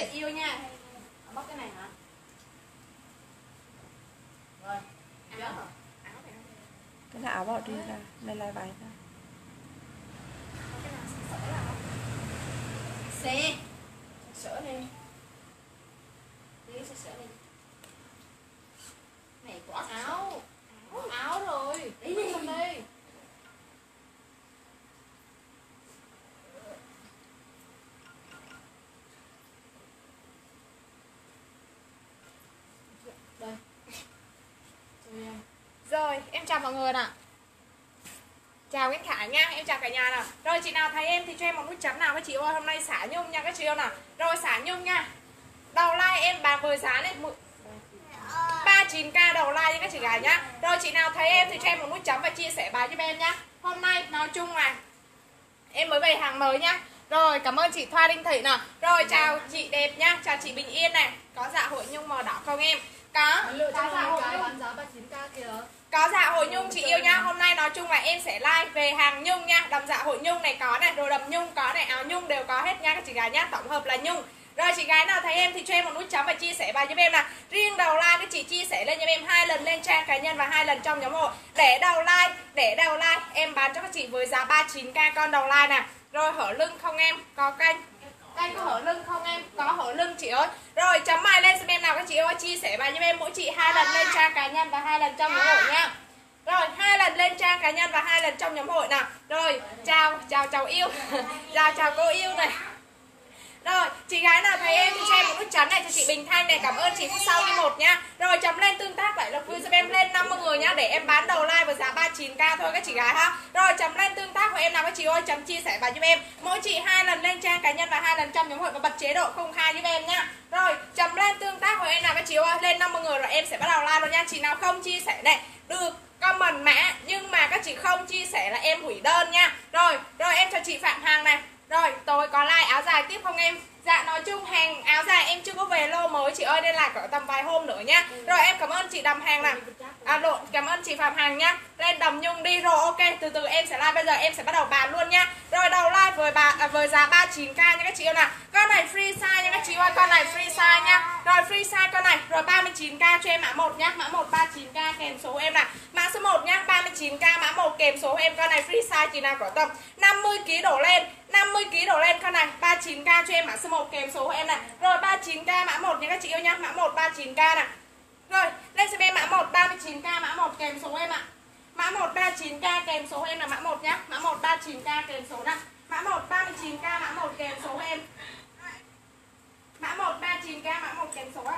chị yêu nha. Bóc cái này hả? Rồi. Áo hả? Áo này. Cái nào áo bỏ đi ra, đây là váy ra. Cái nào sỡ là không? Xe. Sỡ đi. Đi sỡ đi. Này quả áo. Áo rồi. Đi đi. Đi. Đây. Rồi, em chào mọi người nè. Chào Nguyễn Khải nha, em chào cả nhà nè. Rồi chị nào thấy em thì cho em một nút chấm nào các chị ơi. Hôm nay xả nhung nha các chị ơi nè. Rồi xả nhung nha. Đầu like em bán với giá này 39k đầu like nha các chị gái nhá. Rồi chị nào thấy em thì cho em một nút chấm và chia sẻ bài giúp em nhá. Hôm nay nói chung là em mới về hàng mới nhá. Rồi cảm ơn chị Thoa Đinh Thị nè. Rồi chào chị đẹp nhá, chào chị Bình Yên này. Có dạ hội nhung màu đỏ không em? Có dạ hội nhung. Bán giá 39k kìa. Có dạ hội nhung chị yêu nha. Hôm nay nói chung là em sẽ like về hàng nhung nha. Đầm dạ hội nhung này có này, đồ đầm nhung có này, áo nhung đều có hết nha các chị gái nhá. Tổng hợp là nhung. Rồi chị gái nào thấy em thì cho em một nút chấm và chia sẻ bài giúp em nè. Riêng đầu like các chị chia sẻ lên cho em 2 lần lên trang cá nhân và 2 lần trong nhóm hội. Để đầu like em bán cho các chị với giá 39k con đầu like nè. Rồi hở lưng không em? Có canh. Canh có hở lưng không em? Có hở lưng chị ơi. Rồi chấm bài lên xem em nào các chị ơi, chia sẻ bài giúp em mỗi chị 2 lần lên trang cá nhân và 2 lần trong nhóm hội nha. Rồi 2 lần lên trang cá nhân và 2 lần trong nhóm hội nè. Rồi chào cháu yêu. chào cô yêu này. Rồi, chị gái nào thấy em thì cho em một nút chấm này cho chị Bình Thanh này, cảm ơn chị phút sau đi một nha. Rồi chấm lên tương tác lại lộc vui giúp em lên 50 người nhá để em bán đầu like với giá 39k thôi các chị gái ha. Rồi chấm lên tương tác của em nào các chị ơi, chấm chia sẻ bài giúp em. Mỗi chị 2 lần lên trang cá nhân và 2 lần trong nhóm hội và bật chế độ công khai giúp em nhá. Rồi, chấm lên tương tác của em nào các chị ơi, lên 50 người rồi em sẽ bắt đầu like luôn nha. Chị nào không chia sẻ này, được comment mã nhưng mà các chị không chia sẻ là em hủy đơn nha. Rồi em cho chị Phạm Hằng này. Rồi, tôi có like áo dài tiếp không em? Dạ nói chung hàng áo dài em chưa có về lô mới chị ơi, nên là cỡ tầm vài hôm nữa nha. Rồi em cảm ơn chị Đầm Hàng nè. Cảm ơn chị Phạm Hằng nhá. Lên đầm nhung đi rồi, ok, từ từ em sẽ like, bây giờ em sẽ bắt đầu bàn luôn nha. Rồi đầu like với giá 39k nha các chị ơi nè. Con này free size nha các chị ơi, con này free size nha. Rồi free size con này, rồi 39k cho em mã 1 nhá, mã 1 39k kèm số em nè. Mã số 1 nhá, 39k mã 1 kèm số em, con này free size chị nào có tầm 50 kg đổ lên. 50 kg đổ lên con này 39k cho em mã số 1 kèm số của em này. Rồi 39k mã 1 nha các chị yêu nhá, mã 1 39k nè. Rồi, lên xem em mã 1 39k mã 1 kèm số em ạ. Mã 1 39k kèm số em là mã 1 nhá, mã 1 39k kèm số nè. Mã 1 39k mã 1 kèm số em. Mã 1 39k mã 1 kèm số ạ.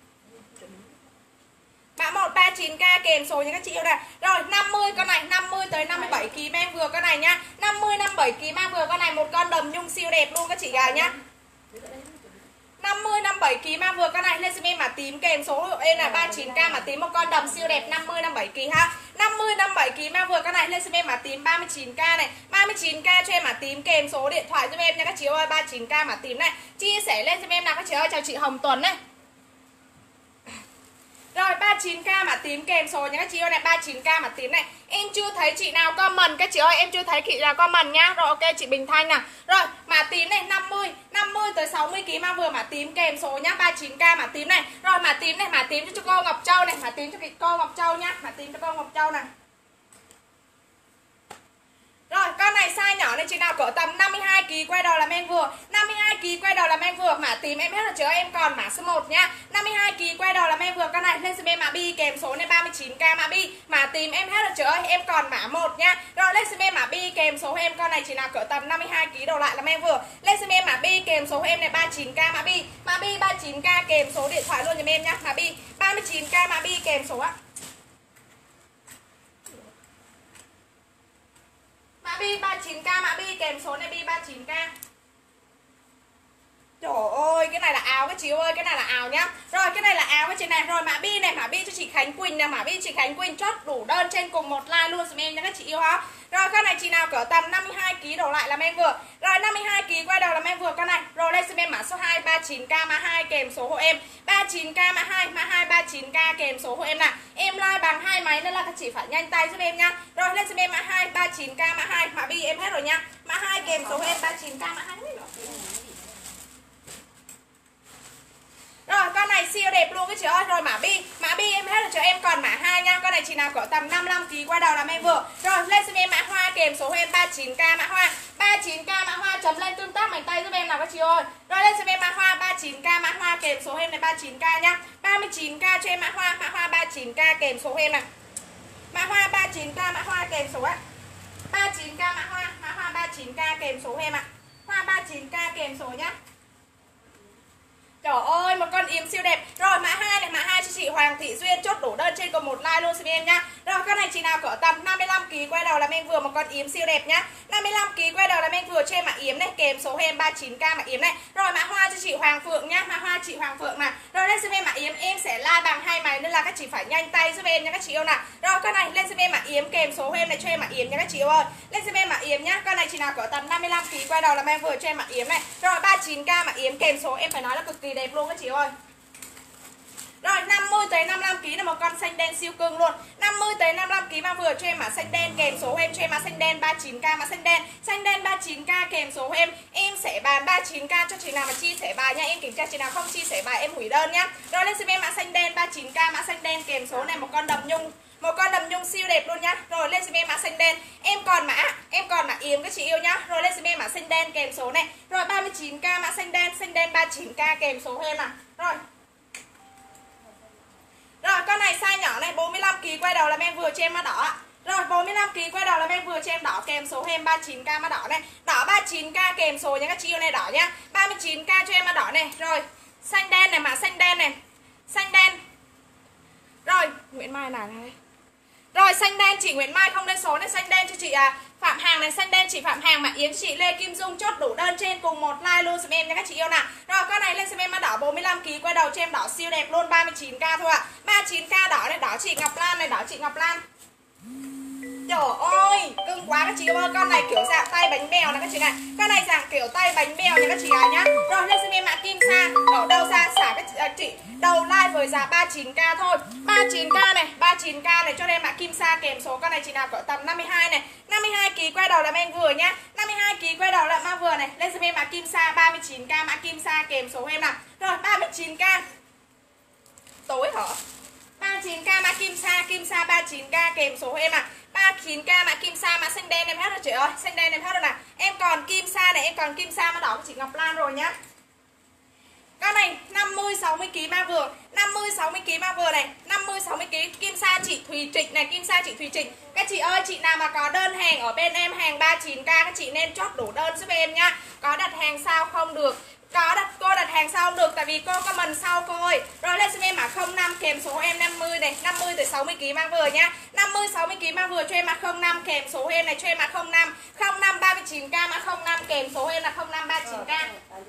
Mã 1 39k kèm số nha các chị yêu nè. Rồi 50 con này 50 tới 57 kg mang vừa con này nhá. 50 57 kg mang vừa con này, một con đầm nhung siêu đẹp luôn các chị gái nhá. 50 57 kg mang vừa con này, lên xem em mã tím kèm số em là 39k mã tím, một con đầm siêu đẹp 50 57 kg ha. 50 57 kg mang vừa con này, lên xem em mã tím 39k này. 39k cho em mã tím kèm số điện thoại giúp em nha các chị ơi, 39k mã tím này. Chia sẻ lên xem em nào các chị ơi, chào chị Hồng Tuấn này. Rồi 39k mã tím kèm số nha các chị ơi này, 39k mã tím này. Em chưa thấy chị nào comment các chị ơi, em chưa thấy chị nào comment nhá. Rồi ok chị Bình Thanh nè. Rồi mã tím này 50 tới 60 kg mang vừa mã tím kèm số nhá, 39k mã tím này. Rồi mã tím này, mã tím cho cô Ngọc Châu này, mã tím cho cô Ngọc Châu nhá, mã tím cho cô Ngọc Châu này. Rồi con này size nhỏ nên chị nào cỡ tầm 52 kg quay đầu là men vừa, 52 kg quay đầu là men vừa, mã tím em hết rồi chị ơi, em còn mã số 1 nhá. 52 kg quay đầu là men vừa, con này lên xem em mã bi kèm số này 39k mã bi, mã tím em hết rồi chị ơi, em còn mã 1 nhá. Rồi lên xem em mã bi kèm số em, con này chị nào cỡ tầm 52 kg đầu lại là men vừa. Lên xem em mã bi kèm số em này 39k mã bi 39k kèm số điện thoại luôn giùm em nhá. Mã bi 39k mã bi kèm số ạ. Mã bi 39k mã bi kèm số này bi 39k. Trời ơi, cái này là áo các chị ơi, cái này là áo nhá. Rồi cái này là áo các chị này. Rồi mã bi này, mã bi cho chị Khánh Quỳnh nè, mã bi chị Khánh Quỳnh chốt đủ đơn trên cùng một like luôn giùm em nha các chị yêu ha. Rồi con này chị nào cỡ tầm 52 kg đổ lại là em vừa. Rồi 52 kg quay đầu là em vừa con này. Rồi lên xem em mã số 2 39k mã 2 kèm số hộ em. 39k mã 2 39k kèm số hộ em nè. Em like bằng 2 máy nên là các chị phải nhanh tay giúp em nha. Rồi lên xem em mã 2 39k mã 2, mã bi em hết rồi nha. Mã 2 kèm số hộ em 39k mã 2. luôn cái chị ơi. Rồi mã bi em hết rồi cho em, còn mã 2 nha. Con này chị nào cỡ tầm 55 kg quay đầu làm em vừa. Rồi lên xem em mã hoa kèm số em 39k mã hoa. 39k mã hoa, chấm lên tương tác mạnh tay giúp em nào các chị ơi. Rồi lên xem em mã hoa 39k mã hoa kèm số em này 39k nhá. 39k cho em mã hoa 39k kèm số em này. Mã hoa 39k mã hoa kèm số á. 39k mã hoa 39k kèm số em ạ. Hoa 39k kèm số nhá. Trời ơi, một con yếm siêu đẹp. Rồi mã 2 này, mã 2 cho chị Hoàng Thị Duyên, chốt đủ đơn trên cùng một like luôn xem em nhá. Rồi con này chị nào cỡ tầm 55 kg quay đầu làm em vừa, một con yếm siêu đẹp nhá. 55 kg quay đầu làm em vừa cho em mã yếm này kèm số em 39k mã yếm này. Rồi mã hoa cho chị Hoàng Phượng nhá, mã hoa chị Hoàng Phượng này. Rồi lên xem em mã yếm, em sẽ like bằng 2 máy nên là các chị phải nhanh tay giúp em nha các chị yêu nào. Rồi con này lên xem em mã yếm kèm số em này cho em mã yếm nha các chị yêu ơi. Lên xem em mã yếm nhá. Con này chị nào cỡ tầm 55 kg quay đầu làm em vừa cho em mã yếm này. Rồi 39k mã yếm kèm số em phải nói là cực kỳ đẹp luôn các chị ơi. Rồi 50 tới 55 kg là một con xanh đen siêu cưng luôn. 50 tới 55 kg mà vừa cho em mã xanh đen kèm số em cho em mã xanh đen 39k mã xanh đen. Xanh đen 39k kèm số em. Em sẽ bán 39k cho chị nào mà chia sẻ bài nha. Em kiểm tra chị nào không chia sẻ bài em hủy đơn nhá. Rồi lên xem em mã xanh đen 39k mã xanh đen kèm số này, một con đầm nhung. Một con đầm nhung siêu đẹp luôn nhá. Rồi lên xem em mã xanh đen. Em còn mã yếm các chị yêu nhá. Rồi lên xem em mã xanh đen kèm số này. Rồi 39k mã xanh đen 39k kèm số em à. Rồi. Rồi con này size nhỏ này 45 kg quay đầu làm em vừa cho em mã đỏ ạ. Rồi 45 kg quay đầu làm em vừa cho em đỏ kèm số em 39k mã đỏ này. Đỏ 39k kèm số nha các chị yêu này, đỏ nhá. 39k cho em mã đỏ này. Rồi xanh đen này, mã xanh đen này. Xanh đen. Rồi Nguyễn Mai nào này. Rồi xanh đen chị Nguyễn Mai không lên số này, xanh đen cho chị Phạm Hàng này, xanh đen chị Phạm Hàng mã yếm chị Lê Kim Dung, chốt đủ đơn trên cùng một like luôn xem em nha các chị yêu nào. Rồi con này lên xem em mã đỏ 45 kg quay đầu cho em đỏ siêu đẹp luôn 39k thôi ạ. 39k đỏ này, đỏ chị Ngọc Lan này, đỏ chị Ngọc Lan. Trời ơi, cưng quá các chị ơi, con này kiểu dạng tay bánh bèo này các chị này. Con này dạng kiểu tay bánh bèo nha các chị nhá. Rồi lên xem em mã Kim Sa, đổ đầu ra xả các chị đầu like với giá 39k thôi. 39k này, 39k này cho em mã Kim Sa kèm số. Con này chị nào cỡ tầm 52 này, 52 kg quay đầu làm em vừa nhá. 52 kg quay đầu làm em vừa này. Lên xem em mã Kim Sa 39k mã Kim Sa kèm số em nào. Rồi 39k. Tối hả? 39k mã Kim Sa 39k kèm số em à. 39k mã Kim Sa mã xanh đen em hết rồi chị ơi, xanh đen em hết rồi nè. Em còn Kim Sa này, em còn Kim Sa mã đỏ của chị Ngọc Lan rồi nhá. Con này 50 60 kg ma vừa, 50 60 kg ma vừa này, 50 60 kg Kim Sa chị Thùy Trịnh này, Kim Sa chị Thùy Trịnh. Các chị ơi, chị nào mà có đơn hàng ở bên em hàng 39k các chị nên chốt đủ đơn giúp em nha. Có đặt hàng sao không được. Cô đặt hàng sau không được tại vì cô comment sau cô ơi. Rồi lên xem em mã 05 kèm số em 50 này, 50 tới 60 kg mang vừa nhá. 50 60 kg mang vừa cho em mã 05 kèm số em này cho em mã 05. 05 39k mã 05 kèm số em là 05 39k.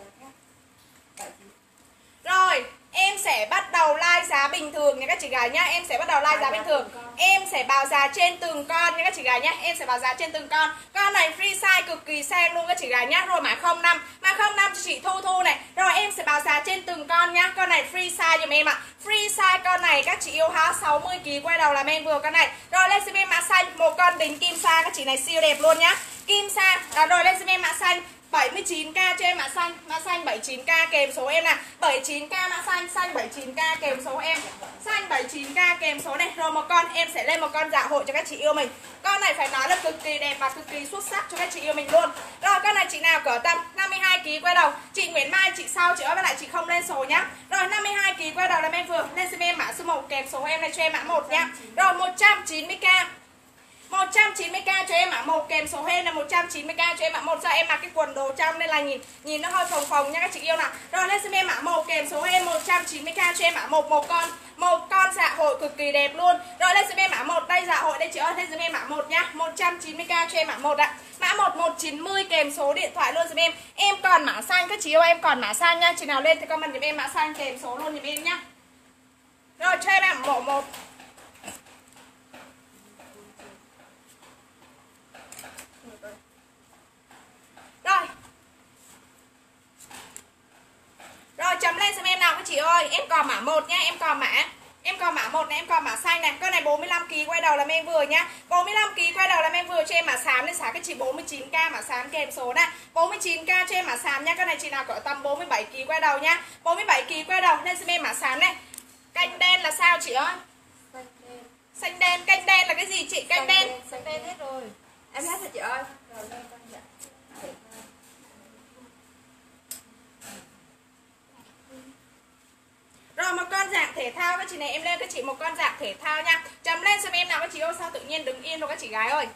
Rồi, em sẽ bắt đầu like giá bình thường nha các chị gái nhá. Em sẽ bắt đầu like giá bình thường. Em sẽ báo giá trên từng con nha các chị gái nhá. Em sẽ báo giá trên từng con. Con này free size cực kỳ sang luôn các chị gái nhá. Rồi mã 05. Mã 05 cho chị Thu này. Rồi em sẽ báo giá trên từng con nhá. Con này free size giùm em ạ. Free size con này các chị yêu há 60 kg quay đầu làm em vừa con này. Rồi lên xem em mã xanh, một con đính kim sa các chị này siêu đẹp luôn nhá. Kim sa. Rồi lên xem em mã xanh 79k cho em mã xanh 79k kèm số em nè. 79k mã xanh 79k kèm số em. Xanh 79k kèm số này. Rồi một con em sẽ lên một con dạ hội cho các chị yêu mình. Con này phải nói là cực kỳ đẹp và cực kỳ xuất sắc cho các chị yêu mình luôn. Rồi con này chị nào cỡ tầm 52 kg quay đầu. Chị Nguyễn Mai chị sau chị ơi, với lại chị không lên số nhá. Rồi 52 kg quay đầu là em vừa. Lên xem em mã số 1 kèm số em này cho em mã 1 nhá. Rồi 190k. 190k cho em mã 1 kèm số em là 190k cho em mã 1. Sao em mặc cái quần đồ trong nên là nhìn nó hơi phồng phồng nha các chị yêu nào. Rồi lên xem em mã 1 kèm số em 190k cho em mã 1, một con dạ hội cực kỳ đẹp luôn. Rồi lên xem em mã 1 đây, dạ hội đây chị ơi, lên xem em mã 1 nhá. 190k cho em mã 1 ạ. Mã 1 190 kèm số điện thoại luôn giùm em. Em còn mã xanh các chị yêu, em còn mã xanh nha. Chị nào lên thì comment giùm em mã xanh kèm số luôn giùm em nhá. Rồi cho em mã 1. Rồi chấm lên xem em nào các chị ơi. Em còn mã 1 nha, em còn mã 1 này, em còn mã xanh này. Con này 45 kg quay đầu làm em vừa nhá. 45 kg quay đầu làm em vừa cho em mã xám lên xả các chị 49k mã xám kèm số này. 49k cho em mã xám nha. Con này chị nào cỡ tầm 47 kg quay đầu nhá. 47 kg quay đầu lên xem em mã xám này. Canh đen là sao chị ơi? Xanh đen, canh đen là cái gì chị? Canh đen. Xanh đen hết rồi. Em hết rồi chị ơi. Rồi một con dạng thể thao các chị này, em lên các chị một con dạng thể thao nha. Chấm lên xem em nào các chị ơi, sao tự nhiên đứng yên rồi các chị gái ơi.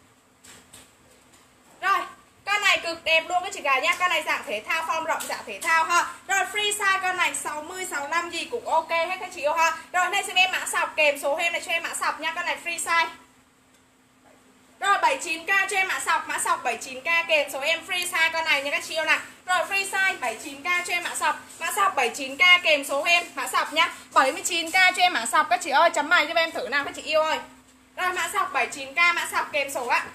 Rồi, con này cực đẹp luôn các chị gái nha. Con này dạng thể thao, form rộng dạng thể thao ha. Rồi free size con này 60, 65 gì cũng ok hết các chị yêu ha. Rồi lên xem em mã sọc kèm số em này cho em mã sọc nha. Con này free size. Rồi 79k cho em mã sọc 79k kèm số em free size con này nha các chị yêu nè. Rồi free size 79k cho em mã sọc 79k kèm số em mã sọc nhá. 79k cho em mã sọc các chị ơi, chấm mày cho em thử nào các chị yêu ơi. Rồi mã sọc 79k mã sọc kèm số ạ.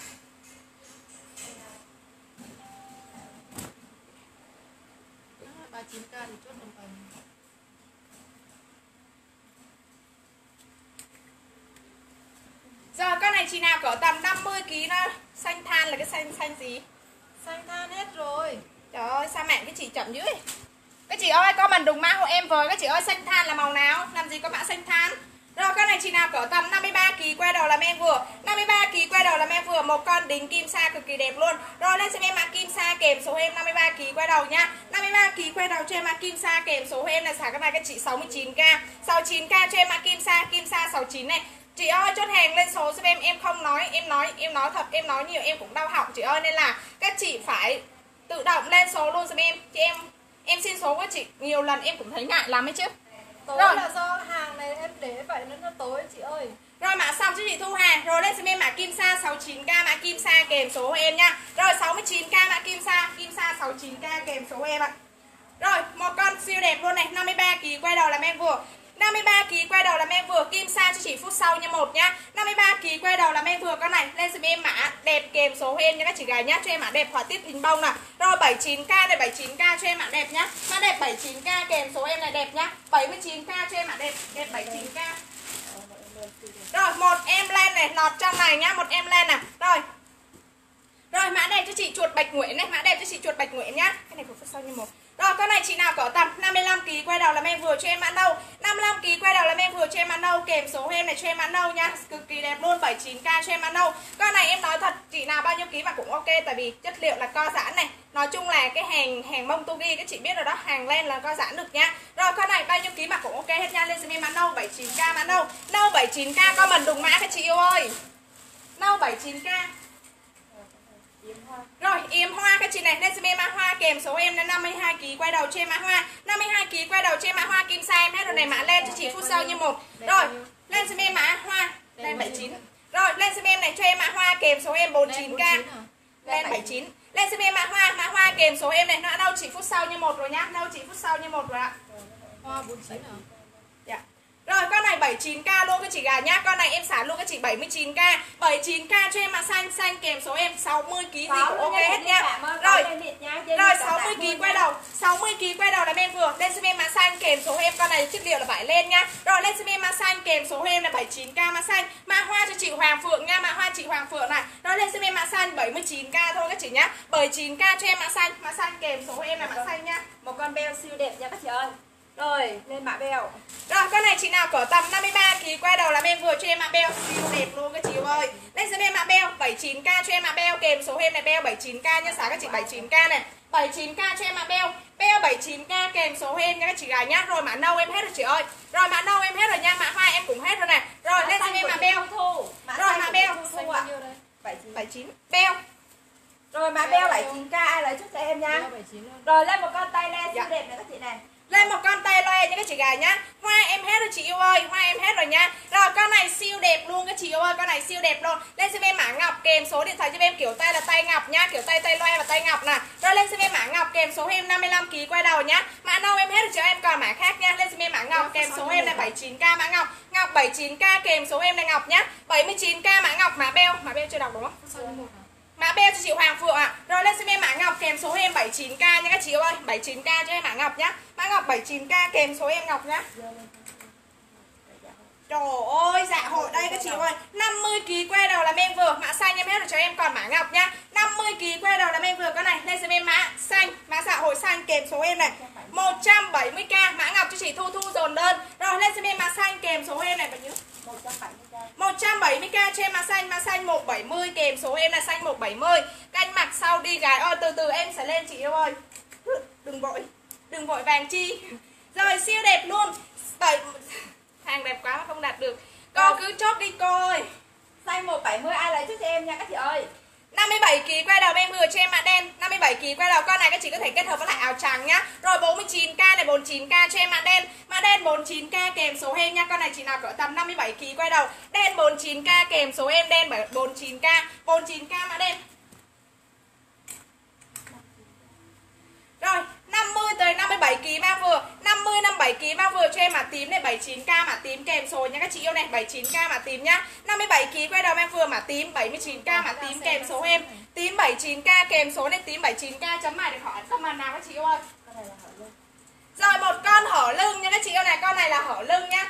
Giờ con này chị nào cỡ tầm 50kg đó. Xanh than là cái xanh gì? Xanh than hết rồi. Trời ơi sao mạng cái chị chậm dữ. Các chị ơi comment đùng mã hộ em với. Các chị ơi xanh than là màu nào? Làm gì có mã xanh than. Rồi con này chị nào cỡ tầm 53kg quay đầu làm em vừa. 53kg quay đầu làm em vừa. Một con đính kim sa cực kỳ đẹp luôn. Rồi lên xem em mã kim sa kèm số em 53kg quay đầu nha. 53kg quay đầu cho em mã kim sa kèm số em là xả cái này các chị 69k. 69k cho em mã kim sa 69 này. Chị ơi chốt hàng lên số giúp em không nói, em nói thật, em nói nhiều em cũng đau họng chị ơi, nên là các chị phải tự động lên số luôn giúp em. Chị em xin số của chị nhiều lần em cũng thấy ngại lắm ấy chứ. Tối rồi là do hàng này em để vậy nên nó tối chị ơi. Rồi mã xong cho chị thu hàng. Rồi lên xem em mã kim sa 69k mã kim sa kèm số em nha. Rồi 69k mã kim sa 69k kèm số em ạ. Rồi một con siêu đẹp luôn này, 53kg quay đầu làm em vừa. 53kg quay đầu làm em vừa, kim sa cho chị phút sau nha một nhá. 53kg quay đầu làm em vừa con này. Lên xem em mã đẹp kèm số em nha các chị gái nhá. Cho em mã đẹp họa tiết hình bông nè. Rồi 79k này 79k cho em mã đẹp nhá. Mã đẹp 79k kèm số em này đẹp nhá. 79k cho em mã đẹp 79k. Rồi một em len này, lọt trong này nhá, một em len nè. Rồi mã đẹp cho chị chuột Bạch Nguyễn này, mã đẹp cho chị chuột Bạch Nguyễn nhá. Cái này của phút sau như một. Rồi con này chị nào cỡ tầm 55kg quay đầu làm em vừa cho em mã nâu. 55kg quay đầu làm em vừa cho em mã nâu kèm số em này cho em mã nâu nha. Cực kỳ đẹp luôn, 79k cho em mã nâu. Con này em nói thật, chị nào bao nhiêu ký mà cũng ok, tại vì chất liệu là co giãn này. Nói chung là cái hàng mông Togi các chị biết rồi đó, hàng len là co giãn được nha. Rồi con này bao nhiêu ký mà cũng ok hết nha. Lên xem em mã nâu 79k mã nâu. Nâu 79k comment đùng mã các chị yêu ơi. Nâu 79k. Rồi yếm hoa các chị này, lên xem em mã hoa kèm số em là 52kg quay đầu cho em mã hoa. 52kg quay đầu cho em mã hoa kim sa em hết rồi này, mã lên cho chị phút sau như một. Rồi lên xem em mã hoa lên 79. Rồi lên xem em này cho em mã hoa kèm số em 49k. Lên 79. Lên xem em mã hoa kèm số em này, nó đâu chỉ phút sau như một rồi nhá, đâu chỉ phút sau như một rồi ạ. Hoa 49 à? Dạ. Rồi con này 79k luôn các chị gà nhá. Con này em xả luôn các chị 79k. 79k cho em mã xanh kèm số em 60kg gì cũng ok hết nha. Rồi 60kg quay đầu. 60kg quay đầu là em vừa. Lên xem em mã xanh kèm số em. Con này chất liệu là vải lên nha. Rồi lên xem em mã xanh kèm số em là 79k mã xanh. Mã hoa cho chị Hoàng Phượng nha. Mã hoa chị Hoàng Phượng này. Rồi lên xem em mã xanh 79k thôi các chị nhá. 79k cho em mã xanh kèm số em là mã xanh nha. Một con beo siêu đẹp nha các chị ơi. Rồi, lên mã beo. Rồi, con này chị nào cỡ tầm 53kg quay đầu làm em vừa cho em mã beo siêu đẹp luôn các chị ơi. Lên xem em mã beo 79k cho em mã beo kèm số em này beo 79k nha, xả các chị 79k này. 79k cho em mã beo 79k kèm số em nha các chị gái nhá. Rồi mã nâu em hết rồi chị ơi. Rồi mã nâu em hết rồi nha, mã hoa em cũng hết rồi này. Rồi lên xem em mã beo. Rồi mã beo 79 beo. Rồi mã beo 79k ai lấy chút cho em nha. Rồi lên một con tay len siêu đẹp này các chị này. Lên một con tay loe nha các chị gái nhá. Hoa em hết rồi chị yêu ơi, hoa em hết rồi nha. Rồi con này siêu đẹp luôn các chị yêu ơi, con này siêu đẹp luôn. Lên xem em mã ngọc kèm số điện thoại cho em, kiểu tay là tay ngọc nhá, kiểu tay loe và tay ngọc nè. Rồi lên xem em mã ngọc kèm số em 55kg quay đầu nhá. Mã nâu em hết rồi chị em, còn mã khác nha. Lên xem em mã ngọc kèm số em là 79k mã ngọc. Ngọc 79k kèm số em là ngọc nhá. 79k mã ngọc, mã beo chưa đọc đúng không? Mã beo cho chị Hoàng Phượng ạ. Rồi lên xem em mã ngọc kèm số em 79k nha các chị ơi, 79k cho em mã ngọc nhá. Mã ngọc 79k kèm số em ngọc nhá. Trời ơi, dạ hội đây các chị ơi, 50 kg quay đầu là men vừa, mã xanh em hết rồi cho em còn mã ngọc nhá. 50 kg quay đầu là men vừa, cái này lên xem em mã xanh, mã dạ hội xanh kèm số em này. 170k, mã ngọc cho chị Thu Thu dồn đơn. Rồi lên xem em mã xanh kèm số em này bao nhiêu? 170k cho em mã xanh 170 kèm số em là xanh 170. Canh mặc sau đi gái ơi, từ từ em sẽ lên chị yêu ơi. Đừng vội vàng chi. Rồi siêu đẹp luôn. Hàng đẹp quá mà không đạt được. Cô cứ chốt đi cô ơi. Xanh 170 ai lấy trước cho em nha các chị ơi. 57 kg quay đầu em vừa cho em mã đen. 57 kg quay đầu con này các chị có thể kết hợp với lại áo trắng nhá. Rồi 49k này 49k cho em mã đen. Mã đen 49k kèm số em nha. Con này chị nào cỡ tầm 57 kg quay đầu. Đen 49k kèm số em đen 49k. 49k mã đen. Rồi 50 tới 57 kg mang vừa, 50 57 kg mang vừa cho em mã tím này 79k mã tím kèm số nha các chị yêu này, 79k mã tím nhá. 57 kg quay đầu mang vừa mã tím 79k mã tím kèm số em. Tím 79k kèm số này, tím 79k chấm mày để hỏi comment nào các chị yêu ơi. Rồi một con hở lưng nha các chị yêu này, con này là hở lưng nhá.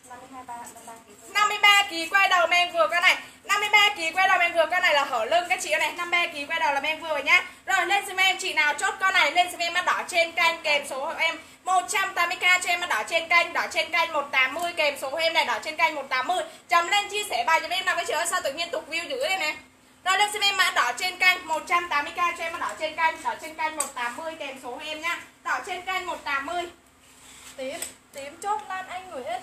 53 kg quay đầu men vừa con này. 53 kg quay đầu men vừa con này là hở lưng các chị này, 53 kg quay đầu là men vừa nhá. Rồi lên xem em chị nào chốt con này, lên xem em mắt đỏ trên canh kèm số của em 180k cho em mắt đỏ trên canh 180 kèm số của em này, đỏ trên canh 180. Chấm lên chia sẻ bài cho em nào các chị ơi, sao tự nhiên tục view dữ đây nè. Rồi lên xem em mã đỏ trên canh 180k cho em mắt đỏ trên canh 180 kèm số của em nhá. Đỏ trên canh 180. Tím chốt Lan Anh Nguyễn.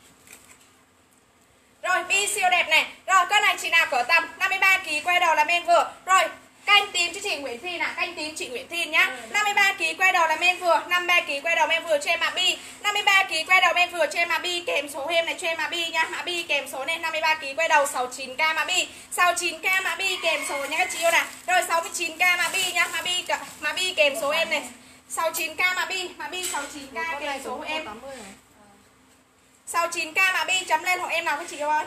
Rồi bi siêu đẹp này. Rồi con này chị nào cỡ tầm 53 kg quay đầu là men vừa. Rồi canh tím cho chị Nguyễn Thi nè, canh tím chị Nguyễn Thi nhá. 53 kg quay đầu là men vừa, 53 kg quay đầu men vừa cho em mã bi. 53 kg quay đầu men vừa cho em mã bi kèm số em này cho em mã bi nhá. Mã bi kèm số này 53 kg quay đầu 69k mã bi. 69k mã bi kèm số nha các chị yêu nè. Rồi 69k mã bi nhá, mã bi kèm số em này. 69k mã bi 69k kèm số của em. 69k mã bi chấm lên hộ em nào các chị ơi.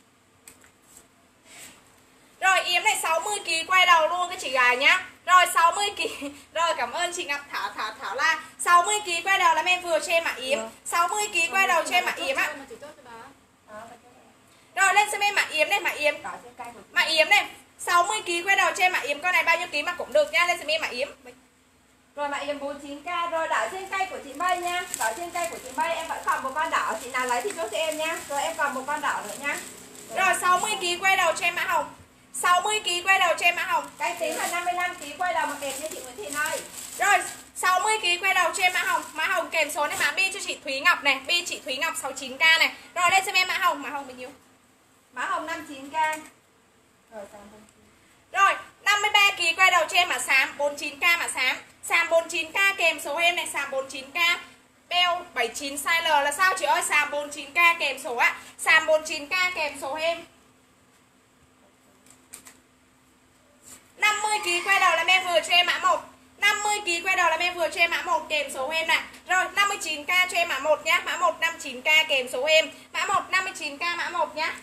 Rồi yếm này 60 kg quay đầu luôn các chị gái nhá. Rồi 60 kg. Rồi cảm ơn chị Ngọc Thảo La. 60 kg quay đầu là em vừa cho em mã yếm. 60 kg quay đầu cho em mã yếm á. Rồi lên xem em mã yếm này, mã yếm này. 60 kg quay đầu cho em mã yếm, con này bao nhiêu kg mà cũng được nha, lên xem em mã yếm. Rồi mã yếm 49k, rồi đỏ trên cây của chị Mây nha. Đỏ trên cây của chị Mây em vẫn còn một con đỏ, chị nào lấy thì chốt cho em nha. Rồi em còn một con đỏ nữa nha. Rồi 60 kg quay đầu cho em mã hồng. 60 kg quay đầu cho em mã hồng. Cây tím là 55 kg quay đầu mà kẹp như chị Nguyễn Thị ơi. Rồi 60 kg quay đầu cho em mã hồng kèm số này, mã bi cho chị Thúy Ngọc này, bi chị Thúy Ngọc 69k này. Rồi lên xem em mã hồng bao nhiêu? Mã hồng 59k. Rồi 53 kg quay đầu cho em mã xám 49k mã xám. Xàm 49k kèm số em này, xàm 49k. Beo 79 size L là sao chị ơi? Xàm 49k kèm số ạ. Xàm 49k kèm số em. 50 kg quay đầu là em vừa cho em mã 1. 50 kg quay đầu là em vừa cho em mã 1 kèm số em này. Rồi 59k cho em mã 1 nhá. Mã 1 59k kèm số em. Mã 1 59k mã 1 nhá.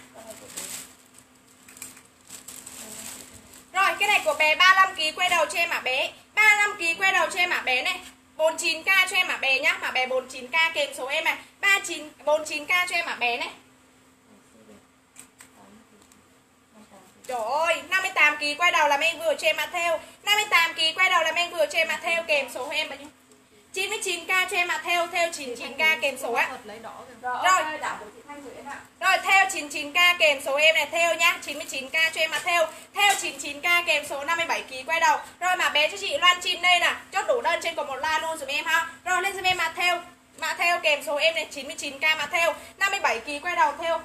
Rồi cái này của bé 35 kg quay đầu cho em mã bé. 35 kg quay đầu cho em mã bé này. 49k cho em mã bé nhá. Mã bé 49k kèm số em này. 49k cho em mã bé này. Trời ơi, 58 kg quay đầu là em vừa cho em mã theo. 58 kg quay đầu là em vừa cho em mã theo kèm số em bao nhiêu? 99k cho em mã theo 99k kèm số á. Rồi theo 99k kèm số em này theo nhá, 99k cho em mã theo 99k kèm số 57 kg quay đầu. Rồi mã bé cho chị Loan Chin đây nè, chốt đủ đơn trên của một la luôn giùm em ha. Rồi lên giùm em mã theo kèm số em này, 99k mã theo 57 kg quay đầu theo.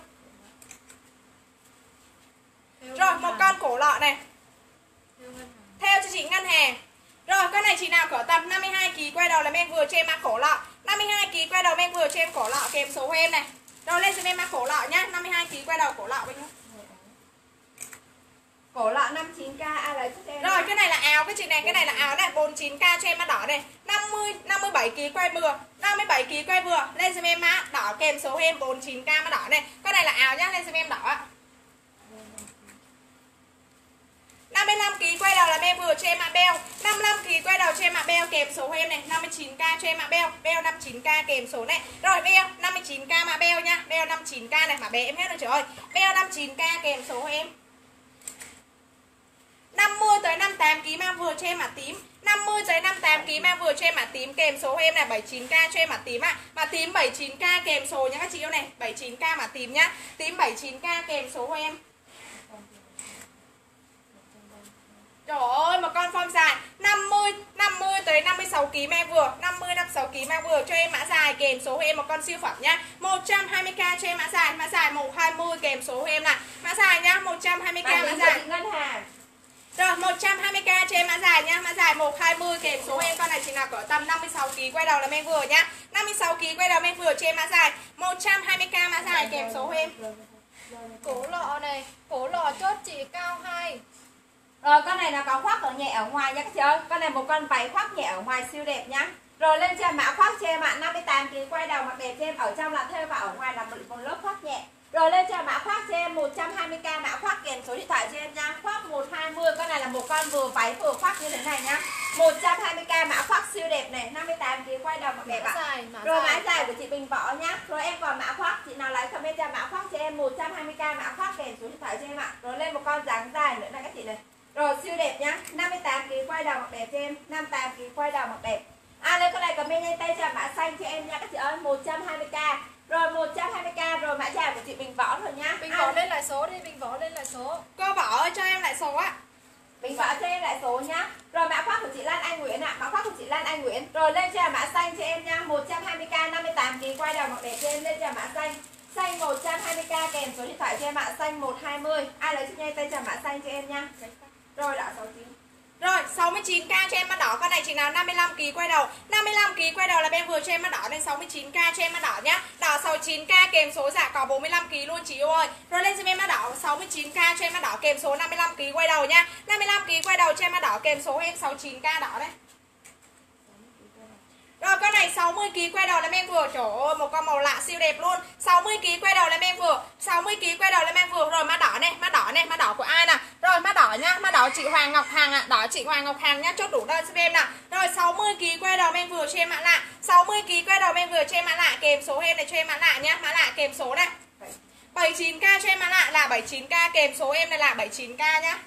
Rồi một con cổ lọ này. Theo cho chị Ngân Hàng. Rồi con này chị nào cỡ tầm 52 kg quay đầu là em vừa cho em mã cổ lọ. 52 kg quay đầu em vừa cho em cổ lọ kèm số em này. Rồi lên cho em mã cổ lọ nhá, 52 kg quay đầu cổ lọ bao nhiêu? Cổ lọ 59k ai lấy cho em. Rồi cái này là áo cái chị này, cái này là áo này, 49k cho em mã đỏ này. 57 kg quay vừa, 57 kg quay vừa, lên cho em mã đỏ kèm số em 49k mã đỏ này. Con này là áo nhá, lên cho em đỏ ạ. 55 kg quay đầu là em vừa cho em mã beo. 55 kg quay đầu cho em mã beo kèm số của em này, 59k cho em mã beo, beo 59k kèm số này. Rồi beo 59k mã beo nha, beo 59k này, mã bé em hết rồi trời ơi. Beo 59k kèm số của em. 50 tới 58 kg mang vừa cho em mã tím. 50 tới 58 kg mang vừa cho em mã tím kèm số của em này, 79k cho em mã tím ạ. Mã tím 79k kèm số nhá các chị yêu này, 79k mã tím nhá. Tím 79k kèm số của em. Trời ơi, một con form dài 50 tới 56 kg mang vừa, 50 56 kg mang vừa cho em mã dài kèm số của em một con siêu phẩm nhá. 120k cho em mã dài màu 20 kèm số của em là mã dài nhá, 120k mã dài. Ngân hàng. Rồi 120k cho em mã dài nhá, mã dài 120 kèm số em. Con này chỉ là cỡ tầm 56 kg quay đầu là men vừa nhá. 56 kg quay đầu men vừa cho em mã dài, 120k mã dài kèm số em. Cổ lọ này, cổ lọ chốt chỉ cao 2. Rồi con này nó có khoác ở nhẹ ở ngoài nhá các chị ơi. Con này một con váy khoác nhẹ ở ngoài siêu đẹp nhá. Rồi lên cho em mã khoác cho em ạ, 58 kg quay đầu mặc đẹp cho em, ở trong là thêu và ở ngoài là một lớp khoác nhẹ. Rồi lên cho mã khoác cho em 120k mã khoác kèm số điện thoại cho em nha. Khoác 120, con này là một con vừa váy vừa khoác như thế này nhá. 120k mã khoác siêu đẹp này, 58 kg quay đầu mặc đẹp ạ. Rồi mã dài của chị Bình Võ nhá. Rồi em còn mã khoác, chị nào lấy comment cho mã khoác cho em 120k mã khoác kèm số điện thoại cho em ạ. Rồi lên một con dáng dài nữa này các chị này. Rồi siêu đẹp nhá, 58 kg quay đầu mặc đẹp cho em, 58 kg quay đầu mặc đẹp. Lên con này comment nhanh tay cho mã xanh cho em nha các chị ơi, 120k. Rồi 120k rồi mã dài của chị Bình Võ rồi nhá. Bình Võ lên lại số đi, Bình Võ lên lại số. Cô Võ ơi cho em lại số á. Bình Võ cho em lại số nhá. Rồi mã khoác của chị Lan Anh Nguyễn ạ, mã khoác của chị Lan Anh Nguyễn. Rồi lên cho mã xanh cho em nha, 120k 58 kg quay đầu mặc đẹp cho em, lên cho mã xanh. Xanh 120k kèm số điện thoại cho em ạ, xanh 120. Ai lấy cho nhanh tay cho mã xanh cho em nha. Rồi đã 69. Rồi 69k cho em mã đỏ. Con này chỉ nào 55 kg quay đầu, 55 kg quay đầu là bên vừa cho em mã đỏ, nên 69k cho em mã đỏ nhá. Đỏ 69k kèm số dạ có 45 kg luôn chị yêu ơi. Rồi lên cho em mã đỏ 69k cho em mã đỏ kèm số 55 kg quay đầu nha. 55 kg quay đầu cho em mã đỏ kèm số em 69k đỏ đấy. Rồi con này 60 kg quay đầu là em vừa, trời ơi một con màu lạ siêu đẹp luôn. 60 kg quay đầu là em vừa, 60 kg quay đầu là em vừa. Rồi mã đỏ này, mã đỏ của ai nè? Rồi mã đỏ nhá, mã đỏ chị Hoàng Ngọc Hằng ạ, đỏ chị Hoàng Ngọc Hằng nhá, chốt đủ đơn giúp em nè. Rồi 60 kg quay đầu em vừa cho em mã lạ, 60 kg quay đầu em vừa cho em mã lạ kèm số em này cho em mã lạ nhá, mã lạ kèm số này. 79k cho em mã lạ là 79k kèm số em này là 79k nhá.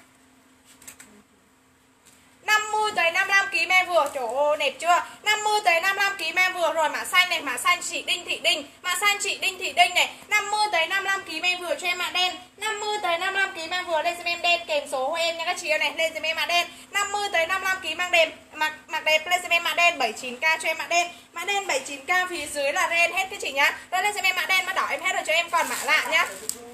50 tới 55 kg em vừa, trời ơi đẹp chưa? 50 tới 55 kg em vừa. Rồi mã xanh này, mã xanh chị Đinh Thị Đinh, mã xanh chị Đinh Thị Đinh này, 50 tới 55 kg em vừa cho em mã đen. 50 tới 55 kg em vừa, lên giùm em đen kèm số của em nha các chị ơi này, lên giùm em mã đen. 50 tới 55 kg mang đen, mặc đẹp lên giùm em mã đen, 79k cho em mã đen. Mã đen 79k, phía dưới là ren hết các chị nhá. Rồi lên giùm em mã đen, mã đỏ em hết rồi cho em, còn mã lạ nhá.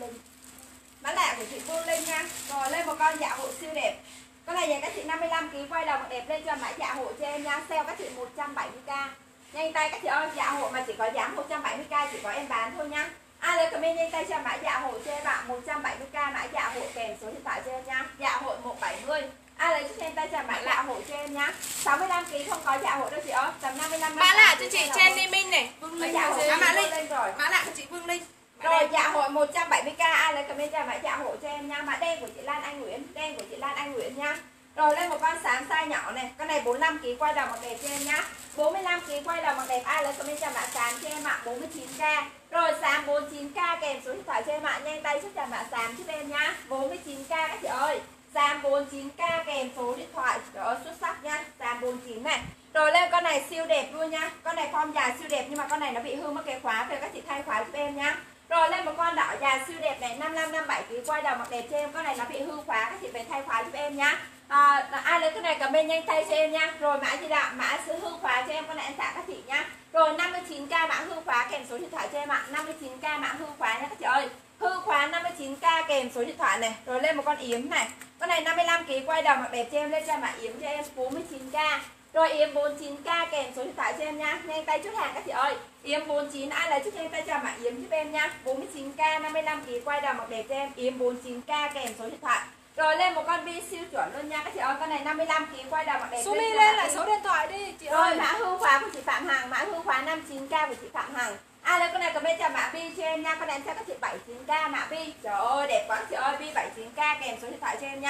Mã lạ của chị Phương Linh nha. Rồi lên một con dạ hội siêu đẹp. Con này dành các chị 55 kg quay đầu mặc đẹp, lên cho mã dạ hội cho em nha. Sale các chị 170k. Nhanh tay các chị ơi, dạ hội mà chỉ có giá 170k, chỉ có em bán thôi nhá. Ai lấy comment nhanh tay cho mã dạ hội cho em ạ, 170k mã dạ hội kèm số điện thoại cho em nha. Dạ hội 170. Ai lấy nhanh tay cho mã dạ hội cho em nhá. 65 kg không có dạ hội đâu chị ơi, tầm 55. Mã lạ cho chị Jenny Minh này, Vương Linh dạ hội mã Linh lên rồi. Mã lạ của chị Vương Linh. Rồi dạ hội 170k, ai lấy comment cho mã dạ hội cho em nha. Mã đen của chị Lan Anh Nguyễn, đen của chị Lan Anh Nguyễn nha. Rồi lên một con xám size nhỏ này, con này 45 kg quay đầu mặc đẹp cho em nhá. 45 kg quay đầu mặc đẹp, ai lấy comment cho mã xám cho em ạ, 49k. Rồi xám 49k kèm số điện thoại cho em ạ, nhanh tay xuất cho mã xám giúp em nhá. 49k các chị ơi. Xám 49k kèm số điện thoại, trời ơi xuất sắc nha, xám 49 này. Rồi lên con này siêu đẹp luôn nha. Con này form dài siêu đẹp nhưng mà con này nó bị hư mất cái khóa, về các chị thay khóa giúp em nhá. Rồi lên một con đỏ dài siêu đẹp này, 55 57 kg quay đầu mặc đẹp cho em. Con này nó bị hư khóa, các chị về thay khóa giúp em nhá. Ai lấy cái này comment nhanh tay cho em nha. Rồi mã gì ạ? Mã sẽ hư khóa cho em, con này em trả các chị nhá. Rồi 59k mã hư khóa kèm số điện thoại cho em ạ. 59k mã hư khóa nha các chị ơi. Hư khóa 59k kèm số điện thoại này. Rồi lên một con yếm này. Con này 55 kg quay đầu mặc đẹp cho em, lên cho mã yếm cho em 49k. Rồi yếm 49k kèm số điện thoại cho em nha. Nhanh tay chốt hàng các chị ơi. Yếm 49, ai lấy chốt nhanh tay cho mã yếm giúp em nha. 49k 55 kg quay đầu mặc đẹp cho em, yếm 49k kèm số điện thoại. Rồi lên một con bi siêu chuẩn luôn nha các chị ơi. Con này 55 kg quay đầu mặc đẹp. Sumi lên lại số điện thoại đi chị ơi. Rồi mã hư khóa của chị Phạm Hằng, mã hư khóa 59k của chị Phạm Hằng. Ai lấy con này comment cho mã bi cho em nha. Con này em cho các chị 79k mã bi. Trời ơi đẹp quá chị ơi, bi 79k kèm số điện thoại cho em nha.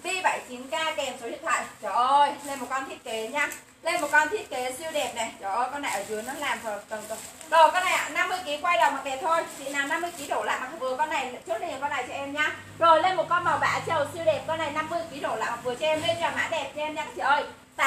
Bi79k kèm số điện thoại. Trời ơi, lên một con thiết kế nha. Lên một con thiết kế siêu đẹp này. Trời ơi, con này ở dưới nó làm tầng. Rồi con này 50kg quay đầu mặc đẹp thôi. Chị nào 50kg đổ lại mặc vừa con này chốt liền con này cho em nhá. Rồi lên một con màu bã trầu siêu đẹp, con này 50kg đổ lại mặc vừa cho em, lên cho mã đẹp cho em nha các chị ơi.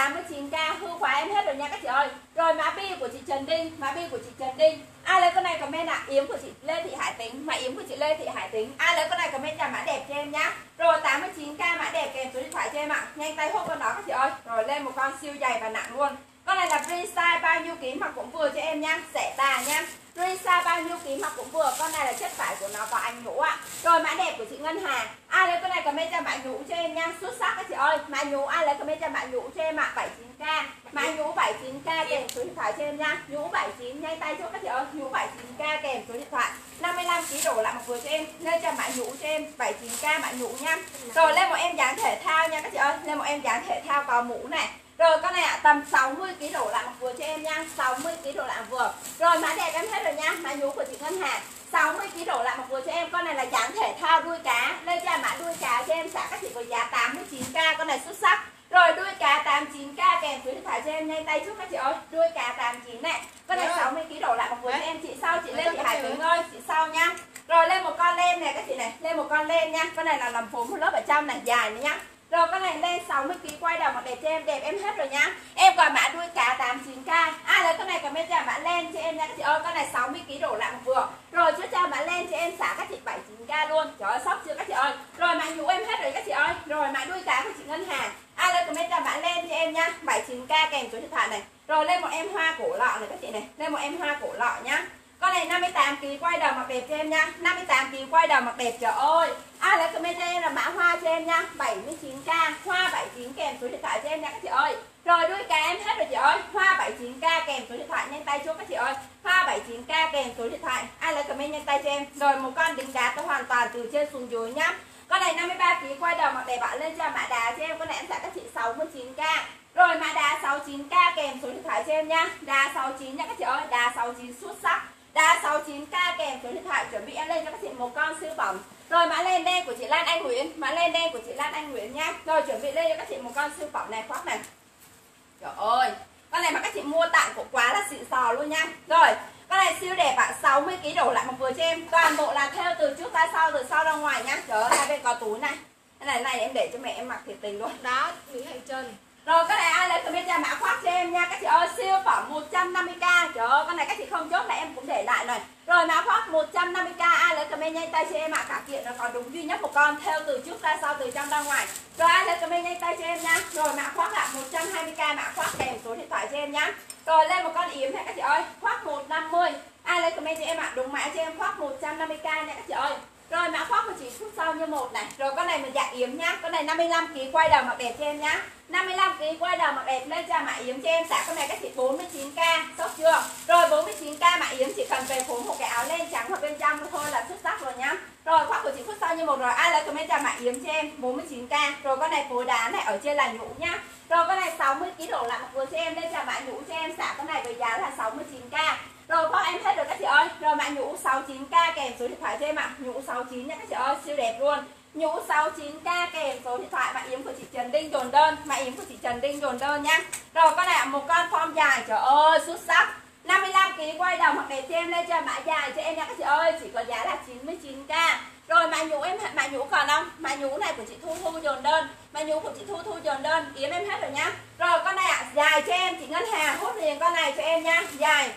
89k hư khóa em hết rồi nha các chị ơi. Rồi mã bi của chị Trần Đinh, mã bi của chị Trần Đinh. Ai lấy con này comment ạ? Yếm của chị Lê Thị Hải Tính, mã yếm của chị Lê Thị Hải Tính. Ai lấy con này comment cho mã đẹp cho em nhá. Rồi 89k mã đẹp kèm số điện thoại cho em ạ. Nhanh tay hốt con đó các chị ơi. Rồi lên một con siêu dày và nặng luôn. Con này là free size bao nhiêu ký mặc cũng vừa cho em nha, xẻ tà nha. Free size bao nhiêu ký mặc cũng vừa, con này là chất vải của nó có anh nhũ ạ. Rồi mã đẹp của chị Ngân Hà. Ai lấy con này comment cho mã nhũ cho em nha, xuất sắc các chị ơi. Mã nhũ ai lấy comment cho mã nhũ cho em ạ, 79k. Mã nhũ 79k kèm số điện thoại cho em nha. Nhũ 79 nhanh tay chốt các chị ơi, nhũ 79k kèm số điện thoại. 55kg đổ lại một vừa cho em, lên cho mã nhũ cho em 79k mã nhũ nha. Rồi lên một em dáng thể thao nha các chị ơi, lên một em dáng thể thao có mũ này. Rồi con này ạ, tầm 60kg đổ lại một vừa cho em nha, 60kg đổ lại một vừa. Rồi mã đẹp em hết rồi nha, mã nhũ của chị Ngân Hà. 60kg đổ lại một vừa cho em, con này là dáng thể thao đuôi cá, lên cho mã đuôi cá cho em xả các chị có giá 89k, con này xuất sắc. Rồi đuôi cá 89k kèm số điện thoại cho em, nhanh tay trước các chị ơi, đuôi cá 89 này. Con này 60kg đổ lại một vừa cho em, chị sau chị lên chị Hải Tính ơi, chị sau nha. Rồi lên một con len này các chị này, lên một con len nha, con này là làm phốn một lớp ở trong này, dài này nhá. Rồi con này lên 60kg quay đầu mặc đẹp cho em, đẹp em hết rồi nhá. Em còn mã đuôi cá 89k. Ai lấy con này comment cho mã len cho em nha các chị ơi, con này 60kg đổ lại một vừa. Rồi chốt cho mã len cho em xả các chị 79k luôn. Trời ơi sốc chưa các chị ơi. Rồi mã nhũ em hết rồi các chị ơi. Rồi mã đuôi cá của chị Ngân Hà. Ai lấy comment cho mã len cho em nha, 79k kèm số điện thoại này. Rồi lên một em hoa cổ lọ này các chị này, lên một em hoa cổ lọ nhá. Con này 58kg quay đầu mặc đẹp cho em nha, 58kg quay đầu mặc đẹp. Trời ơi, ai lấy comment cho em là mã hoa cho em nha, 79k, hoa 79 kèm số điện thoại cho em nha các chị ơi. Rồi đuôi cá em hết rồi chị ơi, hoa 79k kèm số điện thoại, nhanh tay chốt các chị ơi. Hoa 79k kèm số điện thoại, ai lấy comment nhanh tay cho em. Rồi một con đính đá tôi hoàn toàn từ trên xuống dưới nhá. Con này 53kg quay đầu mặc đẹp bạn, lên cho mã đá cho em, con này em xả các chị 69k. Rồi mã đá 69k kèm số điện thoại cho em nha, đá 69 nha các chị ơi, đá 69 xuất sắc. Đá 69k kèm số điện thoại, chuẩn bị em lên cho các chị một con siêu phẩm. Rồi mã len đen của chị Lan Anh Nguyễn, mã len đen của chị Lan Anh Nguyễn nha. Rồi chuẩn bị lên cho các chị một con siêu phẩm này, khoác này. Trời ơi, con này mà các chị mua tặng cũng quá là xịn sò luôn nha. Rồi, con này siêu đẹp ạ, 60kg đổ lại một vừa cho em. Toàn bộ là theo từ trước ra sau, từ sau ra ngoài nhá. Trời ơi, hai bên có túi này. Cái này em để cho mẹ em mặc thiệt tình luôn. Đó, Thúy Hạnh Trần. Rồi cái này ai lấy comment cho mã khoác cho em nha các chị ơi, siêu phẩm 150k. Trời ơi, con này các chị không chốt là em cũng để lại này. Rồi mã khoác 150k, ai lấy comment nhanh tay cho em ạ. Cả kiện nó còn đúng duy nhất một con, theo từ trước ra sau, từ trong ra ngoài. Rồi ai lấy comment nhanh tay cho em nha. Rồi mã khoác là 120k, mã khoác kèm số điện thoại cho em nhá. Rồi lên một con yếm này các chị ơi, khoác 150. Ai lấy comment cho em ạ, đúng mã cho em, khoác 150k nha các chị ơi. Rồi mã khoác của chị phút sau như một này. Rồi con này mình dạng yếm nhá, con này 55kg quay đầu mặc đẹp cho em nhá. 55kg quay đầu mặc đẹp, lên cho mã yếm cho em xả con này các chị 49k, sốc chưa? Rồi 49k mã yếm chỉ cần về phối một cái áo len trắng ở bên trong thôi là xuất sắc rồi nhá. Rồi khoác của chị phút sau như một rồi, ai lấy comment cho mã yếm cho em 49k. Rồi con này phối đá này ở trên là nhũ nhá. Rồi con này 60kg đổ lại một vừa cho em, lên cho mã nhũ cho em xả con này với giá là 69k. Rồi khoác em hết rồi các chị ơi. Rồi mã nhũ 69k kèm số điện thoại cho em ạ. Nhũ 69 nha các chị ơi, siêu đẹp luôn. Nhũ 69k kèm số điện thoại, mã yếm của chị Trần Đinh dồn đơn, mã yếm của chị Trần Đinh dồn đơn nhá. Rồi con này một con form dài, trời ơi xuất sắc. 55kg quay đầu mặc đẹp cho em, lên cho mã dài cho em nha các chị ơi, chỉ có giá là 99k. Rồi mã nhũ em, mã nhũ còn không? Mã nhũ này của chị Thu dồn đơn, mã nhũ của chị Thu dồn đơn, yếm em hết rồi nhá. Rồi con này ạ, dài cho em, chị Ngân Hà hốt liền con này cho em nha, dài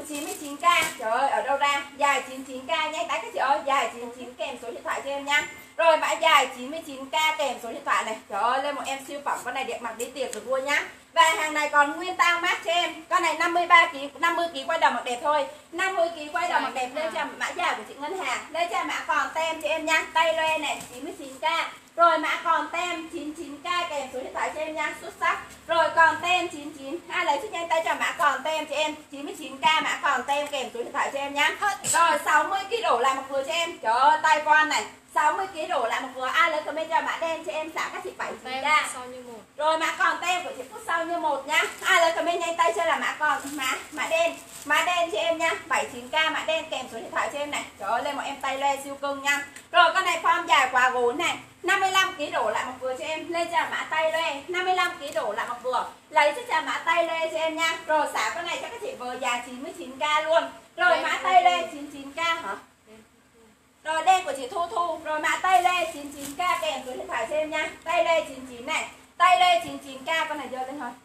99k. Trời ơi, ở đâu ra? Dài 99k, nhanh tay các chị ơi, dài 99 kèm số điện thoại cho em nha. Rồi mã dài 99k kèm số điện thoại này. Trời ơi, lên một em siêu phẩm, con này đẹp mặc đi tiệc được luôn nhá. Và hàng này còn nguyên tang mát cho em. Con này 53kg, 50kg quay đầu mặc đẹp thôi. 50kg quay đầu mặc đẹp, lên cho mã dài của chị Ngân Hà. Lên cho mã còn tem cho em nha. Tay loe này 99k. Rồi mã còn tem 99k kèm số điện thoại cho em nha, xuất sắc. Rồi còn tem 99, ai lấy chút nhanh tay cho mã còn tem cho em 99k, mã còn tem kèm số điện thoại cho em nhá. Rồi 60kg đổ lại một vừa cho em. Trời ơi, tay quan này 60 kg đổ lại một vừa. Ai lấy comment cho mã đen cho em giá các chị 79k. Sau như một. Rồi mã còn tem của chị Phúc sau như một nhá. Ai lấy comment nhanh tay cho là mã còn mã đen. Mã đen cho em nha, 79k mã đen kèm số điện thoại cho em này. Trời ơi lên một em tay loe siêu cưng nha. Rồi con này form dài quá gốn này, 55 kg đổ lại một vừa cho em. Lên cho mã tay loe, 55 kg đổ lại một vừa. Lấy cho mã tay loe cho em nha. Rồi xả con này cho các chị vừa dài 99k luôn. Rồi mã tay loe 99k hả? Rồi đen của chị Thu Thu. Rồi mã tay lê 99k kèm số điện thoại cho em nha. Tay lê 99 này. Tay lê 99k, con này dơ lên thôi.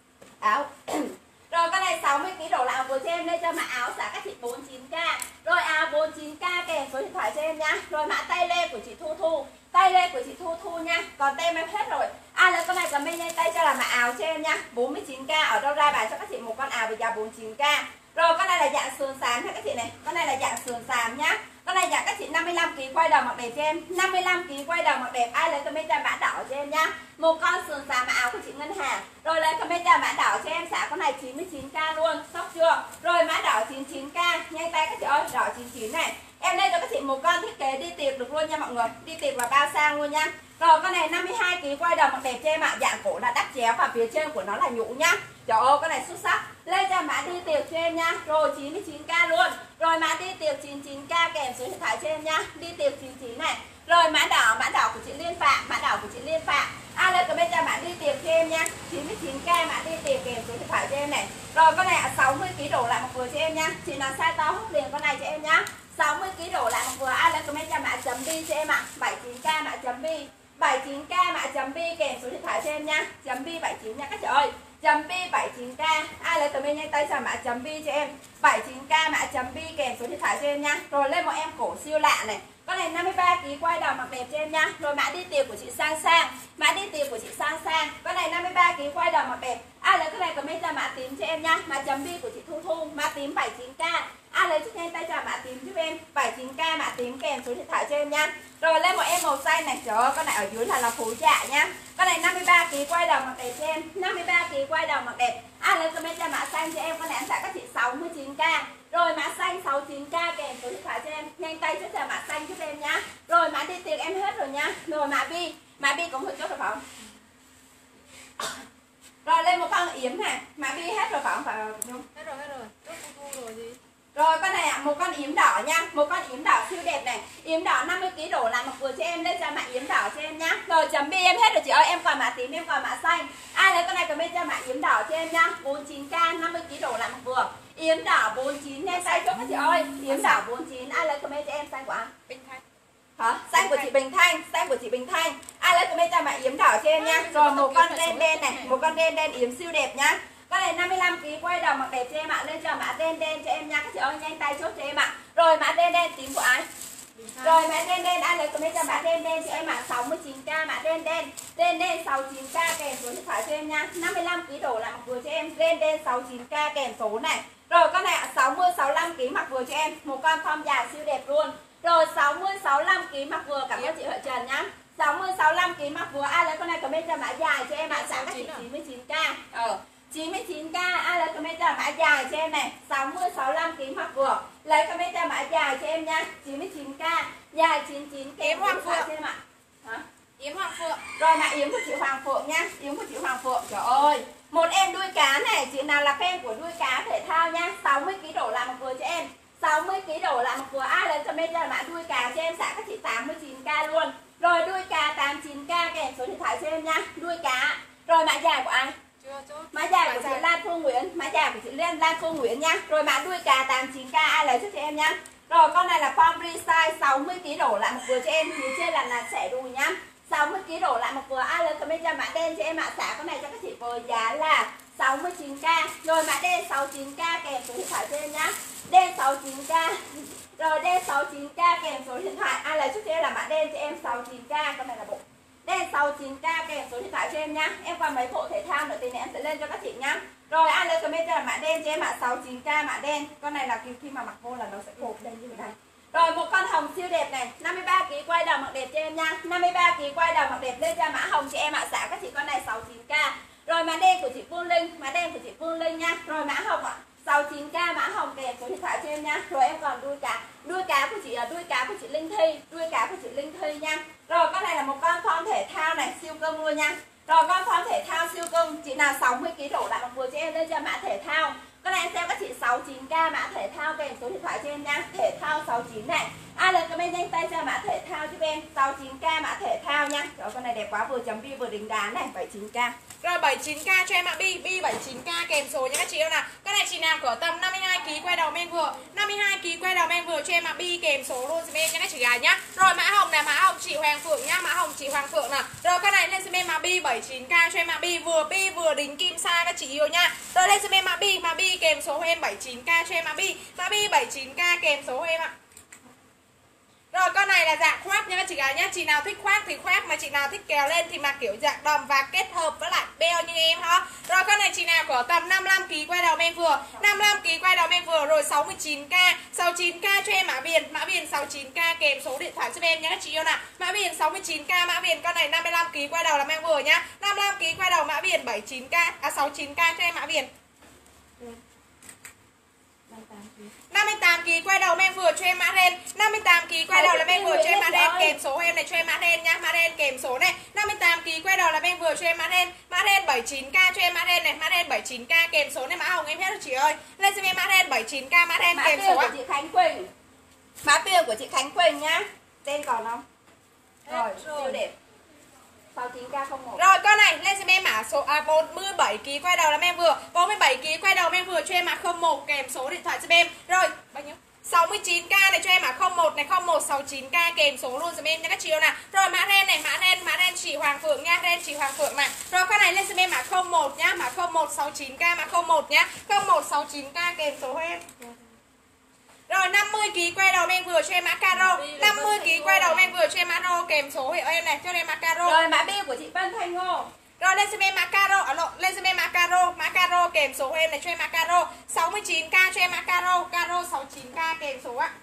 Áo. Rồi con này 60kg đổ lại của cho em. Lên cho mã áo xả các chị 49k. Rồi áo 49k kèm số điện thoại cho em nha. Rồi mã tay lê của chị Thu Thu. Tay lê của chị Thu Thu nha. Còn tem em hết rồi. Ai lấy con này comment nhanh tay cho là mã áo cho em nha. 49k. Ở đâu ra bán cho các chị một con áo với giá 49k. Rồi con này là dạng sườn xám nha các chị này. Con này là dạng sườn xám nhá. Con này dạng các chị 55kg quay đầu mặc đẹp cho em. 55kg quay đầu mặc đẹp. Ai lấy comment cho mã đỏ cho em nhá. Một con sườn xám áo của chị Ngân Hà. Rồi lấy comment cho mã đỏ cho em. Xả con này 99k luôn. Sốc chưa? Rồi mã đỏ 99k. Nhanh tay các chị ơi, đỏ 99 này. Em lên cho các chị một con thiết kế đi tiệc được luôn nha mọi người. Đi tiệc và bao sang luôn nha. Rồi con này 52kg quay đầu mặc đẹp cho em ạ. Dạng cổ là đắp chéo và phía trên của nó là nhũ nhá. Trời ơi con này xuất sắc. Lên cho mã đi tiệc cho em nha. Rồi 99k luôn. Rồi mã đi tiệc 99k kèm số điện thoại cho em nha. Đi tiệc 99 này. Rồi mã đỏ của chị Liên Phạm. Mã đỏ của chị Liên Phạm. Ai lên comment cho mã đi tiệc cho em nha. 99k mã đi tiệc kèm số điện thoại cho em này. Rồi con này 60kg đổ lại một vừa cho em nha. Chị nào size to hút liền con này cho em nhá. 60kg đổ lại một vừa. Ai lên comment cho mã chấm bi cho em ạ. 79k mã chấm bi. 79k mã chấm bi kèm số điện thoại cho em nha. Chấm bi 79 nha các chị ơi. Chấm bi 79k. Ai lấy comment nhanh tay cho mã chấm bi cho em. 79k mã chấm bi kèm số điện thoại cho em nha. Rồi lên một em cổ siêu lạ này. Con này 53kg quay đầu mặc đẹp cho em nha. Rồi mã đi tiệc của chị Sang Sang. Mã đi tiệc của chị Sang Sang. Con này 53kg quay đầu mặc đẹp. Ai lấy cái này comment cho mã tím cho em nha. Mã chấm bi của chị Thu Thu. Mã tím 79k. Ai lấy chút nhanh tay cho mã tím giúp em. 79k mã tím kèm số điện thoại cho em nha. Rồi lên một em màu xanh này. Trời ơi con này ở dưới là phối dạ nha. Con này 53kg quay đầu mặc đẹp cho em. 53kg quay đầu mặc đẹp. Ai lấy comment cho mã xanh cho em. Con này em trả các chị 69k. Rồi mã xanh 69k kèm số điện thoại cho em. Nhanh tay cho mã xanh giúp em nhá. Rồi mã đi tiệc em hết rồi nhá. Rồi mã bi cũng hơi chốt rồi phải không? Rồi lên một con yếm này. Mã bi hết rồi phải không? Phải không? Hết rồi. Chốt Thu rồi gì? Rồi con này một con yếm đỏ nha. Một con yếm đỏ siêu đẹp này. Yếm đỏ 50kg đổ lại một vừa cho em. Lên cho mã yếm đỏ cho em nhá. Rồi chấm bi em hết rồi chị ơi. Em còn mã tím, em còn mã xanh. Ai lấy con này comment cho mã yếm đỏ cho em nhá. 49k 50kg đổ lại một vừa. Yếm đỏ 49 nha. Xanh chốt các chị ơi. Yếm đỏ 49. Ai lấy comment cho em xanh của anh? Bình Thanh. Hả? Xanh của chị Bình Thanh. Xanh của chị Bình Thanh. Ai lấy comment cho mã yếm đỏ cho em nha. Rồi một con đen đen này. Một con đen đen yếm siêu đẹp nhá. Con này 55kg quay đầu mặc đẹp cho em ạ. Lên cho mã đen đen cho em nha các chị ơi. Nhanh tay chốt cho em ạ. Rồi mã đen đen tím của ai? Rồi mã đen đen ai lấy comment cho mã đen đen cho em ạ. 69k mã đen đen. Đen đen 69k kèm số điện thoại cho em nha. 55kg đổ lại mặc vừa cho em. Đen đen 69k kèm số này. Rồi con này 60 65kg mặc vừa cho em. Một con form dài siêu đẹp luôn. Rồi 60 65kg mặc vừa. Cảm ơn chị Huệ Trần nhá. 60 65kg mặc vừa. Ai lấy con này comment cho mã dài cho em ạ. Giá các chị 99k. 99k. Ai lấy comment cho mã dài cho em này. 60 65kg mặc vừa. Lấy comment cho mã dài cho em nha. 99k. Dài 99 kèm Hoàng Phượng cho em ạ. Hả? Yếm Hoàng Phượng. Rồi mã yếm của chị Hoàng Phượng nha. Yếm của chị Hoàng Phượng. Trời ơi. Một em đuôi cá này. Chị nào là fan của đuôi cá thể thao nha. 60kg đổ lại một vừa cho em. 60kg đổ lại một vừa. Ai lấy comment cho mã đuôi cá cho em. Xả các chị 89k luôn. Rồi đuôi cá 89k kèm số điện thoại cho em nha. Đuôi cá. Rồi mã dài của ai? Chưa chốt. Mã dài của chị Lan Phương Nguyễn. Mã dài của chị Lan Phương Nguyễn nha. Rồi mã đuôi cà 89k. Ai lấy cho chị em nhá. Rồi con này là form resize 60kg đổ lại một vừa cho em. Phía trên là xẻ đùi nhá. 60kg đổ lại một vừa. Ai lấy comment cho mã đen cho em ạ. Xả con này cho các chị với giá là 69k. Rồi mã đen 69k kèm số điện thoại cho em nhá. Đen 69k. Rồi đen 69k kèm số điện thoại. Ai lấy cho chị em là mã đen cho em 69k. Con này là bộ đen 69k kèm số điện thoại cho em nhá. Em còn mấy bộ thể thao nữa thì em sẽ lên cho các chị nhá. Rồi ai lấy comment cho là mã đen cho em ạ. 69k mã đen. Con này là khi mà mặc vô là nó sẽ cột đây như thế này. Rồi một con hồng siêu đẹp này. 53kg quay đầu mặc đẹp cho em nha. 53kg quay đầu mặc đẹp. Lên cho mã hồng cho em ạ. Xả các chị con này 69k. Rồi mã đen của chị Phương Linh. Mã đen của chị Phương Linh nha. Rồi mã hồng ạ. 69k mã hồng kèm số điện thoại cho em nha. Rồi em còn đuôi cá của chị là đuôi cá của chị Linh Thi, đuôi cá của chị Linh Thi nha. Rồi con này là một con form thể thao này, siêu cưng luôn nha. Rồi con form thể thao siêu cưng, chị nào 60 kg đổ lại mặc vừa cho em lên cho mã thể thao. Con này em xem các chị 69k mã thể thao kèm số điện thoại cho em nha. Thể thao 69 này. Ai lên comment nhanh tay cho mã thể thao giúp em. 69k mã thể thao nha. Rồi con này đẹp quá, vừa chấm bi vừa đính đán này, 79k. Rồi 79k cho em ạ, bi 79k kèm số nha các chị yêu nào. Cái này chị nào cỡ tầm 52 kg quay đầu men vừa, 52 kg quay đầu men vừa cho em ạ, bi kèm số luôn giùm em nha các chị gái nhá. Rồi mã hồng này, mã hồng chị Hoàng Phượng nhá, mã hồng chị Hoàng Phượng nào. Rồi cái này lên giùm em mã bi 79k cho em ạ, bi vừa đính kim sa các chị yêu nha. Rồi lên giùm em mã bi kèm số em 79k cho em mã bi 79k kèm số em ạ. Rồi con này là dạng khoác nha các chị gái nhá. Chị nào thích khoác thì khoác, mà chị nào thích kéo lên thì mặc kiểu dạng đầm và kết hợp với lại beo như em ha. Rồi con này chị nào có tầm 55 kg quay đầu men vừa, 55 kg quay đầu men vừa. Rồi 69k cho em mã viền 69k kèm số điện thoại giúp em nha các chị yêu nào. Mã viền 69k, mã viền con này 55 kg quay đầu là men vừa nhá. 55 kg quay đầu mã viền 69k cho em mã viền. 58 kg quay đầu men vừa cho em mã ren, 58 kg quay đầu là men vừa cho em mã ren kèm số em này cho em mã ren nhá, mã ren kèm số này. 58 kg quay đầu là men vừa cho em mã ren 79k cho em mã ren này, mã ren 79k kèm số này, mã hồng em hết rồi chị ơi. Lên cho em mã ren 79k, mã ren kèm số của chị Khánh Quỳnh. Mã tiêu của chị Khánh Quỳnh nhá. Tên còn không? Rồi, siêu đẹp. 69k01. Rồi con này lên cho em mã số 47 kg quay đầu là em vừa, 47 kg quay đầu em vừa cho em mã 01 kèm số điện thoại giúp em. Rồi, bao nhiêu? 69k này cho em mã 01 này, 0169k kèm số luôn giùm em nha các chị yêu nào. Rồi mã ren này, mã ren chị Hoàng Phượng nha, ren chị Hoàng Phượng này. Rồi con này lên giùm em mã 01 nhá, mã 0169k, mã 01 nhá, 0169k kèm số em. Rồi 50 kg quay đầu men vừa cho em mã caro, 50 kg quay đầu men vừa cho em mã rô kèm số hiệu em này, cho em mã caro. Rồi mã bill của chị Vân Thanh Ngô. Rồi lên xem em mã caro, lên xem em mã caro kèm số em này cho em mã caro, 69k cho em mã caro 69k kèm số ạ.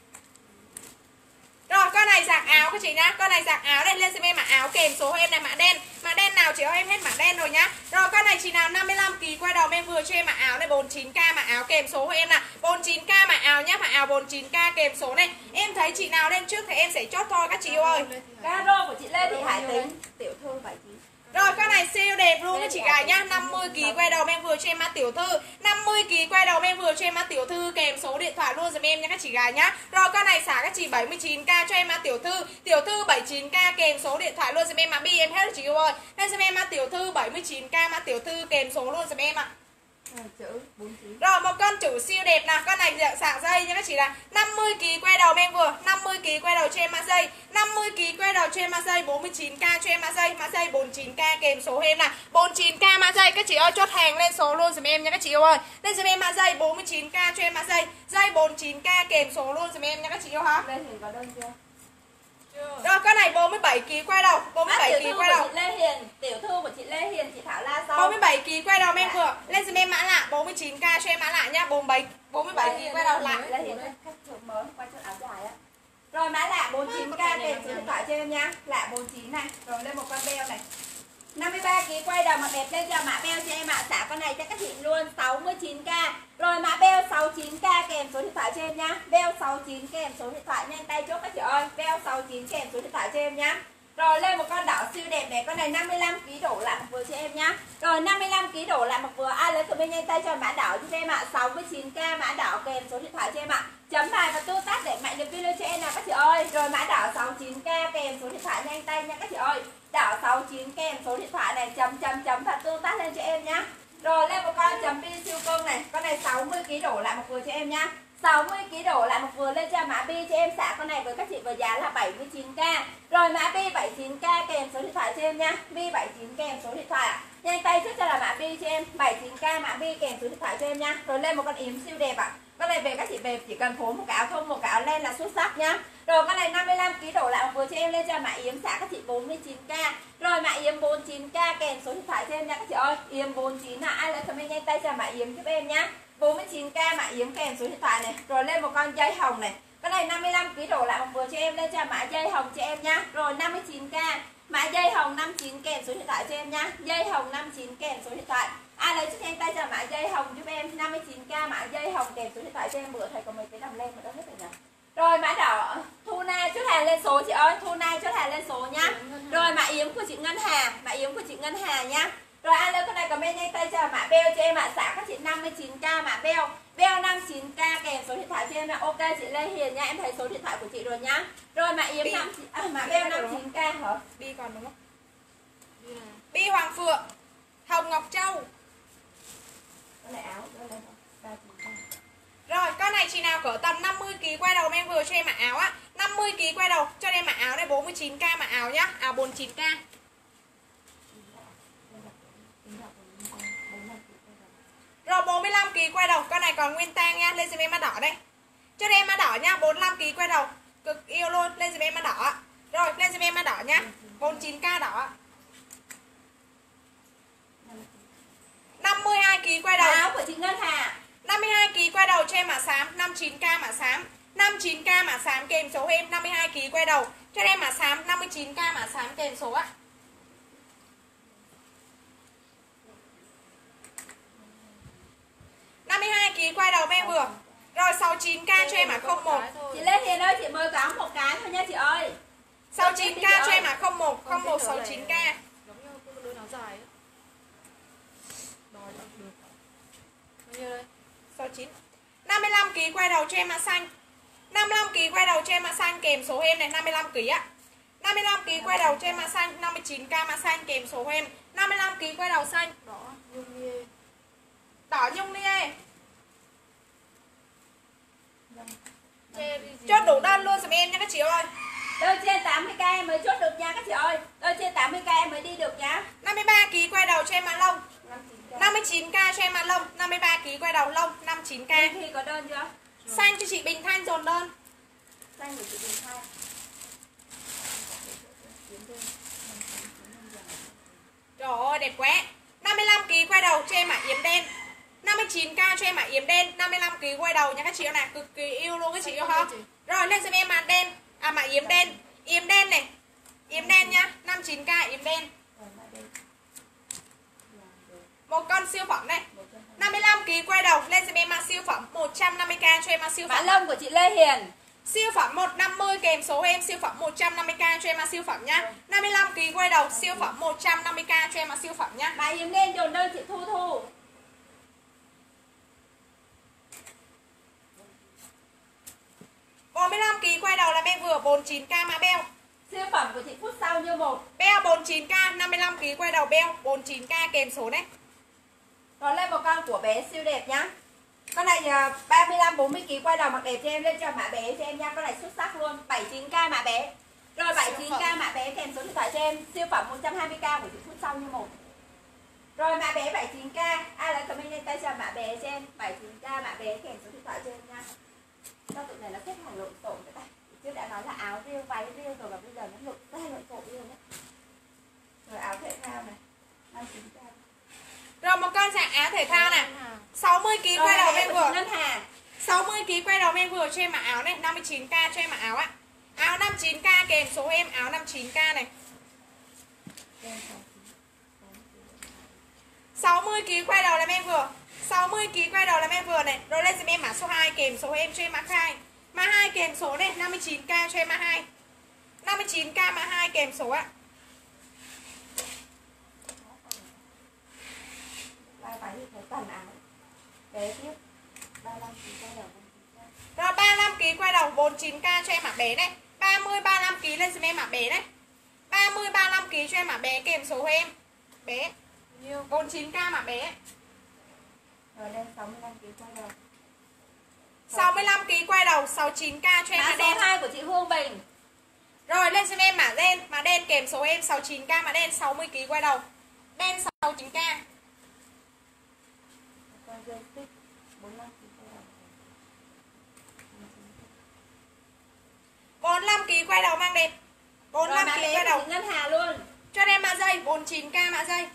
Rồi con này dạng áo các chị nhá, con này dạng áo đây, lên xem em mã áo kèm số em này, mã đen nào chị ơi, em hết mã đen rồi nhá. Rồi con này chị nào 55 kg quay đầu em vừa cho em mã áo này 49k mã áo kèm số em nè, 49k mã áo nhá, mã áo 49k kèm số này. Em thấy chị nào lên trước thì em sẽ chốt thôi các chị yêu ơi. Caro của chị Lê Thị Hải Tính, tiểu thư 79. Rồi con này siêu đẹp luôn các chị gái nhá, 50 kg quay đầu em vừa cho em mã tiểu thư, 50 kg quay đầu em vừa cho em mã tiểu thư kèm số điện thoại luôn giùm em nha các chị gái nhá. Rồi con này xả các chị 79k cho em mã tiểu thư 79k kèm số điện thoại luôn giùm em, mã bi em hết rồi chị yêu ơi. Lên giùm em mã tiểu thư 79k mã tiểu thư kèm số luôn giùm em ạ. Chữ 49. Rồi một con chủ siêu đẹp nào, con này xả dây nha các chị, là 50 kg quay đầu em vừa, 50 kg quay đầu cho em mã dây, 50 kg quay đầu cho em mã dây 49k cho em mã dây 49k kèm số em nè, 49k mã dây các chị ơi, chốt hàng lên số luôn giùm em nha các chị yêu ơi. Lên giùm em mã dây 49k cho em mã dây 49k kèm số luôn giùm em nha các chị yêu ha. Lê Hiền có đơn chưa? Rồi con này 47 kg quay đầu, 47 kg quay đầu. Lê Hiền, tiểu thư của chị Lê Hiền, chị Thảo La Sau. 47 kg quay đầu em vừa. Lên giùm em mã lạ 49k cho em mã lạ nha, 47 kg quay đầu lạ. Lê Hiền khách thượng mới qua chút áo dài á. Rồi mã lạ 49k kèm số điện thoại cho em nha. Lạ 49 này, rồi lên một con beo này. 53 kg quay đầu mà đẹp lên cho mã beo cho em ạ. Xả con này cho các chị luôn 69k. Rồi mã beo 69k kèm số điện thoại cho em nhá. Beo 69 kèm số điện thoại, nhanh tay chốt các chị ơi. Beo 69 kèm số điện thoại cho em nhá. Rồi lên một con đỏ siêu đẹp này, con này 55 kg đổ lại một vừa cho em nhá. Rồi 55 kg đổ lại một vừa, ai lấy comment nhanh tay cho mã đỏ giúp em ạ. 69k mã đỏ kèm số điện thoại cho em ạ. Chấm bài và tương tác để mạnh được video cho em nào các chị ơi. Rồi mã đỏ 69k kèm số điện thoại, nhanh tay nha các chị ơi. Đỏ 69 kèm số điện thoại này, chấm và tương tác lên cho em nhá. Rồi lên một con chấm bi siêu cưng này, con này 60 kg đổ lại một vừa cho em nhá. 60 kg đổ lại một vừa, lên cho mã bi cho em xả con này với các chị với giá là 79k. Rồi mã bi 79k kèm số điện thoại cho em nha. Bi 79 kèm số điện thoại ạ. Nhanh tay trước cho là mã bi cho em 79k mã bi kèm số điện thoại cho em nha. Rồi lên một con yếm siêu đẹp ạ. Con này về các chị về chỉ cần phối một cái áo thun, một cái áo len là xuất sắc nhá. Rồi con này 55 kg đổ lại một vừa cho em, lên cho mã yếm xả các chị 49k. Rồi mã yếm 49k kèm số điện thoại cho em nha các chị ơi. Yếm 49 là ai lấy comment nhanh tay cho mã yếm giúp em nhá. 49k mã yếm kèm số điện thoại này. Rồi lên một con dây hồng này. Cái này 55 kg đổ lại một vừa cho em, lên cho mã dây hồng cho em nhá. Rồi 59k mã dây hồng 59 kèm số điện thoại cho em nhá. Dây hồng 59 kèm số điện thoại. Ai lấy cho em tay cho mã dây hồng giúp em 59k mã dây hồng kèm số điện thoại cho em, bữa thầy có mấy cái đầm len mà đâu hết rồi nhỉ. Rồi mã đỏ Thu Na chốt hàng lên số chị ơi, Thu Na chốt hàng lên số nhá. Rồi mã yếm của chị Ngân Hà, mã yếm của chị Ngân Hà nhá. Rồi ai lấy cái này comment nhanh tay cho mã beo cho em ạ. Xả các chị 59k mã beo 59k kèm số điện thoại cho em là ok chị Lê Hiền nha, em thấy số điện thoại của chị rồi nhá. Rồi mã yếm mã beo 59k hả? Bi còn đúng không? Bi Hoàng Phượng, Hồng Ngọc Châu. Cái này áo, cái này 39k. Rồi, con này chị nào cỡ tầm 50kg quay đầu em vừa cho em mặc áo á. 50kg quay đầu cho em mặc áo này 49k mặc áo nhá. Áo 49k. Rồi 45kg quay đầu, con này còn nguyên tang nha, lên giùm em mã đỏ đây. Cho em mã đỏ nhá, 45kg quay đầu, cực yêu luôn, lên giùm em mã đỏ. Rồi, lên giùm em mã đỏ nhá. 49k đỏ. 52kg quay đầu. Áo của chị Ngân Hà. 52kg quay đầu cho em mã xám, 59k mã xám. 59k mã xám kèm số em 52kg quay đầu. Cho em mã xám 59k mã xám kèm số á. 52kg quay đầu em vừa. Rồi 69k cho em mã 01. Chị Lê Hiền ơi, chị mới có một cái thôi nha chị ơi. 69k cho em mã 01, 01 69k. Giống như cái đôi áo dài ấy. Đòi được. Bao nhiêu đây? 69. 55kg quay đầu cho em mã xanh. 55kg quay đầu cho em mã xanh kèm số em này 55kg á. 55kg quay đầu cho em mã xanh, 59k mã xanh kèm số em. 55kg quay đầu xanh. Đỏ nhung đi. Đỏ nhung đi ê. Cherry gì? Chốt đủ đơn luôn giùm em nha các chị ơi. Đơn trên 80k em mới chốt được nha các chị ơi. Đơn trên 80k em mới đi được nha. 53kg quay đầu cho em mã lông. 59k. 59k cho em mã lông. 53kg quay đầu lông 59k. Khi có đơn chưa? Xanh cho chị Bình Thanh dồn đơn. Xanh của chị Bình Thanh. Trời ơi đẹp quá. 55kg quay đầu cho em mã yếm đen. 59k cho em mã yếm đen. 55kg quay đầu nha các chị ơi này, cực kỳ yêu luôn các chị yêu không? Rồi lên giùm em mã đen. À mã yếm đen. Yếm đen này. Yếm đen nhá. 59k yếm đen. Một con siêu phẩm này. 55kg quay đầu lên giùm em mã siêu phẩm 150k cho em mã siêu Mã phẩm. lông của chị Lê Hiền. Siêu phẩm 150 kèm số em siêu phẩm 150k cho em mã siêu phẩm nhá. 55kg quay đầu siêu phẩm 150k cho em mã siêu phẩm nhá. Mã yếm đen dồn đơn chị Thu Thu. 45kg quay đầu là em vừa 49k mã beo. Siêu phẩm của chị Phút Sau Như Một. Beo 49k, 55kg quay đầu beo 49k kèm số đấy. Còn lên một con của bé siêu đẹp nhá. Con này 35 40kg quay đầu mặc đẹp cho em, lên cho mã bé cho em nha. Con này xuất sắc luôn. 79k mã bé. Rồi 79k mã bé kèm số điện thoại cho em. Siêu phẩm 120k của chị Phút Sau Như Một. Rồi mã bé 79k. Ai lấy comment lên tay cho mã bé cho em. 79k mã bé kèm số điện thoại cho em nha. Sao tụi này nó xếp hàng lộn xộn vậy ta? Chứ đã nói là áo riêng, váy riêng rồi, và bây giờ nó lộn xộn riêng đấy. Rồi áo thể thao này 59k. Rồi một con dạng áo thể thao này 60kg quay đầu em vừa. Ngân Hà. 60kg quay đầu em vừa cho em mặc áo này 59k cho em mặc áo ạ. Áo 59k kèm số em áo 59k này. 60kg quay đầu là em vừa. 60kg quay đầu là em vừa này. Rồi lên giùm em mã số 2 kèm số em cho em mã 2. Mã 2 kèm số này 59k cho em mã 2. 59k mã 2 kèm số ạ. Vai váy thì thấy toàn áo. Bé tiếp 35kg quay đầu 49k. Rồi 35kg quay đầu 49k cho em mã bé này. 30 35kg lên giùm em mã bé này. 30 35kg cho em mã bé kèm số em. Bé. 49k mã bé. Rồi lên 65kg quay đầu. 65kg quay đầu 69k cho em Mã mã số đen. 2 của chị Hương Bình. Rồi lên giùm em mã đen kèm số em 69k mã đen 60kg quay đầu. Đen 69k. Con dây tích 45kg quay đầu. 45kg quay đầu mang đẹp. 45kg quay đầu. Ngân Hà luôn. Cho em mã dây 49k mã dây.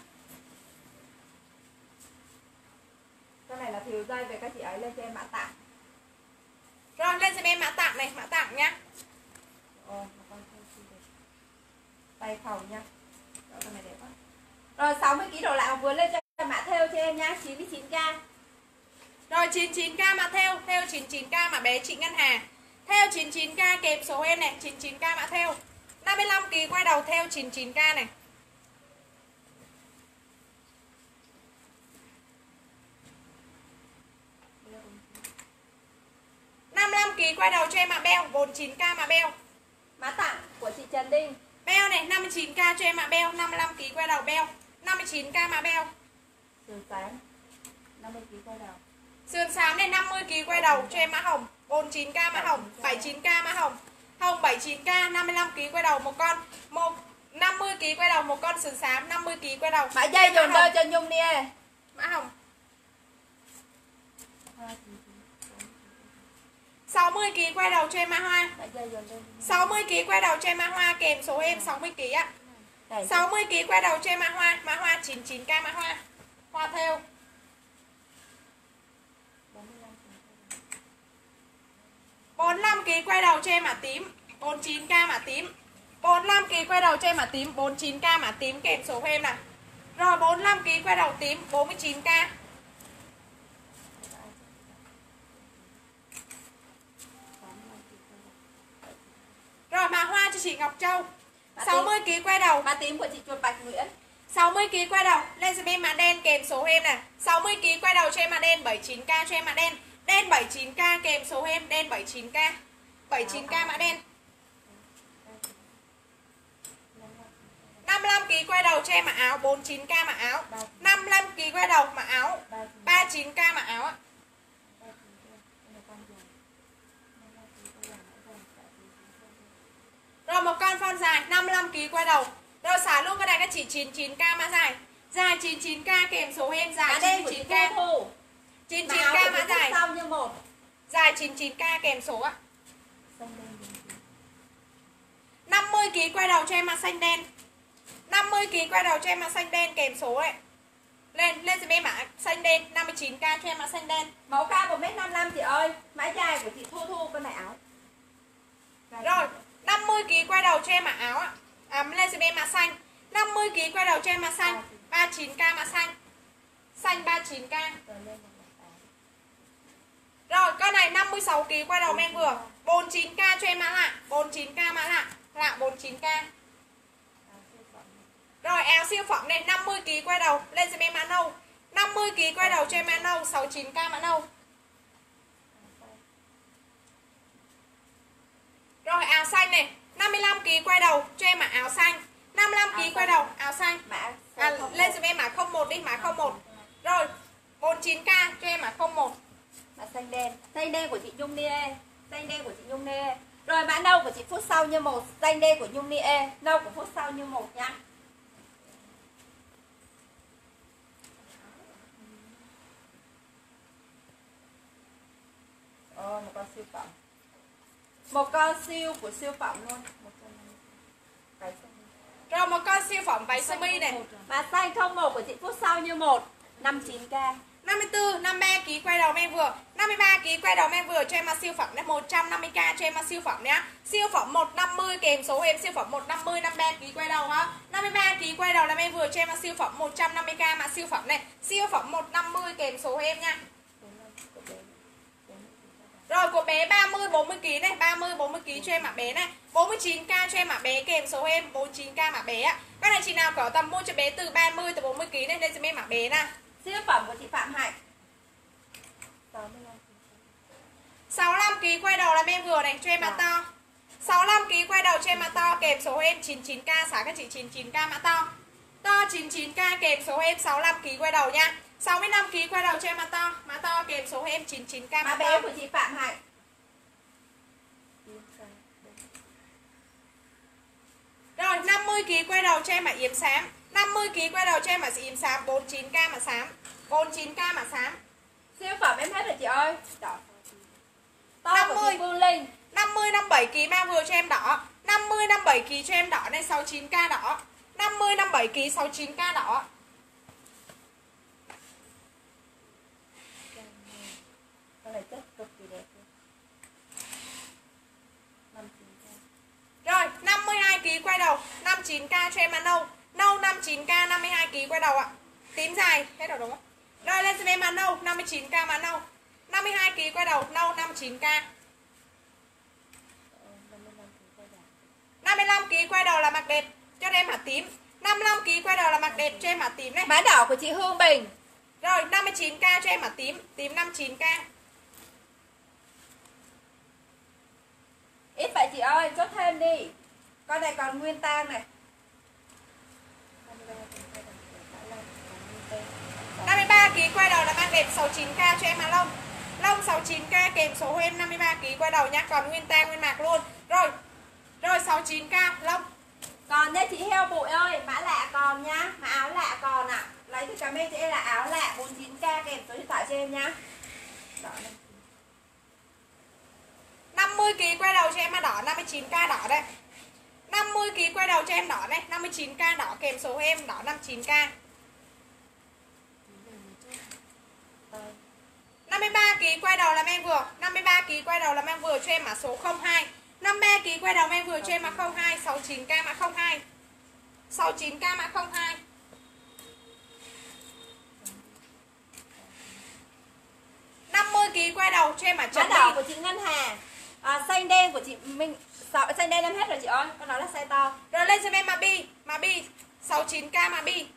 Con này là thiếu dây về các chị ấy lên cho em mã tặng. Rồi lên giùm em mã tặng này, mã tặng nhá. Con tay khẩu nha. Rồi con này đẹp quá. Rồi 60kg đổ lại vừa lên cho mã theo cho em nha, 99k. Rồi 99k mã theo 99k mã bé chị Ngân Hà. Theo 99k kèm số em này, 99k mã theo. 55 kg quay đầu theo 99k này. Ký quay đầu cho em mã beo 49k mã beo. Mã tặng của chị Trần Đinh. Beo này 59k cho em mã beo, 55 kg quay đầu beo, 59k mã beo. Sườn xám 50 kg quay đầu. Sườn xám này 50 kg quay đầu cho em mã hồng, 49k mã hồng, 79k mã hồng. Hồng 79k, 55 kg quay đầu một con. 50 kg quay đầu một con sườn xám, 50 kg quay đầu. Mã dây dồn đơ cho Nhung đi. Mã hồng. 60 kg quay đầu cho em mã hoa. 60 kg quay đầu cho em mã hoa kèm số em 60 kg ạ. 60 kg quay đầu cho em mã hoa 99k mã hoa. Hoa theo. 45 kg quay đầu cho em mã tím, 49k mã tím. 45 kg quay đầu cho em mã tím, 49k mã tím kèm số em nè. Rồi 45 kg quay đầu tím, 49k. Rồi mã hoa cho chị Ngọc Châu. 60 kg quay đầu. Mã tím của chị Chuột Bạch Nguyễn. 60 kg quay đầu, lên giùm em mã đen kèm số em nè. 60 kg quay đầu cho em mã đen, 79k cho em mã đen. Đen 79k kèm số em, đen 79k. 79k mã đen. 55 kg quay đầu cho em mã áo, 49k mã áo. 55 kg quay đầu mã áo, 39k mã áo ạ. Rồi một con phon dài 55 kg quay đầu. Rồi xả luôn cái này các chị 99k mã dài. Dài 99k kèm số em dài 99k. 99k mã dài. Xong như một. Dài 99k kèm số ạ. 50 kg quay đầu cho em mã xanh đen. 50 kg quay đầu cho em mã xanh đen kèm số này. Lên giùm em mã xanh đen 59k cho em mã xanh đen. Mẫu cao 1m55 chị ơi. Mã dài của chị Thu Thu con này áo. Rồi 50 kg quay đầu cho em mã áo ạ. Lên giùm em mã xanh. 50 kg quay đầu cho em mã xanh, 39k mã xanh. Xanh 39k. Rồi con này 56 kg quay đầu men vừa, 49k cho em mã lạ, 49k mã lạ, lạ 49k. Rồi áo siêu phẩm này 50 kg quay đầu, lên giùm em mã nâu. 50 kg quay đầu cho em mã nâu, 69k mã nâu. Rồi áo xanh này 55 kg quay đầu cho em mã áo xanh. 55 kg quay đầu áo xanh. Lên giùm em mã 01 đi, mã 01. Rồi 49k cho em mã 01. Mã xanh đen. Xanh đen của chị Nhung đi e. Xanh đen của chị Nhung đi e. Rồi mã nâu của chị phút sau như một. Xanh đen của Nhung đi e. Nâu của phút sau như một nha. Một con siêu phẩm. Một con siêu của siêu phẩm luôn. Rồi một con siêu phẩm váy sơ mi này. Mã xanh 01 của chị phút sau như một. 59k. 54, 53 kg quay đầu men vừa, 53 kg quay đầu men vừa cho em mã siêu phẩm đấy, 150k cho em mã siêu phẩm nhá. Siêu phẩm 150 kèm số em siêu phẩm 150, 53 kg quay đầu ha. 53 kg quay đầu là men vừa cho em mã siêu phẩm 150k mã siêu phẩm này. Siêu phẩm 150 kèm số em nha. Rồi của bé 30 40 kg này, 30 40 kg cho em mã bé này, 49k cho em mã bé kèm số em, 49k mã bé ạ. Các này chị nào có tầm mua cho bé từ 30 tới 40 kg này, lên cho em mã bé nè. Siêu phẩm của chị Phạm Hạnh 65 kg quay đầu là em vừa này, cho em mã to. 65 kg quay đầu cho em mã to kèm số em 99k, xả các chị 99k mã to. To 99k kèm số em 65 kg quay đầu nha. 65 kg quay đầu cho em mã to kèm số em 99k mã bé của chị Phạm Hạnh. Rồi 50 kg quay đầu cho em mã yếm xám. 50 kg quay đầu cho em mã yếm xám, 49k mã xám. 49k mã xám. Siêu phẩm em hết rồi chị ơi. Đỏ. To 50 của chị Phương Linh. 50 57 kg mang vừa cho em đỏ. 50 57 kg cho em đỏ này, 69k đỏ. 50 57 kg 69k đỏ. Con này chất cực kỳ đẹp. Rồi 52 kg quay đầu, 59k cho em mã nâu. Nâu 59k, 52 kg quay đầu ạ. Tím dài, hết rồi đúng không? Rồi lên cho em mã nâu, 59k mã nâu. 52kg quay đầu, nâu 59k. 55kg quay đầu là mặc đẹp, cho em mã tím. 55kg quay đầu là mặc đẹp, cho em mã tím này. Mã đỏ của chị Hương Bình. Rồi 59k cho em mã tím, tím 59k. Ít vậy chị ơi, chốt thêm đi. Con này còn nguyên tang này. 53kg quay đầu là mang đẹp, 69k cho em mã lông. Lông 69k kèm số em 53kg quay đầu nhá, còn nguyên tang nguyên mạc luôn. Rồi. Rồi 69k lông. Còn nha chị Heo Bụi ơi, mã lạ còn nhá, mã áo lạ còn ạ. Lấy thì comment cho em là áo lạ 49k kèm số điện thoại cho em nhá. Đỏ này. 50kg quay đầu cho em mã đỏ, 59k đỏ đây. 50kg quay đầu cho em đỏ này, 59k đỏ kèm số em đỏ 59k. 53kg quay đầu là em vừa, 53kg quay đầu là em vừa cho em mã số 02. 53kg quay đầu em vừa cho em mã 02, 69k mã 02. 69k mã 02. 50kg quay đầu cho em mã Mã trắng đỏ đi. của chị Ngân Hà. Xanh đen của chị Minh. Xanh đen em hết rồi chị ơi, con nói là size to. Rồi lên cho em mã bi 69k mã bi.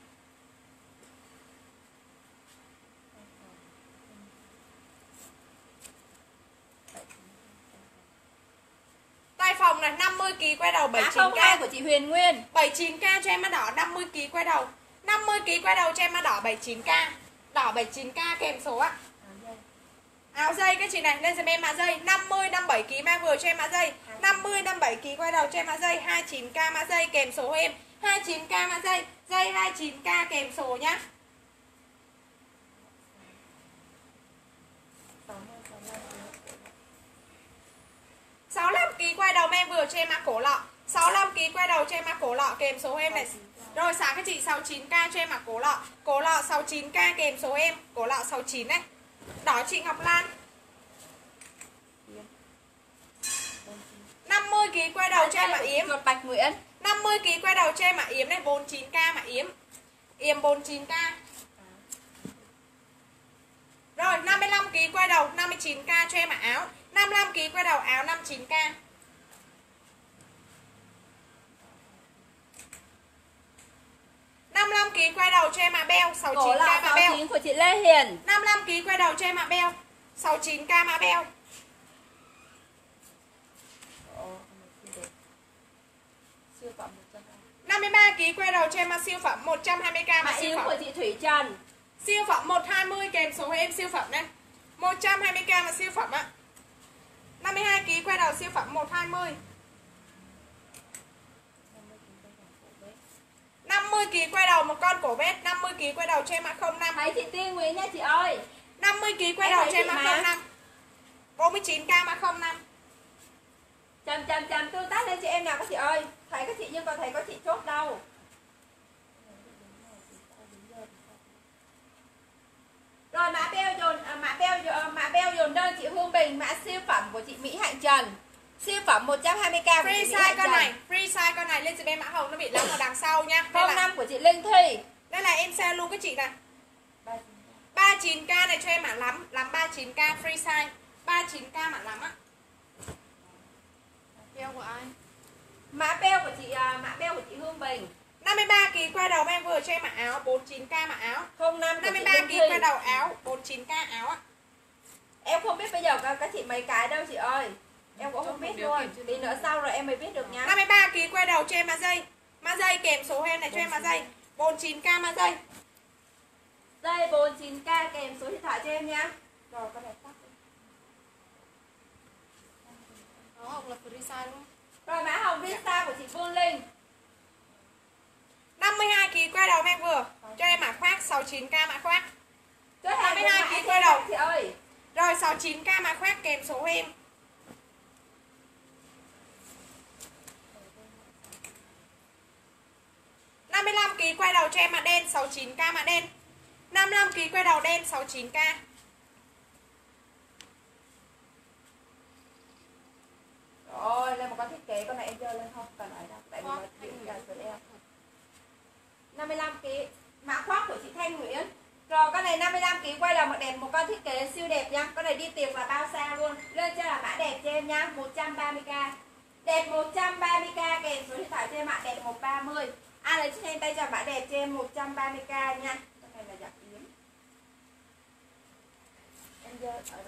Tay phòng này 50kg quay đầu 79k. 02 của chị Huyền Nguyên. 79k cho em mã đỏ, 50kg quay đầu. 50kg quay đầu cho em mã đỏ 79k. Đỏ 79k kèm số ạ. Áo dây các chị này, lên giùm em mã dây 50 57kg mang vừa cho em mã dây. 50 57kg quay đầu cho em mã dây, 29k mã dây kèm số em. 29k mã dây, dây 29k kèm số nhá. 65kg quay đầu em vừa cho em mã cổ lọ. 65kg quay đầu cho em mã cổ lọ kèm số em này. Rồi sáng các chị 69k cho em mã cổ lọ. Cổ lọ 69k kèm số em. Cổ lọ 69 này. Đỏ chị Ngọc Lan. 50kg quay đầu cho em mã yếm. Bạch Nguyễn. 50kg quay đầu cho em mã yếm này, 49k mã yếm. Yếm 49k. Rồi 55kg quay đầu 59k cho em mã áo. 55kg quay đầu áo 59k. 55kg quay đầu cho em mã beo, 69k mã beo. 69 của chị Lê Hiền. 55kg quay đầu cho em mã beo, 69k mã beo. Siêu phẩm 53kg quay đầu cho em mã siêu phẩm 120k mã siêu phẩm. của chị Thủy Trần. Siêu phẩm 120 kèm số em siêu phẩm đây. 120k mà siêu phẩm ạ. 52kg quay đầu siêu phẩm 120. 50kg quay đầu một con cổ vết, 50kg quay đầu cho em mã 05. Thấy chị Tiên Nguyễn nha chị ơi. 50kg quay đầu cho em mã 05. 49k mã 05. Chầm tương tác lên chị em nào các chị ơi. Thấy các chị nhưng còn thấy có chị chốt đâu. Rồi mã beo dồn đơn chị Hương Bình, mã siêu phẩm của chị Mỹ Hạnh Trần. Siêu phẩm 120k của Free chị Mỹ size Hạnh con Trần. này, free size con này lên cho em mã hồng nó bị lắm ở đằng sau nha. Đây là, 05 của chị Linh Thùy. đây là em share luôn các chị này. 39k này cho em mã lắm, 39k free size. 39k mã lắm á. Beo của ai? Mã beo của chị Hương Bình. 53kg quay đầu em vừa cho em mã áo, 49k mã áo. 05 của chị Linh 53kg Thùy. quay đầu áo, 49k áo á. Em không biết bây giờ các chị mấy cái đâu chị ơi. Em cũng không biết luôn. Tí nữa sau rồi em mới biết được nha. 53kg quay đầu cho em mã dây. Mã dây kèm số em này cho em mã dây, 49k mã dây. Dây 49k kèm số điện thoại cho em nha. Rồi con này tắt. Áo hồng là free size đúng không? Rồi mã hồng Vista của chị Phương Linh. 52kg quay đầu em vừa cho em mã khoác, 69k mã khoác. Chốt 52kg quay đầu chị ơi. Rồi 69k mã khoác kèm số em. Năm 55kg quay đầu cho em mã đen, 69k mã đen. 55kg quay đầu đen, 69k. Rồi lên một con thiết kế, con này em dơ lên không cần ở đâu tại vì nó chịu cả sợi eo. 55kg. Mã khoác của chị Thanh Thanh Nguyễn. Rồi con này 55 kg quay đầu mặc đẹp, một con thiết kế siêu đẹp nha. Con này đi tiệc là bao xa luôn. Lên cho là mã đẹp cho em nha, 130k. Đẹp 130k kèm số điện thoại cho em ạ, đẹp 130. Ai lấy cho em tay cho mã đẹp cho em 130k nha. Con này là dạng yếm. Em dơ ở đó.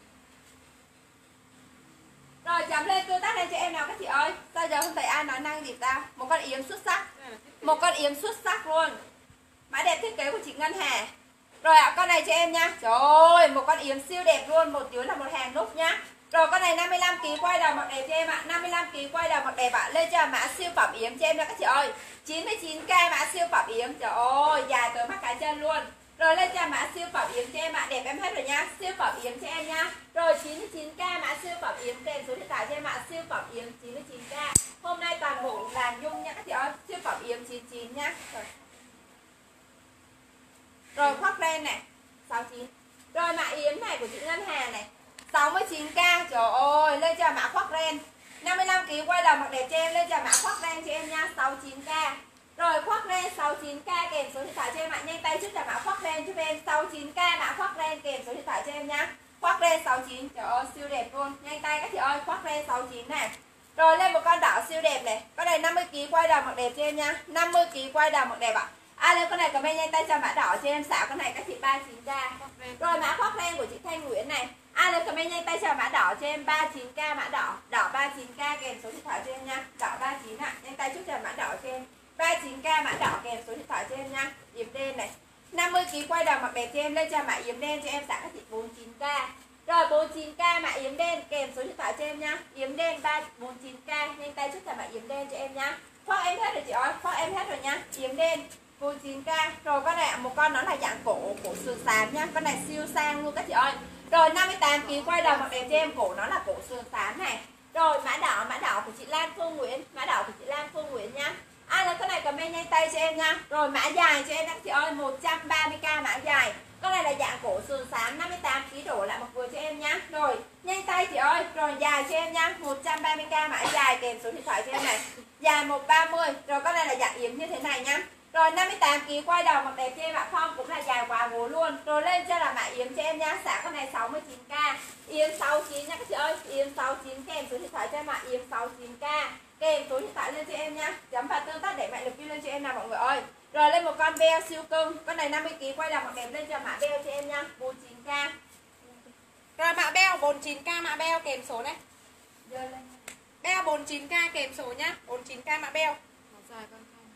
Rồi chấm lên tương tác lên cho em nào các chị ơi. Sao giờ không thấy ai nói năng gì ta? Một con yếm xuất sắc. Một con yếm xuất sắc luôn. Mã đẹp thiết kế của chị Ngân Hà. Rồi ạ, con này cho em nha. Trời ơi, một con yếm siêu đẹp luôn. Một dưới là một hàng nút nhá. Rồi con này 55 kg quay đầu mặc đẹp cho em ạ. 55 kg quay đầu mặc đẹp ạ. Lên cho mã siêu phẩm yếm cho em nha các chị ơi. 99k mã siêu phẩm yếm. Trời ơi, dài tới mắt cá chân luôn. Rồi lên cho mã siêu phẩm yếm cho em ạ. Đẹp em hết rồi nha. Siêu phẩm yếm cho em nha. Rồi 99k mã siêu phẩm yếm kèm số điện thoại cho em ạ. Siêu phẩm yếm 99k. Hôm nay toàn bộ làn nhung nha các chị ơi. Siêu phẩm yếm 99 nhá. Rồi khoác ren này 69. Rồi mã yếm này của chị Ngân Hà này 69k. Trời ơi, lên cho mã khoác ren 55 kg quay đầu mặc đẹp cho em. Lên cho mã khoác ren cho em nha, 69k. Rồi khoác ren 69k kèm số điện thoại cho em ạ. Nhanh tay trước là mã khoác ren cho em, 69k mã khoác ren kèm số điện thoại cho em nha. Khoác ren 69. Trời ơi siêu đẹp luôn. Nhanh tay các chị ơi, khoác ren 69 này. Rồi lên một con đỏ siêu đẹp này. Con này 50 kg quay đầu mặc đẹp cho em nha. 50 kg quay đầu mặc đẹp ạ. Ai lên con này comment nhanh tay cho mã đỏ cho em, xả con này các chị 39k. Rồi mã khoác ren của chị Thanh Nguyễn này. Ai lên comment nhanh tay cho mã đỏ cho em, 39k mã đỏ. Đỏ 39k kèm số điện thoại cho em nha. Đỏ 39 ạ. Nhanh tay chúc cho mã đỏ cho em. 39k mã đỏ kèm số điện thoại cho em nha. Yếm đen này. 50 kg quay đầu mặc đẹp cho em. Lên cho mã yếm đen cho em, xả các chị 49k. Rồi 49k mã yếm đen kèm số điện thoại cho em nha. Yếm đen 49k. Nhanh tay chúc cho mã yếm đen cho em nha. Khoác em hết rồi chị ơi, khoác em hết rồi nha. Yếm đen 49k. Rồi con này một con nó là dạng cổ sườn xám nhá. Con này siêu sang luôn các chị ơi. Rồi 58 kg quay đầu mặc đẹp cho em, cổ nó là cổ sườn xám này. Rồi mã đỏ của chị Lan Phương Nguyễn, mã đỏ của chị Lan Phương Nguyễn nhá. Ai lấy con này comment nhanh tay cho em nha. Rồi mã dài cho em các chị ơi, 130k mã dài. Con này là dạng cổ sườn xám, 58 kg đổ lại mặc vừa cho em nhá. Rồi nhanh tay chị ơi. Rồi dài cho em nha, 130k mã dài kèm số điện thoại cho em này. Dài 130. Rồi con này là dạng yếm như thế này nhá. Rồi 58 kg quay đầu mặc đẹp cho em ạ. Form cũng là dài quá gối luôn. Rồi lên cho là mã yếm cho em nha. Xả con này 69k. Yếm 69 nha các chị ơi. Yếm 69 kèm số điện thoại cho em ạ. Yếm 69k kèm số điện thoại lên cho em nha. Chấm và tương tác để mạnh lực view lên cho em nào mọi người ơi. Rồi lên một con beo siêu cưng. Con này 50 kg quay đầu mặc đẹp, lên cho mã beo cho em nha. 49k. Rồi mã beo 49k mã beo kèm số này. Beo 49k kèm số nhá. 49k mã beo. Nó dài con không?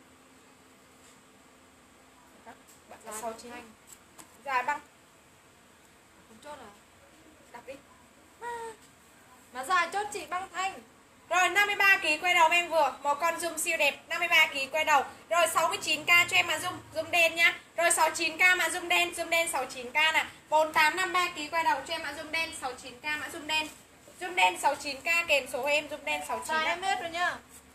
Bạn 69. Dài băng. Không chốt à? Đọc đi. Nó dài chốt chị băng thanh. Rồi 53 kg quay đầu em vừa, một con zoom siêu đẹp, 53 kg quay đầu. Rồi 69k cho em mã zoom đen nhá. Rồi 69k mã zoom đen 69k nè. 4853 kg quay đầu cho em mã zoom đen, 69k mã zoom đen. Zoom đen 69k kèm số em zoom đen 69. Dài em hết rồi nhá.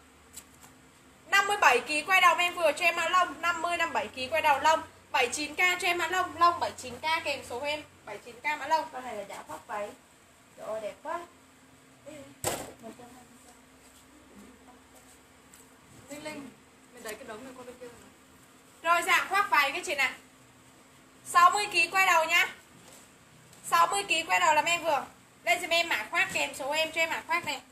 57 kg quay đầu em vừa cho em mã lông, 57 kg quay đầu lông. 79k cho em mã lông, lông 79k kèm số em, 79k mã lông. Con này là dạng khoác váy. Trời ơi đẹp quá. Linh mình đẩy cái đống này qua bên kia rồi. Rồi dạng khoác váy cái chị này. 60 kg quay đầu nhá. 60 kg quay đầu làm em vừa. Lên giùm em mã khoác kèm số em cho em mã khoác này.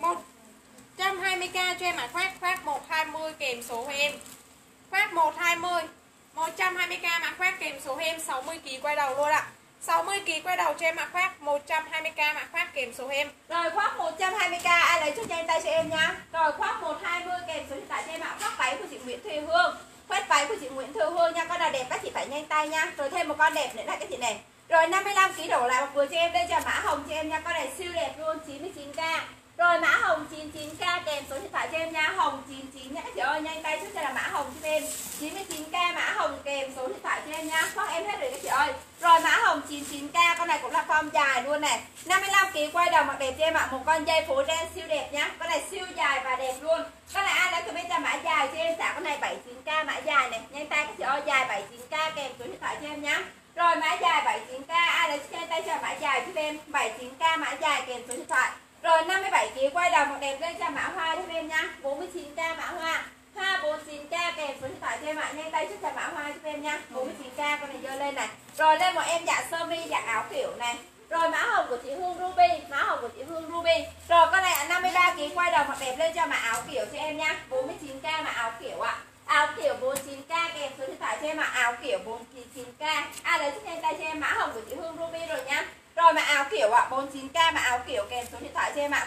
120k cho em mã khoác, khoác 120 kèm số em. Khoác 120. 120k mã khoác kèm số em, 60 kg quay đầu luôn ạ. 60 kg quay đầu cho em mã khoác, 120k mã khoác kèm số em. Rồi khoác 120k ai lấy chút nhanh tay cho em nhá. Rồi khoác 120 kèm số điện thoại cho em ạ. Khoác váy của chị Nguyễn Thùy Hương. Khoác váy của chị Nguyễn Thùy Hương nha. Con nào đẹp các chị phải nhanh tay nha. Rồi thêm một con đẹp nữa là các chị này. Rồi 55 kg đổ lại một vừa cho em, đây cho mã hồng cho em nha. Con này siêu đẹp luôn, 99k. Rồi mã hồng 99k kèm số điện thoại cho em nha. Hồng 99 nha các chị ơi, nhanh tay chút cho là mã hồng cho em. 99k mã hồng kèm số điện thoại cho em nha. Khoác em hết rồi các chị ơi. Rồi mã hồng 99k, con này cũng là form dài luôn này. 55 kg quay đầu mặc đẹp cho em ạ. Một con dây phối ren siêu đẹp nhá. Con này siêu dài và đẹp luôn. Con này ai lấy comment cho mã dài cho em, xả con này 79k mã dài này. Nhanh tay các chị ơi, dài 79k kèm số điện thoại cho em nhá. Rồi mã dài 79k, ai lấy nhanh tay cho mã dài cho em, 79k mã dài kèm số điện thoại. Rồi 57 kg quay đầu mặc đẹp, lên cho mã hoa cho em nha. 49k mã hoa. Hoa 49k kèm số điện thoại cho em ạ. Nhanh tay chúc mã hoa cho em nha. 49k con này dơ lên này. Rồi lên một em dạ sơ mi dạ áo kiểu này. Rồi mã hồng của chị Hương Ruby, mã hồng của chị Hương Ruby. Rồi con này 53 kg quay đầu mặc đẹp lên cho mã áo kiểu cho em nha. 49k mã áo kiểu ạ. Áo kiểu 49k kèm số điện thoại cho em ạ. Áo kiểu 49k. Ai lấy giúp nhanh tay cho em mã hồng của chị Hương Ruby rồi nha. Rồi mã áo kiểu ạ, 49k mã áo kiểu kèm số điện thoại cho em ạ.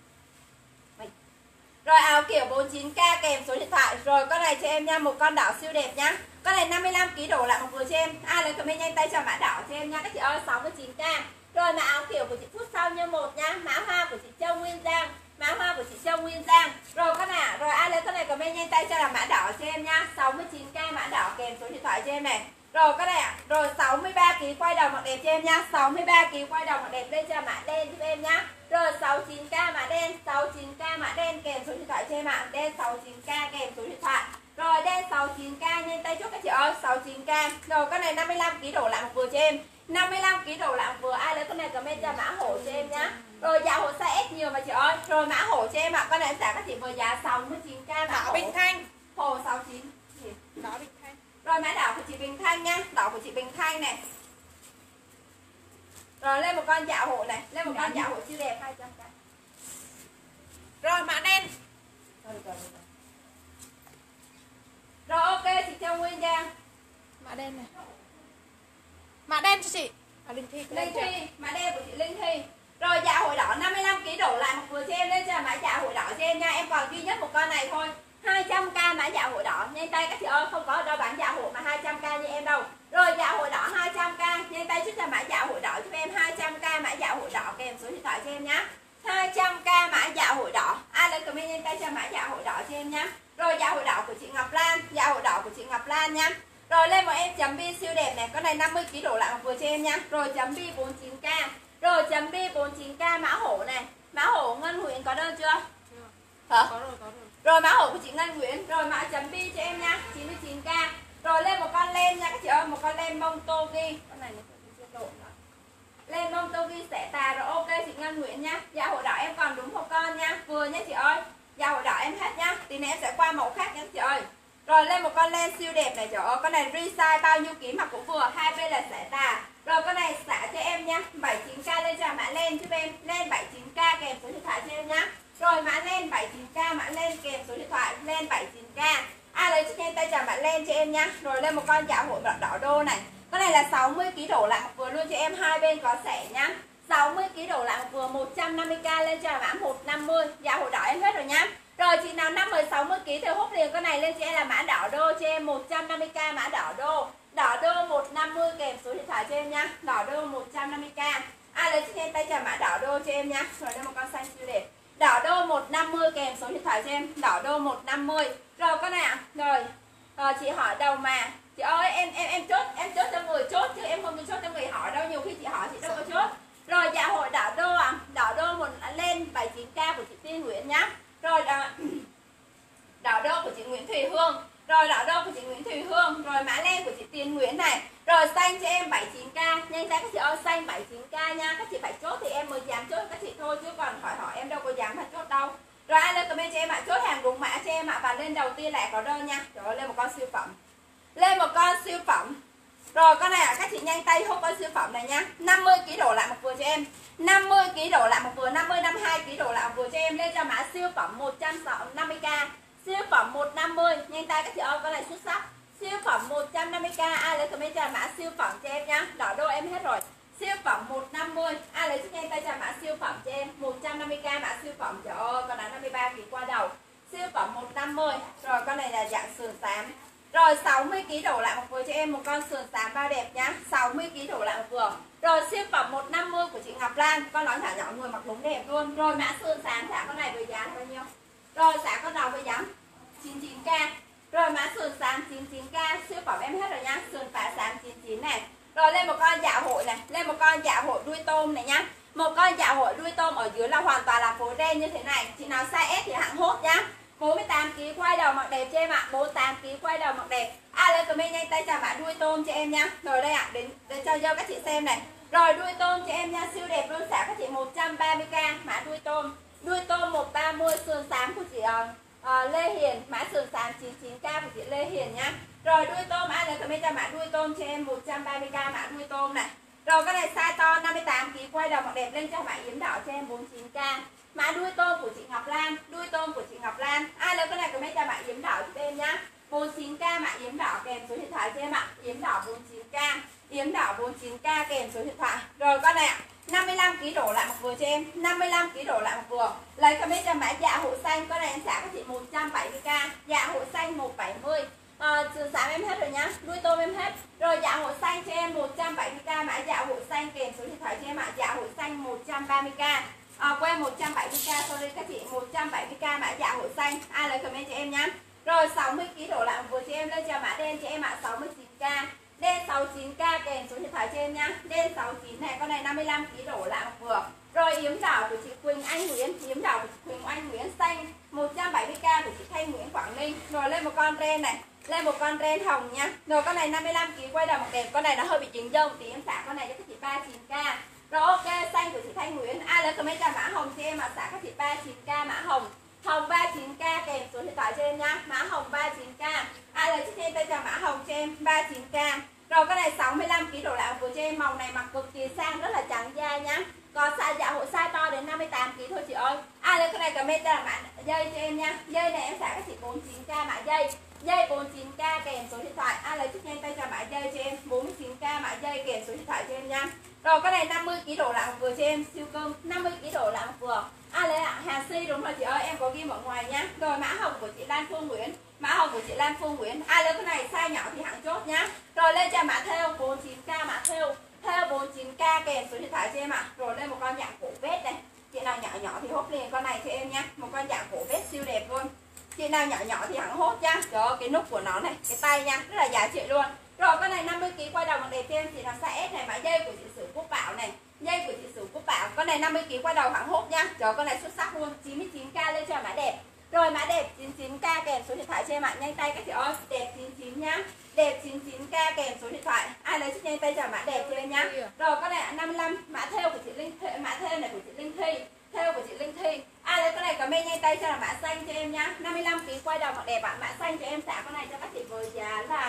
Rồi áo kiểu 49k kèm số điện thoại. Rồi con này cho em nha, một con đỏ siêu đẹp nhá. Con này 55 kg đổ lại một vừa cho em. Ai lấy comment nhanh tay cho mã đỏ cho em nha các chị ơi, 69k. Rồi mã áo kiểu của chị Phút Sau như một nha. Mã hoa của chị Châu Nguyên Giang. Mã hoa của chị Châu Nguyên Giang. Rồi con này, rồi ai lấy con này comment nhanh tay cho là mã đỏ cho em nha. 69k mã đỏ kèm số điện thoại cho em này. Rồi cái này ạ. Rồi 63 kg quay đầu mặc đẹp cho em nha. 63 kg quay đầu mặc đẹp lên cho mã đen giúp em nhá. Rồi 69k mã đen, 69k mã đen kèm số điện thoại cho em ạ. Đen 69k kèm số điện thoại. Rồi đen 69k nhanh tay chốt các chị ơi, 69k. Rồi cái này 55 kg đổ lại một vừa cho em. 55 kg đổ lại một vừa, ai lấy con này comment cho mã hổ cho em nhá. Rồi giá hổ size S nhiều mà chị ơi. Rồi mã hổ cho em ạ. Con này em trả các chị vừa giá 69k mã hổ. Bình Thanh. Hổ 69. Đỏ Bình Thanh. Rồi mã đỏ của chị Bình Thanh nha, đỏ của chị Bình Thanh này. Rồi lên một con dạ hộ này, lên một con dạ hộ siêu đẹp 200k. Rồi mã đen. Rồi ok chị Châu Nguyên Giang. Mã đen này. Mã đen cho chị. Linh Thi. Linh Thi, mã đen của chị Linh Thi. Rồi dạ hội đỏ 55 kg đổ lại một vừa cho em lên cho mã dạ hội đỏ cho em nha. Em còn duy nhất một con này thôi. 200k mã dạ hội đỏ. Nhanh tay các chị ơi, không có đâu bán dạ hội mà 200k như em đâu. Rồi dạ hội đỏ 200k. Nhanh tay chút cho mã dạ hội đỏ cho em 200k mã dạ hội đỏ kèm số điện thoại cho em nhá. 200k mã dạ hội đỏ. Ai lấy comment nhanh tay cho mã dạ hội đỏ cho em nhá. Rồi dạ hội đỏ của chị Ngọc Lan, dạ hội đỏ của chị Ngọc Lan nha. Rồi lên một em chấm bi siêu đẹp này, con này 50 kg đổ lại một vừa cho em nha. Rồi chấm bi 49k. Rồi chấm bi 49k mã hổ này. Mã hổ Ngân Nguyễn có đơn chưa? Hả? Có rồi. Rồi mã hổ của chị Ngân Nguyễn. Rồi mã chấm bi cho em nha, 99k. Rồi lên một con len nha các chị ơi, một con len bông togi. Con này len bông togi sẽ tà. Rồi ok chị Ngân Nguyễn nha. Dạ hội đỏ em còn đúng một con nha, vừa nha chị ơi. Dạ hội đỏ em hết nha. Tí nữa em sẽ qua mẫu khác nha chị ơi. Rồi lên một con len siêu đẹp này trời ơi, con này resize bao nhiêu ký mặc cũng vừa, hai bên là xẻ tà. Rồi con này xả cho em nha, 79k lên cho mã len giúp em, len 79k kèm số điện thoại cho em nhá. Rồi mã len 79k, mã len kèm số điện thoại, len 79k. Ai lấy cho em tay trả mã len cho em nhá. Rồi lên một con dạ hội đỏ đô này. Con này là 60 kg đổ lại một vừa luôn cho em, hai bên có xẻ nhá. 60 kg đổ lại một vừa, 150k lên cho mã 150. Dạ hội đỏ em hết rồi nhá. Rồi chị nào 50 60 kg thì hút liền con này lên cho em là mã đỏ đô cho em 150k mã đỏ đô. Đỏ đô 150 kèm số điện thoại cho em nha. Đỏ đô 150k. Ai lấy cho em tay trả mã đỏ đô cho em nha. Rồi đây một con xanh siêu đẹp. Đỏ đô 150 kèm số điện thoại cho em. Đỏ đô 150. Rồi con này ạ. Rồi. Chị hỏi đầu mà. Chị ơi em chốt cho người chốt chứ em không chốt cho người hỏi đâu, nhiều khi chị hỏi chị đâu có chốt. Rồi dạ hội đỏ đô ạ. Đỏ đô một lên 79k của chị Tiên Nguyễn nhá. Rồi đỏ đô của chị Nguyễn Thùy Hương. Rồi đỏ đô của chị Nguyễn Thùy Hương. Rồi mã len của chị Tiên Nguyễn này. Rồi xanh cho em 79k. Nhanh tay các chị ơi, xanh 79k nha. Các chị phải chốt thì em mới dám chốt các chị thôi, chứ còn hỏi em đâu có dám mà chốt đâu. Rồi ai lên comment cho em ạ, chốt hàng đúng mã cho em ạ. Và lên đầu tiên lại có đơn nha. Trời ơi, lên một con siêu phẩm. Lên một con siêu phẩm. Rồi con này các chị nhanh tay hút con siêu phẩm này nha. 50 kg đổ lại một vừa cho em. 50 kg đổ lại một vừa, 50 52 kg đổ lại một vừa cho em. Lên cho mã siêu phẩm 150k. Siêu phẩm 150. Nhanh tay các chị ơi, con này xuất sắc. Siêu phẩm 150k. Ai lấy comment cho mã siêu phẩm cho em nhá. Đỏ đô em hết rồi. Siêu phẩm 150. Ai lấy nhanh tay cho mã siêu phẩm cho em 150k mã siêu phẩm. Trời ơi, con này 53 kg qua đầu. Siêu phẩm 150. Rồi con này là dạng sườn xám. Rồi 60 kg đổ lại một vừa cho em một con sườn xám bao đẹp nhá. 60 kg đổ lại một vừa. Rồi siêu phẩm 150 của chị Ngọc Lan. Con nói thả nhỏ người mặc đúng đẹp luôn. Rồi mã sườn xám thả con này với giá bao nhiêu? Rồi xả con đầu với giá 99k. Rồi mã sườn xám 99k. Siêu phẩm em hết rồi nhá. Sườn phá xám 99 này. Rồi lên một con dạ hội này. Lên một con dạ hội đuôi tôm này nhá. Một con dạ hội đuôi tôm ở dưới là hoàn toàn là phối ren như thế này. Chị nào size S thì hạng hốt nhá. 48 kg quay đầu mặc đẹp cho em ạ. 48 kg quay đầu mặc đẹp. Ai lên comment nhanh tay chào mã đuôi tôm cho em nhá. Rồi đây ạ, đến cho các chị xem này. Rồi đuôi tôm cho em nha, siêu đẹp luôn, xả các chị 130k mã đuôi tôm. Đuôi tôm 130 sườn xám của chị Lê Hiền, mã sườn xám 99k của chị Lê Hiền nhá. Rồi đuôi tôm, ai lấy comment cho mã đuôi tôm cho em 130k mã đuôi tôm này. Rồi cái này size to 58kg quay đầu mặc đẹp lên cho mã yếm đỏ cho em 49k. Mã đuôi tôm của chị Ngọc Lan, đuôi tôm của chị Ngọc Lan. Ai lấy cái này comment cho mã yếm đỏ cho em nhá. 49k mã yếm đỏ kèm số điện thoại cho em ạ. Yếm đỏ 49k, yếm đỏ 49k kèm số điện thoại. Rồi con này ạ, 55kg đổ lại một vừa cho em, 55kg đổ lại một vừa. Lấy comment cho mã dạ hộ xanh, con này em trả các chị 170k, dạ hộ xanh 170. Sườn xám em hết rồi nhá, đuôi tôm em hết. Rồi dạ hộ xanh cho em 170k mã dạ hộ xanh kèm số điện thoại cho em ạ. Dạ hộ xanh 130k. Quên 170k, sorry các chị, 170k mã dạ hộ xanh. Ai lấy comment cho em nhá. Rồi 60kg đổ lại một vừa cho em, lên cho mã đen cho em ạ, 69k. Đen 69k kèm số điện thoại cho em nhá. Đen 69 này, con này 55kg đổ lại một vừa. Rồi yếm đỏ của chị Quỳnh Anh Nguyễn, yếm đỏ của chị Quỳnh Anh Nguyễn xanh 170k của chị Thanh Nguyễn Quảng Ninh. Rồi lên một con ren này, lên một con ren hồng nha. Rồi con này 55kg quay đầu một đẹp, con này nó hơi bị dính dâu tí, em xả con này cho các chị 39k. Rồi ok, xanh của chị Thanh Nguyễn. Ai lấy comment cho mã hồng cho em mà xả các chị 39k mã hồng. Hồng 39k kèm số điện thoại cho em nhá. Mã hồng 39k. Ai lấy chiếc tay cho mã hồng cho em 39k. Rồi cái này 65kg đổ lại vừa cho em, màu này mặc cực kỳ sang, rất là trắng da nhá. Có size dạ hộ size to đến 58kg thôi chị ơi. Ai lấy cái này comment cho mã dây cho em nha. Dây này em xả các chị 49k mã dây. Dây 49k kèm số điện thoại. Ai lấy chiếc tay cho mã dây cho em 49k mã dây kèm số điện thoại cho em nha. Rồi cái này 50kg đổ lại một vừa cho em, siêu cưng, 50kg đổ lại một vừa. Ai lấy ạ? Hà Si đúng rồi chị ơi, em có ghi ở ngoài nhá. Rồi mã hồng của chị Lan Phương Nguyễn, mã hồng của chị Lan Phương Nguyễn. Ai lấy cái này size nhỏ thì hẳn chốt nhá. Rồi lên cho mã thêu 49k mã thêu 49k kèm số điện thoại cho em ạ. Rồi lên một con dạng cổ vết này. Chị nào nhỏ nhỏ thì hốt liền con này cho em nhá. Một con dạng cổ vết siêu đẹp luôn. Chị nào nhỏ nhỏ thì hẳn hốt nhá. Trời ơi, cái nút của nó này, cái tay nha, rất là giá trị luôn. Rồi con này 50kg quay đầu bằng đẹp cho em, chị nào size S này, mã dây của chị Sử Quốc Bảo này. Dây của chị Sử Quốc Bảo, con này 50kg quay đầu hẳn hốt nhá. Trời ơi, con này xuất sắc luôn, 99k lên cho mã đẹp. Rồi mã đẹp 99k kèm số điện thoại cho em ạ. Nhanh tay các chị ơi, đẹp 99 nhá. Đẹp 99k kèm số điện thoại. Ai lấy chiếc nhanh tay cho mã đẹp cho em nhá. Rồi con này 55, mã theo của chị Linh Thi, mã theo này của chị Linh Thi. Theo của chị Linh Thi. Ai lấy con này comment nhanh tay cho là mã xanh cho em nhá. 55kg quay đầu mặc đẹp ạ. Mã xanh cho em xả con này cho các chị với giá là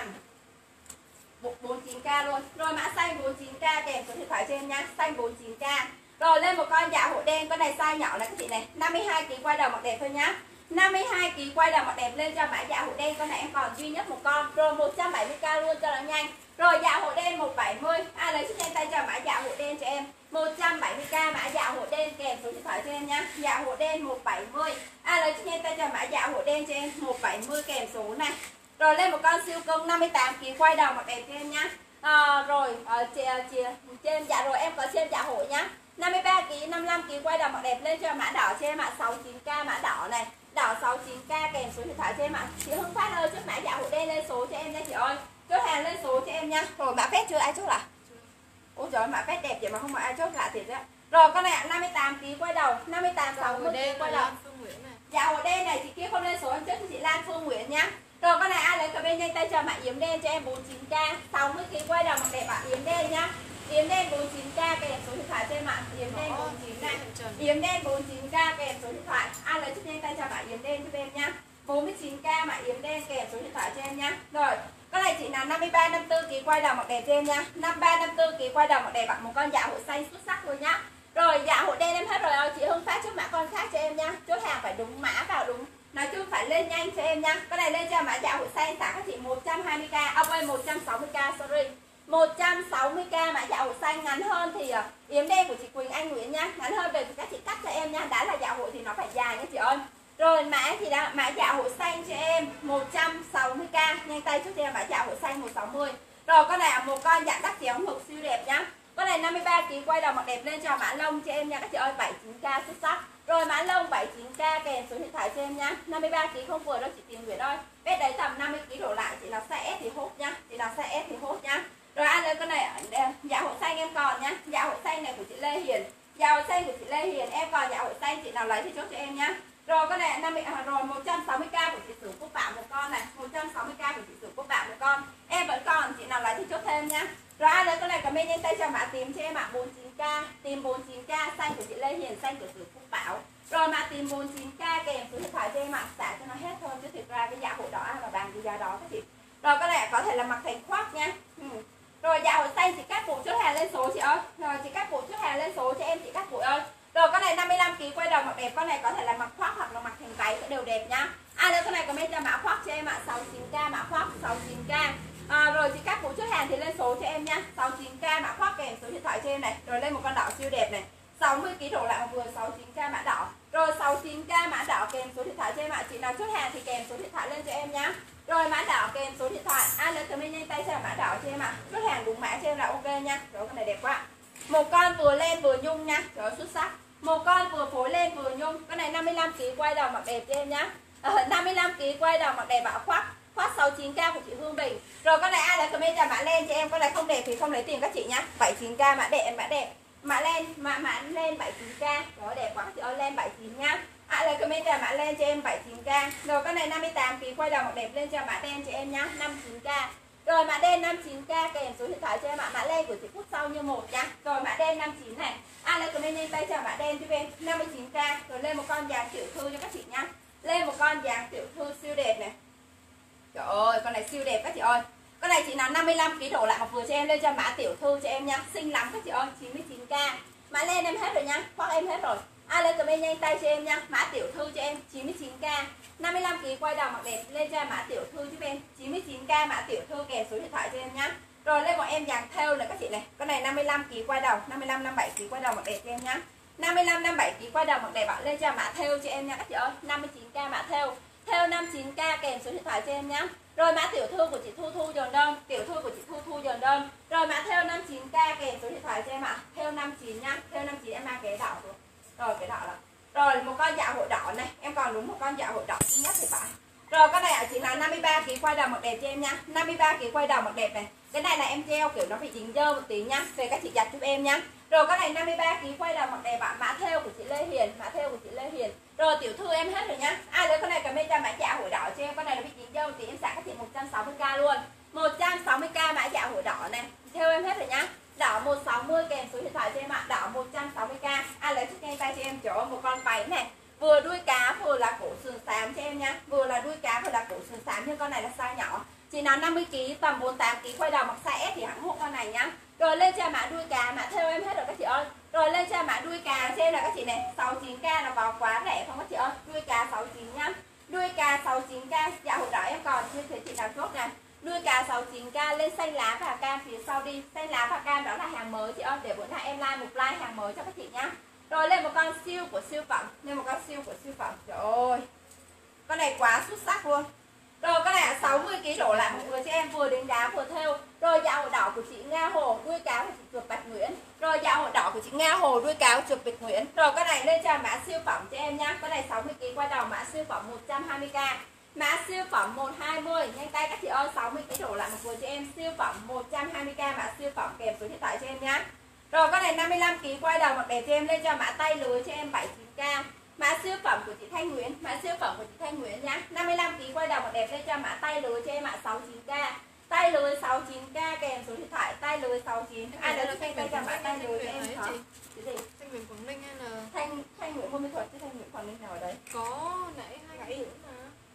49k luôn. Rồi mã xanh 49k kèm số điện thoại cho em nhá. Xanh 49k. Rồi lên một con dạ hộ đen, con này size nhỏ này các chị này, 52kg quay đầu mặc đẹp thôi nhá. 52kg quay đầu mặc đẹp lên cho mã dạ hộ đen, con này em còn duy nhất một con. Rồi 170k luôn cho nó nhanh. Rồi dạ hộ đen 170. Ai lấy chiếc tay cho mã dạ hộ đen cho em 170k mã dạ hộ đen kèm số điện thoại cho em nhá. Dạ hộ đen 170. Ai lấy chiếc tay cho mã dạ hộ đen cho em 170 kèm số này. Rồi lên một con siêu cưng 58kg quay đầu mặc đẹp cho em nhá. Rồi trên dạ rồi em có trên dạ hộ nhá. 53kg 55kg quay đầu mặc đẹp lên cho mã đỏ cho em ạ. 69k mã đỏ này. Đỏ 69k kèm số điện thoại cho em ạ. Chị Hương Phát ơi, chốt mã dạ hộ đen lên số cho em nha chị ơi. Chốt hàng lên số cho em nha. Rồi mã phép chưa ai chốt à? Ôi trời ơi, mã phép đẹp vậy mà không có ai chốt lại thiệt á. Rồi con này ạ, 58kg quay đầu, 58 60kg quay đầu. Dạ hộ đen này chị kia không lên số em chốt cho chị Lan Phương Nguyễn nhá. Rồi con này ai lấy comment nhanh tay cho mã yếm đen cho em 49k, 60kg quay đầu mặc đẹp ạ, yếm đen nhá. Yếm đen 49k kèm số điện thoại cho em ạ. Yếm đen 49 này. Yếm đen 49k kèm số điện thoại. Ai lấy nhanh tay cho mã yếm đen cho em nhá. 49k mã yếm đen kèm số điện thoại cho em nhá. Rồi, con này chị là 53 54kg quay đầu mặc đẹp cho em nha. 53 54kg quay đầu mặc đẹp ạ, một con dạ hộ xanh xuất sắc luôn nhá. Rồi dạ hộ đen em hết rồi ơi, chị Hương Phát chốt mã con khác cho em nha. Chốt hàng phải đúng mã vào đúng. Nói chung phải lên nhanh cho em nha. Cái này lên cho mã dạ hộ xanh xả các chị 120k. Quên 160k, sorry. 160k mã dạ hộ xanh, ngắn hơn thì yếm đen của chị Quỳnh Anh Nguyễn nhá. Ngắn hơn về thì các chị cắt cho em nha. Đã là dạ hộ thì nó phải dài nha chị ơi. Rồi mã thì đã mã dạ hộ xanh cho em 160k. Nhanh tay chút cho em mã dạ hộ xanh 160. Rồi con này một con dạng đắt chéo ngực siêu đẹp nhá. Con này 53kg quay đầu mặc đẹp lên cho mã lông cho em nha các chị ơi, 79k xuất sắc. Rồi mã lông 79k kèm số điện thoại cho em nhá. 53kg không vừa đâu chị Tiền Nguyễn ơi. Vết đấy tầm 50kg đổ lại, chị nào size S thì hốt nhá. Chị nào size S thì hốt nhá. Rồi ai lấy con này dạ hộ xanh em còn nhá. Dạ hộ xanh này của chị Lê Hiền. Dạ hộ xanh của chị Lê Hiền em còn dạ hộ xanh, chị nào lấy thì chốt cho em nhá. Rồi con này 50 rồi 160k của chị Sử Quốc Bảo một con này, 160k của chị Sử Quốc Bảo một con. Em vẫn còn, chị nào lấy thì chốt thêm nhá. Rồi ai lấy con này comment nhanh tay cho mã tím cho em ạ, 49k, tím 49k, xanh của chị Lê Hiền, xanh của Sử Quốc Bảo. Rồi mã tím 49k kèm số điện thoại cho em ạ, xả cho nó hết giá đó các chị. Rồi cái này có thể là mặc thành khoác nha. Rồi dạ hội xanh chị cắt bộ chốt hàng lên số chị ơi. Rồi chị cắt bộ chốt hàng lên số cho em chị cắt bộ ơi. Rồi cái này 55 kg quay đầu mặc đẹp, con này có thể là mặc khoác hoặc là mặc thành váy cũng đều đẹp nhá. Đây con này comment cho mã khoác cho em ạ, 69k mã khoác 69k. Rồi chị cắt bộ chốt hàng thì lên số cho em nha. 69k mã khoác kèm số điện thoại cho em này. Rồi lên một con đỏ siêu đẹp này. 60 kg đổ lại một vừa 69k mã đỏ. Rồi 69k mã đỏ kèm số điện thoại cho em ạ. Chị nào chốt hàng thì kèm số điện thoại lên cho em nhá. Rồi mã đỏ kèm số điện thoại. Lên comment nhanh tay xem mã đỏ cho em ạ. Chốt hàng đúng mã cho em là ok nha. Rồi con này đẹp quá. Một con vừa lên vừa nhung nha. Rồi xuất sắc. Một con vừa phối lên vừa nhung. Con này 55 kg quay đầu mặc đẹp cho em nhá. 55 kg quay đầu mặc đẹp ạ. Khoác 69k của chị Hương Bình. Rồi con này ai là comment cho mã lên cho em. Con này không đẹp thì không lấy tiền các chị nhá. 79k mã đẹp mã đẹp. Mã lên 79k. Rồi đẹp quá chị ơi, lên 79 nhá. Là comment cho mã lên cho em 79k. Rồi con này 58 kg quay đầu mặc đẹp lên cho mã đen cho em nhá, 59k. Rồi mã đen 59k kèm số điện thoại cho em ạ. Mã lên của chị phút sau như một nhá. Rồi mã đen 59 này. Lên comment nhanh tay cho mã đen cho em 59k. Rồi lên một con dáng tiểu thư cho các chị nhá. Lên một con dáng tiểu thư siêu đẹp này. Trời ơi, con này siêu đẹp các chị ơi. Con này chị nào 55 kg đổ lại một vừa cho em lên cho mã tiểu thư cho em nha. Xinh lắm các chị ơi, 99k. Mã lên em hết rồi nha, khoác em hết rồi. Lên comment nhanh tay cho em nha, mã tiểu thư cho em 99k. 55 kg quay đầu mặc đẹp lên cho mã tiểu thư giúp em 99k mã tiểu thư kèm số điện thoại cho em nhá. Rồi lên một em dàn thêu này các chị này. Con này 55 kg quay đầu, 55 57 kg quay đầu mặc đẹp cho em nhá. 55 57 kg quay đầu mặc đẹp ạ, lên cho mã thêu cho em nha các chị ơi. 59k mã thêu. Thêu 59k kèm số điện thoại cho em nhá. Rồi mã tiểu thư của chị Thu Thu dồn đơn, tiểu thư của chị Thu Thu dồn đơn. Rồi mã thêu 59k kèm số điện thoại cho em ạ. Thêu 59 nhá, thêu 59 em mang cái đỏ rồi. Rồi cái đỏ là. Rồi một con dạ hội đỏ này, em còn đúng một con dạ hội đỏ duy nhất thì phải. Rồi con này chỉ là 53 kg quay đầu mặc đẹp cho em nha. 53 kg quay đầu mặc đẹp này. Cái này là em treo kiểu nó bị dính dơ một tí nhá. Về các chị giặt giúp em nhá. Rồi con này 53 kg quay đầu mặc đẹp ạ. Mã thêu của chị Lê Hiền, mã thêu của chị Lê Hiền. Rồi tiểu thư em hết rồi nhá. Lấy con này comment cho mã dạ hội đỏ cho em. Con này nó bị dính dơ một tí em xả các chị 160k luôn. 160k mã dạ hội đỏ này. Theo em hết rồi nhá. Đỏ 160 kèm số điện thoại cho em ạ. Đỏ 160k. Lấy chiếc ngay tay cho em chỗ một con váy này. Vừa đuôi cá vừa là cổ sườn xám cho em nhá. Vừa là đuôi cá vừa là cổ sườn xám, nhưng con này là size nhỏ. Chị nào 50 kg tầm 48 kg quay đầu mặc size S thì hẳn hộ con này nhá. Rồi lên cho mã đuôi cá, mã theo em hết rồi các chị ơi. Rồi lên cho mã đuôi cá cho em là các chị này, 69k nó vào quá rẻ không các chị ơi. Đuôi cá 69 nhá. Đuôi cá 69k. Dạ hồi đó em còn chưa thấy chị nào chốt này. Đuôi cá 69k lên xanh lá và cam phía sau đi. Xanh lá và cam đó là hàng mới chị ơi. Để bữa nay em like một like hàng mới cho các chị nhá. Rồi lên một con siêu của siêu phẩm. Lên một con siêu của siêu phẩm. Trời ơi, con này quá xuất sắc luôn. Rồi con này là 60 kg đổ lại một người cho em, vừa đánh đá vừa thêu. Rồi dạ hội đỏ của chị Nga Hồ, đuôi cáo của chị Chuột Bạch Nguyễn. Rồi dạ hội đỏ của chị Nga Hồ, đuôi cáo Chuột Bạch Nguyễn. Rồi con này lên cho mã siêu phẩm cho em nhá. Con này 60 kg quay đầu, mã siêu phẩm 120k. Mã siêu phẩm 120, nhanh tay các chị ơi, 60 kg đổ lại một vừa cho em, siêu phẩm 120k mã siêu phẩm kèm số điện thoại cho em nhá. Rồi con này 55 kg quay đầu mặc đẹp cho em, lên cho mã tay lưới cho em 79k. Mã siêu phẩm của chị Thanh Nguyễn, mã siêu phẩm của chị Thanh Nguyễn nhá. 55 kg quay đầu mặc đẹp, lên cho mã tay lưới cho em ạ, 69k. Tay lưới 69k kèm số điện thoại, tay lưới 69. Ai đó tay cho mã tay lưới cho em hả? Cái gì? Thanh Nguyễn Quảng Ninh hay là Thanh Nguyễn Buôn Mê Thuật chứ Thanh Nguyễn Quảng Ninh nào ở đấy? có nãy hai Nguyễn mà.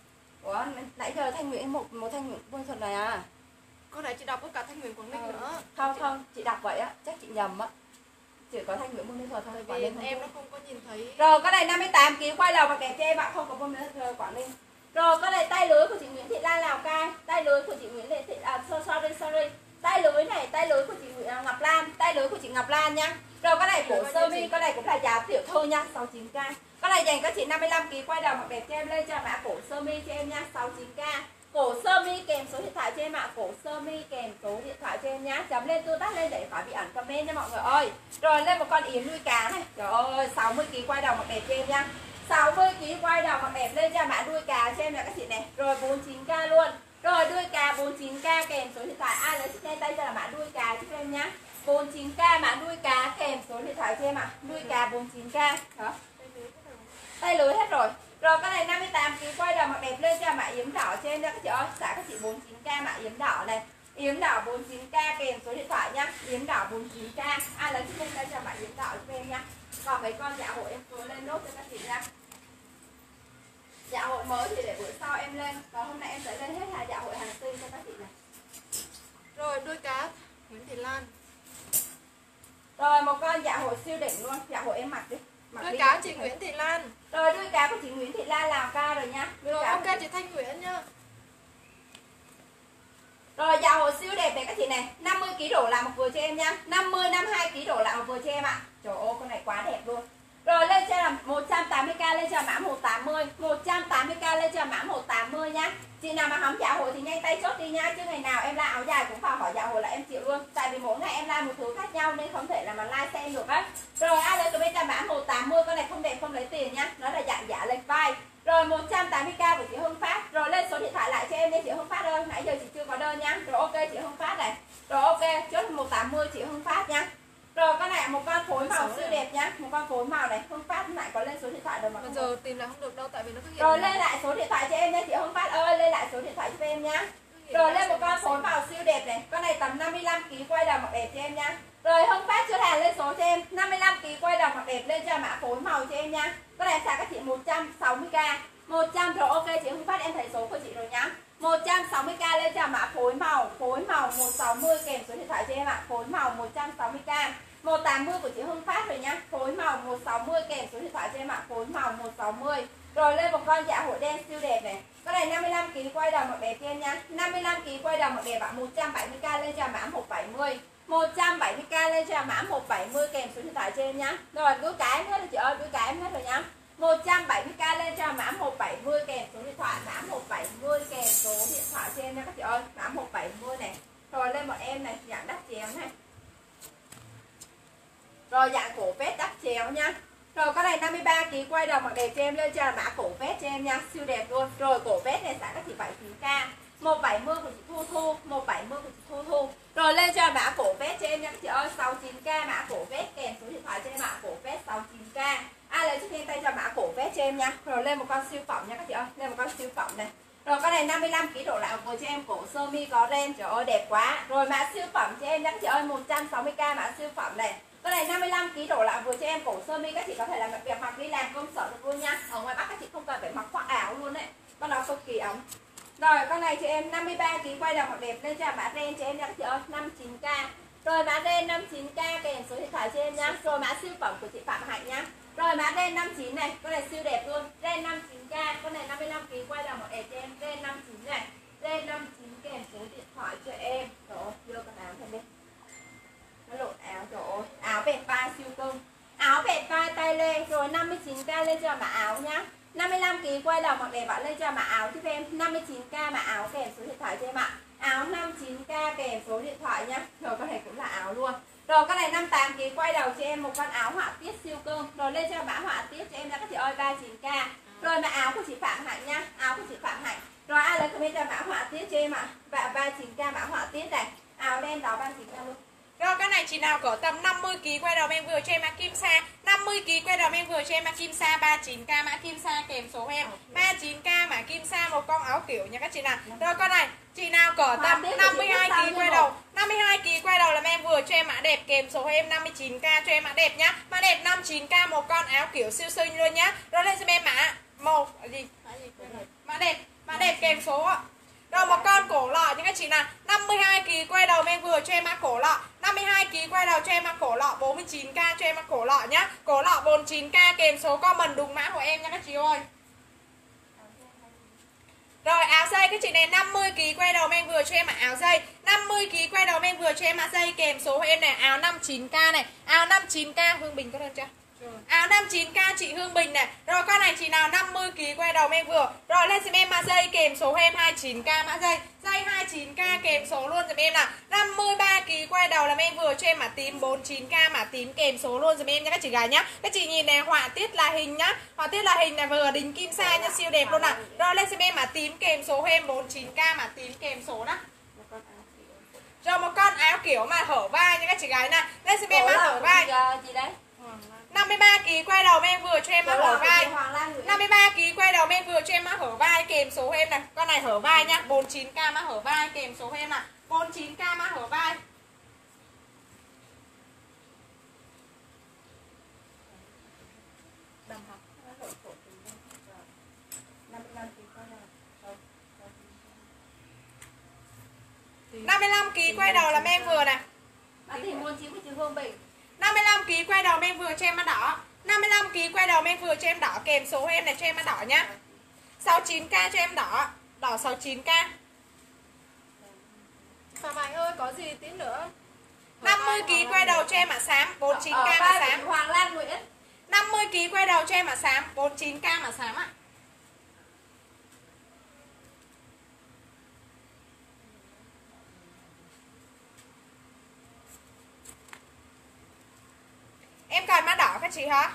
Ủa, nãy giờ Thanh Nguyễn một Thanh Nguyễn Buôn Mê Thuật này à? Có nãy chị đọc có cả Thanh Nguyễn Quảng Ninh nữa. Không, chị đọc vậy á, chắc chị nhầm á. Chỉ có Thanh Nguyễn Buôn Mê Thuật thôi. Tại vì em nó không có nhìn thấy. Rồi cái này 58 kg quay đầu mặc đẹp cho em ạ, không có Buôn Mê Thuật Quảng Ninh. Rồi cái này tay lưới của chị Nguyễn Thị Lan Lào Cai, tay lưới của chị Nguyễn Thị sorry. Tay lưới này, tay lưới của chị Nguyễn Ngọc Lan, tay lưới của chị Ngọc Lan nhá. Rồi cái này cổ sơ mi, cái này cũng là giá tiểu thư nha, 69k. Cái này dành các chị 55 kg quay đầu mặc đẹp cho em, lên cho mã cổ sơ mi cho em nha, 69k. Cổ sơ mi kèm số điện thoại cho em ạ, cổ sơ mi kèm số điện thoại cho em nhá. Chấm lên tôi tắt lên để khỏi bị ẩn comment nha mọi người ơi. Rồi lên một con yến nuôi cá này. Trời ơi, 60 kg quay đầu mặc đẹp cho em nha. 60 kg quay đầu mặc đẹp, lên cho mã đuôi cá cho em là các chị này. Rồi 49k luôn. Rồi đuôi cá 49k kèm số điện thoại. Ai lấy chiếc ngay tay cho là mã đuôi cá cho em nhá. 49k mã đuôi cá kèm số điện thoại cho em ạ. Đuôi cá 49k. Hả? Tay lưới hết rồi. Rồi cái này 58 kg quay đầu mặc đẹp, lên cho mã yếm đỏ cho em nha các chị ơi. Xả các chị 49k mã yếm đỏ này. Yếm đỏ 49k kèm số điện thoại nhá. Yếm đỏ 49k. Ai lấy chiếc ngay tay cho mã yếm đỏ cho em nha. Còn mấy con dạ hội em vừa lên nốt cho các chị nha. Dạ hội mới thì để bữa sau em lên. Còn hôm nay em sẽ lên hết dạ hội hàng xuyên cho các chị này. Rồi đuôi cá Nguyễn Thị Lan. Rồi một con dạ hội siêu đỉnh luôn. Dạ hội em mặc đi. Đuôi cá chị Nguyễn Thị Lan. Rồi đuôi cá của chị Nguyễn Thị Lan Lào Ca rồi nha. Rồi ok chị Thanh Nguyễn nhá. Rồi dạ hội siêu đẹp này các chị này, 50 kg đổ lại một vừa cho em nha. 52 kg đổ lại một vừa cho em ạ. Trời ơi con này quá đẹp luôn. Rồi lên cho là 180k, lên cho mã 180, 180k lên cho mã 180 nhá. Chị nào mà hóng dạ hội thì nhanh tay chốt đi nha, chứ ngày nào em like áo dài cũng vào hỏi dạ hội là em chịu luôn. Tại vì mỗi ngày em like một thứ khác nhau nên không thể là mà like xem được á. Rồi ai lấy tụi bên cho mã 180, con này không đẹp không lấy tiền nha. Nó là dạng dạ lệch vai. Rồi 180k của chị Hương Phát. Rồi lên số điện thoại lại cho em đi chị Hương Phát ơi. Nãy giờ chị chưa có đơn nha. Rồi ok chị Hương Phát này. Rồi ok chốt 180 chị Hương Phát nha. Rồi con này một con phối màu siêu đẹp nhá. Một con phối màu này Hương Phát lại có lên số điện thoại rồi mà Bây giờ tìm lại không được đâu tại vì nó cứ hiện. Rồi lên lại số điện thoại cho em nha chị Hương Phát ơi. Lên lại số điện thoại cho em nhá. Rồi lên một con phối màu siêu đẹp này. Con này tầm 55kg quay đầu mặc đẹp cho em nha. Rồi Hương Phát chốt hàng lên số cho em 55kg quay đầu mặc đẹp, lên cho mã phối màu cho em nha. Con này xài các chị 160k 100. Rồi ok chị Hương Phát em thấy số của chị rồi nhá. 160k lên cho mã phối màu 160 kèm số điện thoại cho em ạ. Phối màu 160k. 180 của chị Hương Phát rồi nhá. Phối màu 160 kèm số điện thoại cho em ạ. Phối màu 160. Rồi lên một con dạ hội đen siêu đẹp này. Con này 55kg quay đầu mặc đẹp cho em nha. 55kg quay đầu mặc đẹp ạ. 170k lên cho mã 170. 170k lên cho mã 170 kèm số điện thoại cho em nhá. Rồi đuôi cá em hết rồi chị ơi, đuôi cá em hết rồi nhá. 170k lên cho mã 170 kèm số điện thoại, mã 170 kèm số điện thoại cho em nha các chị ơi, mã 170 này. Rồi lên bọn em này, dạng đắt chéo này. Rồi dạng cổ vest đắt chéo nha. Rồi cái này 53kg quay đầu mặc đẹp cho em, lên cho là mã cổ vest cho em nha, siêu đẹp luôn. Rồi cổ vest này giá các chị 79k. 170 của chị Thu Thu, 170 của chị Thu Thu. Rồi lên cho mã cổ vest cho em nha các chị ơi, 69k mã cổ vest kèm số điện thoại cho em mã cổ vest 69k. Ai lấy cho em tay cho mã cổ vest cho em nha. Rồi lên một con siêu phẩm nha các chị ơi, lên một con siêu phẩm này. Rồi con này 55kg đổ lại vừa cho em, cổ sơ mi có ren, trời ơi đẹp quá. Rồi mã siêu phẩm cho em nha các chị ơi, 160k mã siêu phẩm này. Con này 55kg đổ lại vừa cho em, cổ sơ mi các chị có thể làm việc mặc đi làm công sở được luôn nha. Ở ngoài Bắc các chị không cần phải mặc khoác áo luôn đấy. Con nó cực kỳ ấm. Rồi con này cho em 53kg quay đầu mặc đẹp, lên cho mã ren cho em nha các chị ơi, 59k. Rồi mã ren 59k kèm số điện thoại cho em nha. Rồi mã siêu phẩm của chị Phạm Hạnh nha. Rồi mã ren 59 này, con này siêu đẹp luôn. Ren 59k, con này 55kg quay đầu mặc đẹp cho em, ren 59 này. Ren 59 kèm số điện thoại cho em. Trời ơi, đưa con áo thêm đi. Nó lộn áo, trời ơi. Áo vẹt vai siêu cưng. Áo vẹt vai tay lê. Rồi 59k lên cho mã áo nhá. 55kg quay đầu mặc đẹp bạn, lên cho mã áo giúp em. 59k mã áo kèm số điện thoại cho em ạ. Áo 59k kèm số điện thoại nhá. Rồi con này cũng là áo luôn. Rồi con này 58kg quay đầu cho em một con áo họa tiết siêu cưng. Rồi lên cho mã họa tiết cho em nha các chị ơi, 39k. Rồi mã áo của chị Phạm Hạnh nha. Áo của chị Phạm Hạnh. Rồi ai lấy comment cho mã họa tiết cho em ạ. Và 39k mã họa tiết này. Áo đen đó 39k luôn. Rồi cái này chị nào cỡ tầm 50kg quay đầu em vừa cho em mã kim sa, 50kg quay đầu em vừa cho em mã kim sa, 39k mã kim sa kèm số em, 39k mã kim sa một con áo kiểu nha các chị nào. Rồi con này chị nào cỡ tầm 52kg quay đầu, 52kg quay đầu là em vừa cho em mã đẹp kèm số em, 59k cho em mã đẹp nhá. Mã đẹp 59k một con áo kiểu siêu xinh luôn nhá. Rồi lên cho em mã một gì? Mã đẹp kèm số ạ. Rồi một con cổ lọ những các chị nào 52kg quay đầu em vừa cho em mã cổ lọ, 52kg quay đầu cho em mã cổ lọ, 49k cho em mã cổ lọ nhá. Cổ lọ 49k kèm số comment đúng mã của em nha các chị ơi. Rồi áo dây các chị này 50kg quay đầu em vừa cho em mã áo dây, 50kg quay đầu em vừa cho em mã dây kèm số của em này, áo 59k này, áo 59k Hương Bình có đơn chưa? Áo 59k chị Hương Bình này. Rồi con này chị nào 50kg quay đầu em vừa. Rồi lên giùm em mã dây kèm số em 29k mã dây. Dây 29k kèm số luôn giùm em nào. 53kg quay đầu là em vừa cho em mã tím, 49k mã tím kèm số luôn giùm em nha các chị gái nhá. Các chị nhìn này họa tiết là hình nhá. Họa tiết là hình này vừa đính kim sa nha, siêu đẹp luôn nào. Rồi lên giùm em mã tím kèm số em, 49k mã tím kèm số đó. Rồi một con áo kiểu mà hở vai nha các chị gái nè. Lên giùm em mã hở vai. Gì đấy? 53kg quay đầu em vừa cho em mã hở vai. 53kg quay đầu em vừa cho em mã hở vai kèm số em này. Con này hở vai nhá, 49k mã hở vai kèm số em là 49k mã hở vai. 55 kg quay đầu là men vừa nè. Bà tìm môn chiếu của chị Hương Bình. 55 kg quay đầu men vừa cho em mã đỏ. 55 kg quay đầu men vừa cho em đỏ kèm số em này cho em mã đỏ nhá. 69k cho em đỏ, đỏ 69k. Phạm Anh ơi, có gì tí nữa. 50 kg quay đầu cho em mã xám, 49k mã xám. Hoàng Lan Nguyễn. 50 kg quay đầu cho em mã xám, 49k mã xám ạ. Em cần mã đỏ các chị hả?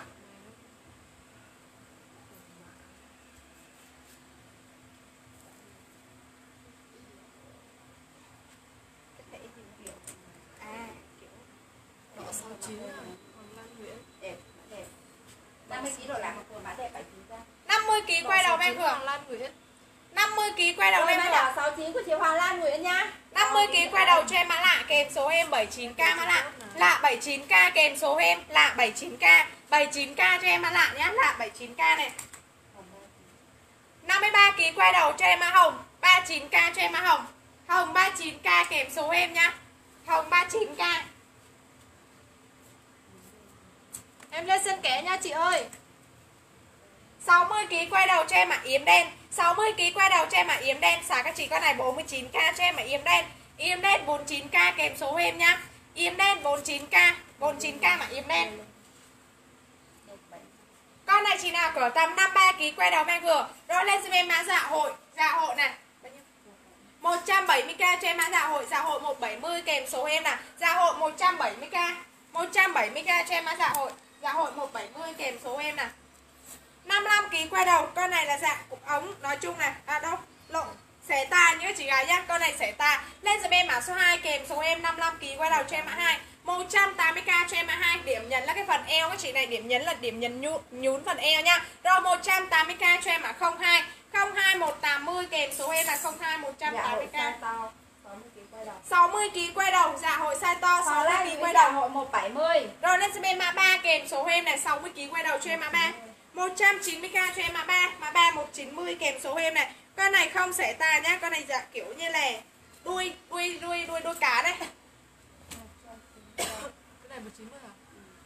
Đỏ 69 Hoàng Lan Nguyễn. Đẹp, đẹp. 50 kg rồi làm một quần mã đẹp 79 ra. 50 kg quay đầu men vừa. Hoàng Lan Nguyễn. 50 kg quay đầu men mã vừa. đỏ 69 của chị Hoàng Lan Nguyễn nha. 50 kg quay đầu cho em mã lạ kèm số em 79k mã lạ. Lạ 79k kèm số em lạ 79k. 79k cho em mã lạ nhá, lạ 79k này. 53 kg quay đầu cho em mã hồng, 39k cho em mã hồng. Hồng 39k kèm số em nhá. Hồng 39k. Em lên sân kẽ nha chị ơi. 60 kg quay đầu cho em mã yếm đen. 60 kg quay đầu cho em mã yếm đen. Xả các chị con này 49k cho em mã yếm đen. Yếm đen 49k kèm số em nhá. Yếm đen 49k, 49k mã yếm đen. Con này chị nào cỡ tầm 53 kg quay đầu men vừa. Rồi lên cho em mã dạ hội này. 170k cho em mã dạ hội 170 kèm số em nè. Dạ hội 170k. 170k cho em mã dạ hội 170 kèm số em nè. 55 kg quay đầu, con này là dạng cục ống, nói chung này, xẻ tà nhớ chị gái nhá, con này xẻ tà. Lên giùm em mã số 2 kèm số em 55 kg quay đầu cho em mã 2. 180k cho em mã 2, điểm nhấn là cái phần eo các chị này, điểm nhấn là điểm nhấn nhún phần eo nha. Rồi 180k cho em mã 02. 02 180 kèm số em là 02 180k. 60 kg quay đầu, dạ hội size to, 60 kg quay đầu. Hội 170. Rồi lên giùm em mã 3 kèm số em này, 60 kg quay đầu cho em mã 3. 190k cho em mã 3, mã 3 190 kèm số em này. Con này không xẻ tà nhá, con này dạ kiểu như là đuôi cá đây. Cái này 190 hả?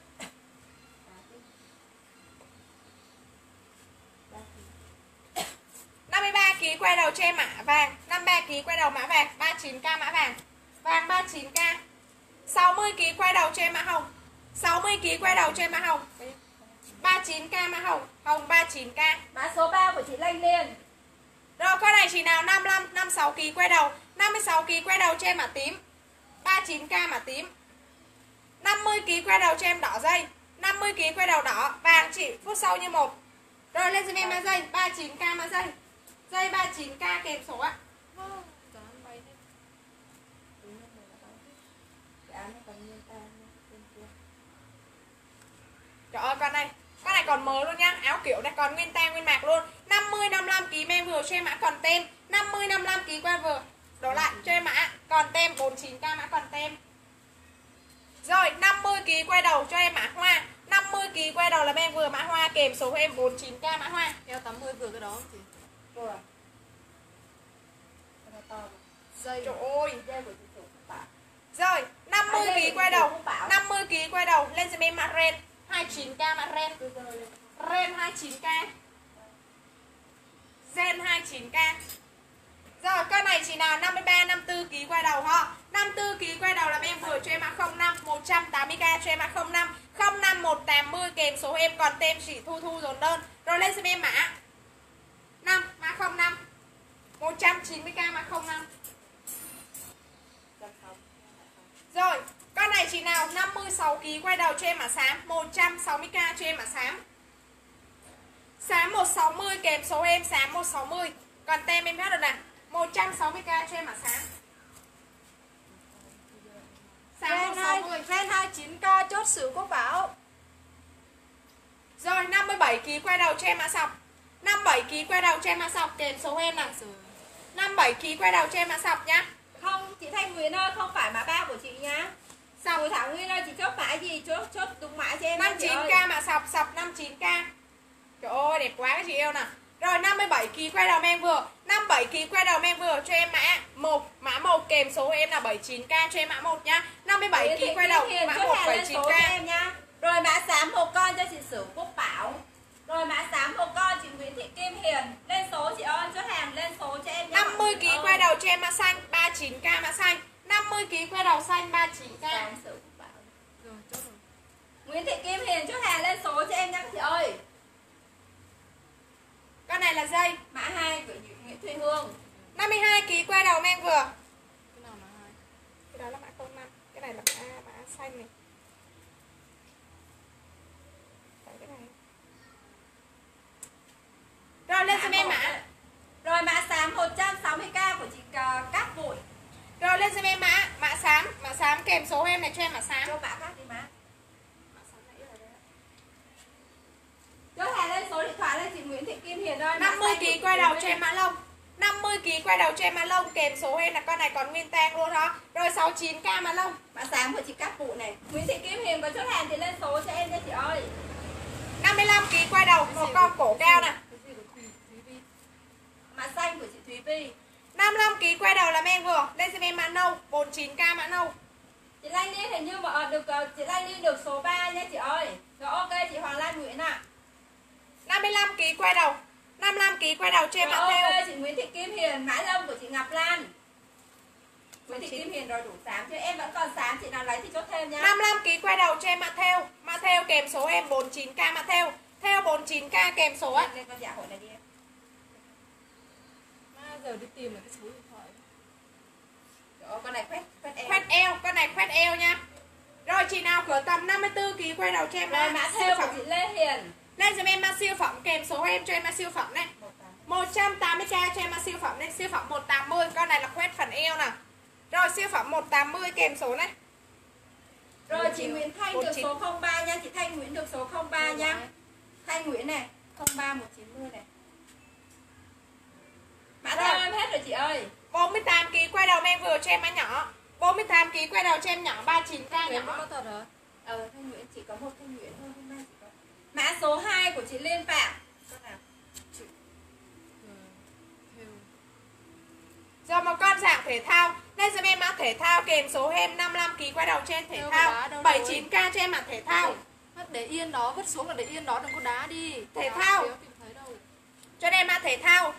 53 kg quay đầu cho em mã vàng, 53 kg quay đầu mã vàng, 39k mã vàng. Vàng 39k. 60 kg quay đầu cho em mã hồng. 60 kg quay đầu cho em mã hồng. 39k mã hồng, hồng 39k. Mã số 3 của chị Lanh Liên. Rồi con này chỉ nào 55, 56 kg quay đầu, 56 kg quay đầu cho em mã tím. 39k mã tím. 50 kg quay đầu cho em đỏ dây, 50 kg quay đầu đỏ, vàng chỉ phút sau như một. Rồi lên giùm em mã dây, 39k mã dây. Dây 39k kèm số ạ. Trời ơi con này còn mới luôn nhá, áo kiểu này còn nguyên tang nguyên mạc luôn. 50 55 kg em vừa cho em mã còn tem, 50 55 kg qua vừa. Đổ lại cho em mã còn tem 49k mã còn tem. Rồi 50 kg quay đầu cho em mã hoa, 50 kg quay đầu là em vừa mã hoa kèm số em 49k mã hoa. Eo 80 vừa cái đó chị. Vừa. Dây. Trời ơi. Rồi 50 kg quay đầu, 50 kg quay đầu lên giùm em mã ren 29k mã ren. Ren 29k. Ren 29k. Rồi con này chỉ nào 53 54 kg quay đầu ha. 54 kg quay đầu là em vừa cho em mã 05, 180k cho em mã 05, 05 180 kèm số em còn tem chỉ thu dồn đơn. Rồi lên giùm em mã 5, mã 05. 190k mã 05. Rồi, con này chị nào 56 kg quay đầu cho em mã xám, 160k cho em mã xám. Xám 160 kèm số em xám 160. Còn tem em hết rồi nè. 160k cho em mã xám. Xám 160. Ren 29k chốt xứ Quốc Bảo. Rồi 57 kg quay đầu cho em mã sọc. 57 kg quay đầu cho em mã sọc kèm số em nè. 57 kg quay đầu cho em mã sọc nhá. Không, chị Thanh Nguyễn ơi, không phải mã 3 của chị nhá. Bùi Thảo Nguyên ơi, chị chốt mã gì? Chốt đúng mã cho em. 59k mã sọc, sọc 59k. Trời ơi đẹp quá các chị yêu nè. Rồi 57 kg quay đầu em vừa. 57 kg quay đầu em vừa cho em mã 1 kèm số em là 79k cho em mã 1 nhá. 57 kg quay đầu mã 1 79k em nha. Rồi mã xám một con cho chị Sử Quốc Bảo. Rồi mã xám một con chị Nguyễn Thị Kim Hiền. Lên số chị ơi, chốt hàng lên số cho em nha. 50 kg quay đầu cho em mã xanh 39k mã xanh. 50 kg quay đầu xanh 39k. Sử Quốc Bảo. Rồi, chốt rồi. Nguyễn Thị Kim Hiền chốt hàng lên số cho em nha các chị ơi. Con này là dây Mã 2 của Nguyễn Thùy Hương. 52 kg quay đầu em vừa. Cái nào mà hai? Cái đó là mã 05. Cái này là mã xanh này. Cái này. Rồi lên xem em mã. Rồi mã xám 160k của chị Cát Bụi. Rồi lên xem em mã xám kèm số em này cho em mã xám. Cho mã khác đi má. Mã xám này ở đây. Chốt hàng lên số điện thoại lên chị Nguyễn Thị Kim Hiền ơi. 50 kg quay đầu cho em mã lông. 50 kg quay đầu cho em mã lông kèm số em là con này còn nguyên tang luôn đó. Rồi 69k mã lông. Mã xám của chị Cát Bụi này. Nguyễn Thị Kim Hiền có chốt hàng thì lên số cho em nha chị ơi. 55 kg quay đầu một con cổ cao nè. Cái gì của Thúy Vi? Mã xanh của chị Thúy Vi. 55 kg quay đầu là men vừa. Lên xem em mã nâu 49k mã nâu. Chị Lan Đi hình như mà được chị Lan Đi được số 3 nha chị ơi. Rồi ok chị Hoàng Lan Nguyễn ạ. 55 kg quay đầu. 55 kg quay đầu cho em mã theo. Ok chị Nguyễn Thị Kim Hiền, mã lông của chị Ngọc Lan. Nguyễn Thị Kim Hiền rồi đủ xám chứ em vẫn còn xám, chị nào lấy thì chốt thêm nha. 55 kg quay đầu cho em mã theo. Mã theo kèm số em 49k mã theo. Theo 49k kèm số á. Lên con dạ hội này đi em. Mà giờ đi tìm là cái số điện thoại. Rồi, con này khoét eo. Khoét eo, con này khoét eo nha. Rồi chị nào cửa tầm 54 kg quay đầu cho em Rồi mã theo của chị Lê Hiền. lên cho em mã siêu phẩm kèm số em cho em mã siêu phẩm này. 180k cho em mã siêu phẩm này, siêu phẩm 180, con này là khoét phần eo nè. Rồi siêu phẩm 180 kèm số này. Rồi chị Nguyễn Thanh được số 03 nha, chị Thanh Nguyễn được số 03 nha. Thanh Nguyễn này, 03 190 này. Mã theo em hết rồi chị ơi. 48 kg quay đầu em vừa cho em mã nhỏ. 48 kg quay đầu cho em nhỏ 39k Nguyễn nhỏ. có thật hả? Thanh Nguyễn chỉ có một Thanh Nguyễn thôi, hôm nay chỉ có. Mã số 2 của chị Liên Phạm. Con nào? Rồi một con dạng thể thao. Lên cho em mã thể thao kèm số em 55 kg quay đầu trên thể thao. 79k cho em mã thể thao. Để yên đó, vứt xuống là để yên đó, đừng có đá đi. Thể thao. Tìm thấy đâu. Cho em mã thể thao.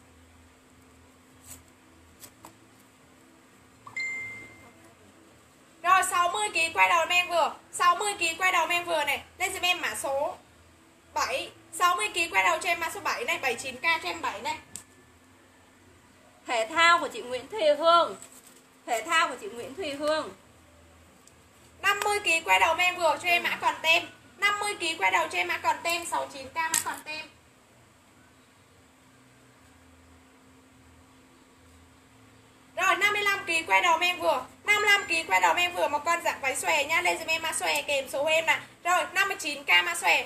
Rồi 60 kg quay đầu em vừa. 60 kg quay đầu em vừa này. Lên cho em mã số 7. 60 kg quay đầu cho em mã số 7 này, 79k cho em 7 này. Thể thao của chị Nguyễn Thùy Hương. Thể thao của chị Nguyễn Thùy Hương. 50 kg quay đầu em vừa cho em mã còn tem. 50 kg quay đầu cho em mã còn tem, 69k mã còn tem. Rồi 55 kg quay đầu em vừa. 55 kg quay đầu em vừa một con dạng váy xòe nha, lên giùm em mã xòe kèm số em nè. Rồi 59k mã xòe.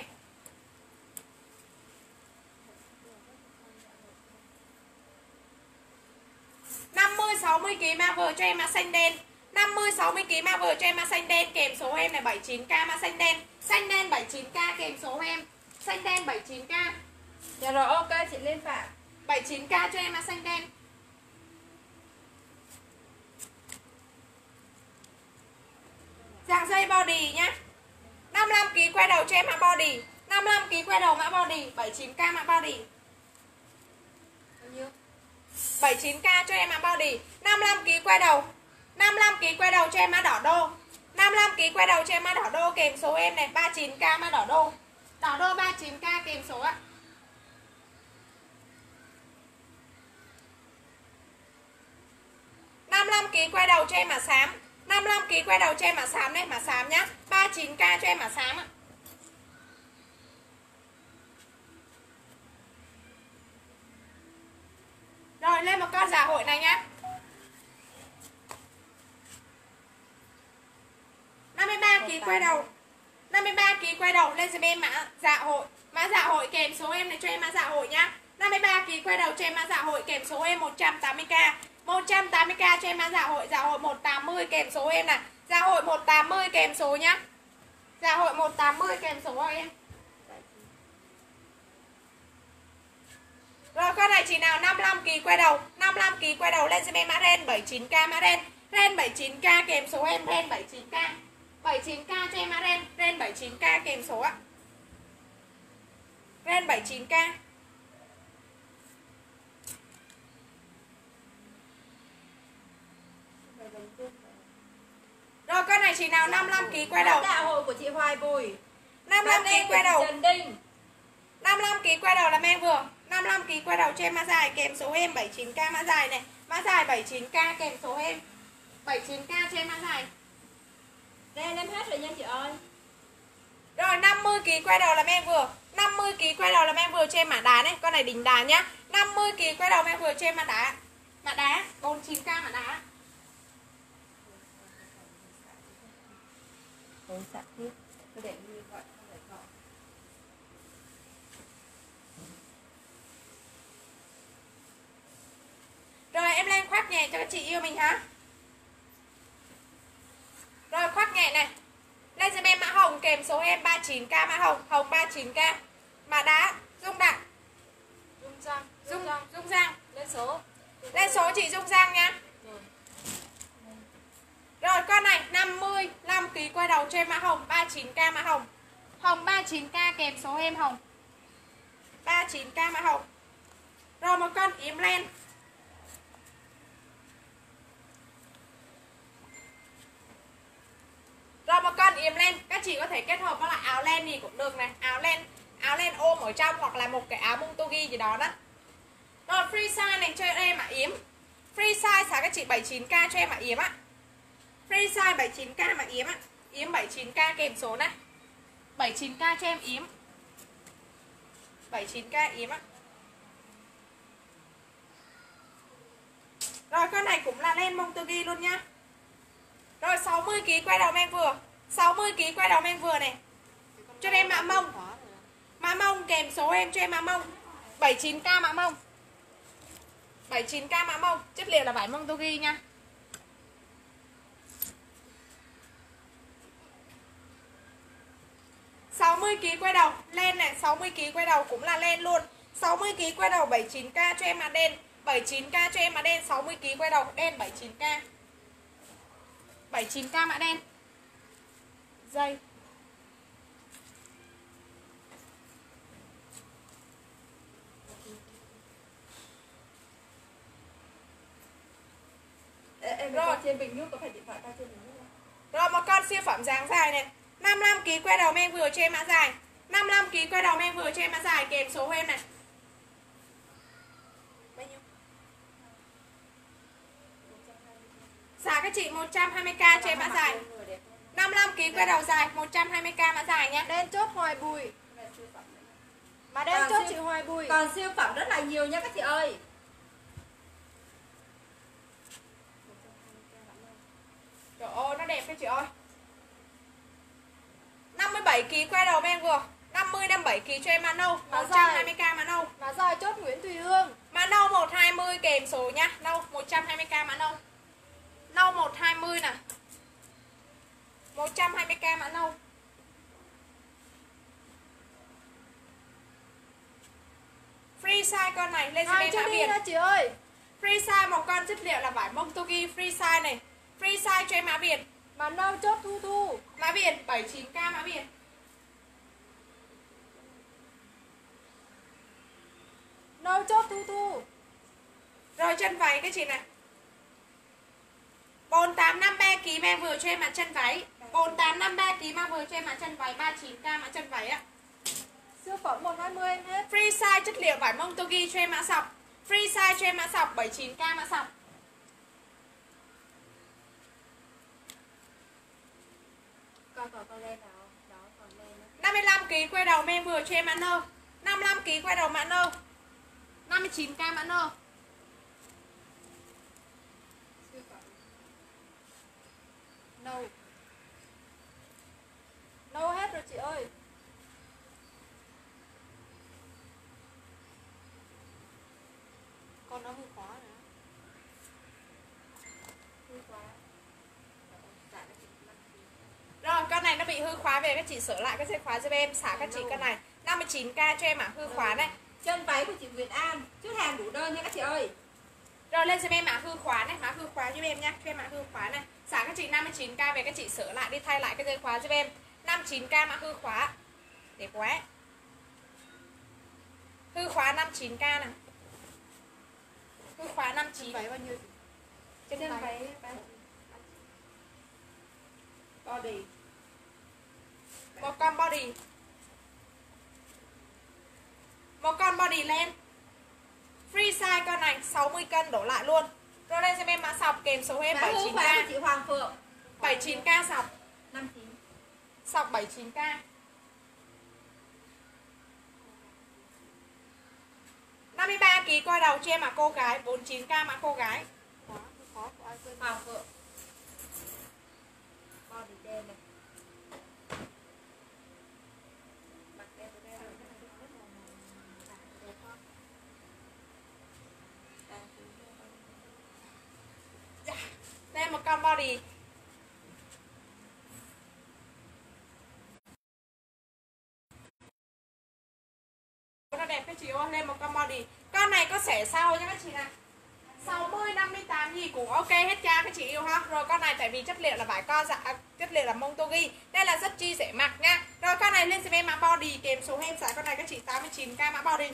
60 kg ma vừa cho em mã xanh đen. 50 60 kg ma vừa cho em mã xanh đen kèm số em này 79k mã xanh đen. Xanh đen 79k kèm số em. Xanh đen 79k. Dạ rồi ok chị Liên Phạm. 79k cho em mã xanh đen. Dạng dây body nhá. 55 kg quay đầu cho em mã body. 55 kg quay đầu mã body, 79k mã body. Bao nhiêu? 79k cho em mã body. 55 kg quay đầu. 55 kg quay đầu cho em mã đỏ đô. 55 kg quay đầu cho em mã đỏ đô kèm số em này, 39k mã đỏ đô. Đỏ đô 39k kèm số ạ. kg quay đầu cho em mã xám. 55 kg quay đầu cho em mã xám này, mã xám nhá. 39k cho em mã xám ạ. Rồi lên một con giả hội này nhá. 53 kg quay đầu. 53 kg quay đầu lên giùm em mã dạ hội. Mã dạ hội kèm số em này cho em mã dạ hội nhá. 53 kg quay đầu cho em mã dạ hội kèm số em 180k. 180k cho em mã dạ hội 180 kèm số em này. Dạ hội 180 kèm số nhá. Dạ hội 180 kèm số của em. này chị nào 55kg quay đầu, 55kg quay đầu lên giùm em mã ren 79k, mã ren 79k kèm số em, ren 79k 79k cho em mã ren 79k kèm số ạ, ren 79k. Rồi con này chị nào 55kg quay đầu, Đạo hội của chị Hoài Bùi 55kg quay đầu, Trần Đinh 55kg quay đầu là em vừa, 55kg quay đầu cho em mã dài kèm số em 79k, mã dài này, mã dài 79k kèm số em 79k cho em mã dài. Ren em hết rồi nha chị ơi. Rồi 50kg quay đầu là em vừa, 50kg quay đầu là em vừa cho em mã đá này, con này đỉnh đá nhá. 50kg quay đầu em vừa cho em mã đá. Mã đá 49k mã đá. Tôi sạc tiếp. Tôi để như gọi không phải gọi. Rồi em lên khoác nhẹ cho các chị yêu mình hả? Rồi khoác nhẹ này. Lên giùm em mã hồng kèm số em 39k, mã hồng, hồng 39k. Mã đá, Dung Đặng. Dung Giang. Lên số chị Dung Giang nha. Rồi con này 55kg quay đầu cho em mã hồng 39k, mã hồng. Hồng 39k kèm số em hồng. 39k mã hồng. Rồi một con yếm len. Rồi một con yếm len, các chị có thể kết hợp với lại áo len gì cũng được này, áo len ôm ở trong hoặc là một cái áo montogi gì đó đó. Rồi free size này cho em mã yếm. Free size xả các chị 79k cho em mã yếm á. Free size 79k mã yếm á. Yếm 79k kèm số này. 79k cho em yếm. 79k yếm á. Rồi con này cũng là len montogi luôn nha. Rồi 60kg quay đầu em vừa, 60kg quay đầu em vừa này. Cho em mã mông. Mã mông kèm số em cho em mã mông. 79k mã mông. 79k mã mông, chất liệu là vải montogi nha. Sáu 60kg quay đầu, len này, 60kg quay đầu cũng là len luôn. 60kg quay đầu 79k cho em mã đen, 79k cho em mã đen, 60kg quay đầu đen 79k. 79k mã đen. Dây. Rồi trên bình nước có phải điện thoại ta trên bình nước không? Rồi một con siêu phẩm dáng dài này, 55kg quay đầu em vừa cho em mã dài, 55kg quay đầu em vừa cho em mã dài kèm số em này. Bao nhiêu? Giá các chị 120k cho em mã dài. 55kg quay đầu dài 120k mã dài nha. Đen chốt Hoài Bùi. Mà đen chốt chị Hoài Bùi. Còn siêu phẩm rất là nhiều nha các chị ơi. Trời ơi nó đẹp đấy chị ơi. 57kg quay đầu em vừa, 57kg cho em mã nâu, 120k mã nâu. Mà dài chốt Nguyễn Thùy Hương. Mã nâu 120 kèm số nhá. Nâu 120k mã nâu. Nâu 120 nè. 120k mã nâu. Free size con này lên cho em mã Việt. Chị ơi. Free size một con chất liệu là vải montogi free size này. Free size cho em mã Việt. Mà nâu chốt Thu Thu. Mã Việt 79k mã Việt. Nâu chốt Thu Thu. Rồi chân váy các chị này. 4853kg em vừa cho em mã chân váy. 4853kg mà vừa cho em mã chân váy, 39k mã chân váy ạ. Siêu phẩm 120 em hết. Free size chất liệu vải montogi cho em mã sọc. Free size cho em mã sọc 79k mã sọc. Còn lên nào? Đó còn lên. 55kg quay đầu em vừa cho em mã nâu. 55kg quay đầu mã nâu. 59k mã nâu. Nâu. Nâu hết rồi chị ơi. Con nó hư khóa nữa. Hư khóa. Rồi con này nó bị hư khóa về các chị sửa lại cái dây khóa giúp em, xả các chị con này. 59k cho em hư khóa này. Chân váy của chị Nguyệt An, chút hàng đủ đơn. đơn nha các chị ơi. Rồi lên giùm em mã hư khóa này, mã hư khóa giúp em nhá, cho em mã hư khóa này. Giá các chị 59k về các chị sửa lại đi, thay lại cái dây khóa giúp em. 59k mã hư khóa. Đẹp quá. Hư khóa 59k này. Hư khóa 59. Váy bao nhiêu? Trên váy body. Một con body. Một con body len. Free size con này 60 cân đổ lại luôn. Rồi lên cho em mã sọc kèm số em 79k. Chị Hoàng Phượng 79k sọc. 59. Sọc 79k. 53 kg coi đầu cho em mã cô gái, 49k mã cô gái. Khó của ai quên. Hoàng Phượng. Body đen này. Mặc đen đen. Đây một con body. Nó đẹp các chị ơi, lên một con body. Con này có xẻ sau nha các chị này. 60 58 gì cũng ok hết cha các chị yêu ha. Rồi con này tại vì chất liệu là vải co dạ, chất liệu là Montogi nên là rất chi dễ mặc nha. Rồi con này lên xem em mã body kèm số em giá con này các chị 89k mã body.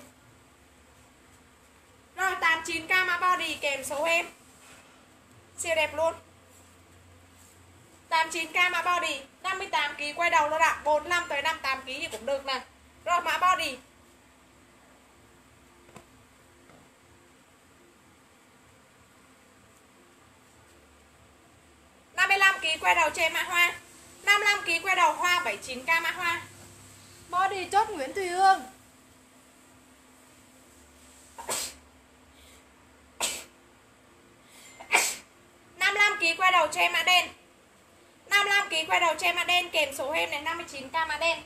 Rồi 89k mã body kèm số em. Siêu đẹp luôn. 89k mã body, 58 kg quay đầu luôn ạ, 45 tới 58 kg gì cũng được nè. Rồi mã body. Quay đầu cho em mã hoa. 55 kg quay đầu hoa 79k mã hoa. Body chốt Nguyễn Thùy Hương. kg quay đầu cho em mã đen. 55 kg quay đầu cho em mã đen kèm số em này 59k mã đen.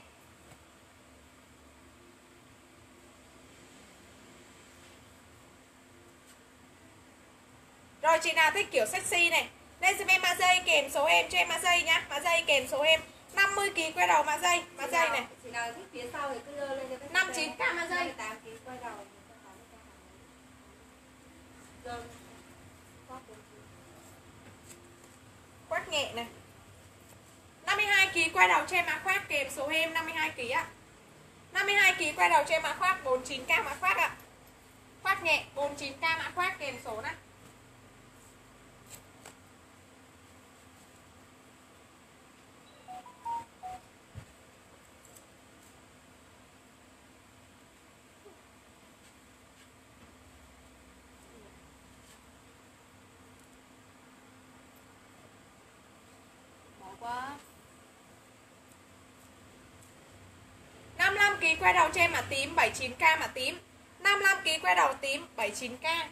Rồi chị nào thích kiểu sexy này, lên giúp em mã dây kèm số em cho em mã dây nhá, mã dây kèm số em. 50 kg quay đầu mã dây này. Chị nào thích phía sau thì cứ đưa lên cho các 59k mã dây. 8 kg quay đầu. Khoác nhẹ này. 52 kg quay đầu cho em mã khoác kèm số em 52 kg ạ. 52 kg quay đầu cho em mã khoác 49k mã khoác ạ. Khoác nhẹ 49k mã khoác kèm số này. Quá. 55 kg quay đầu cho em mã tím 79k mã tím. 55 kg quay đầu tím 79k.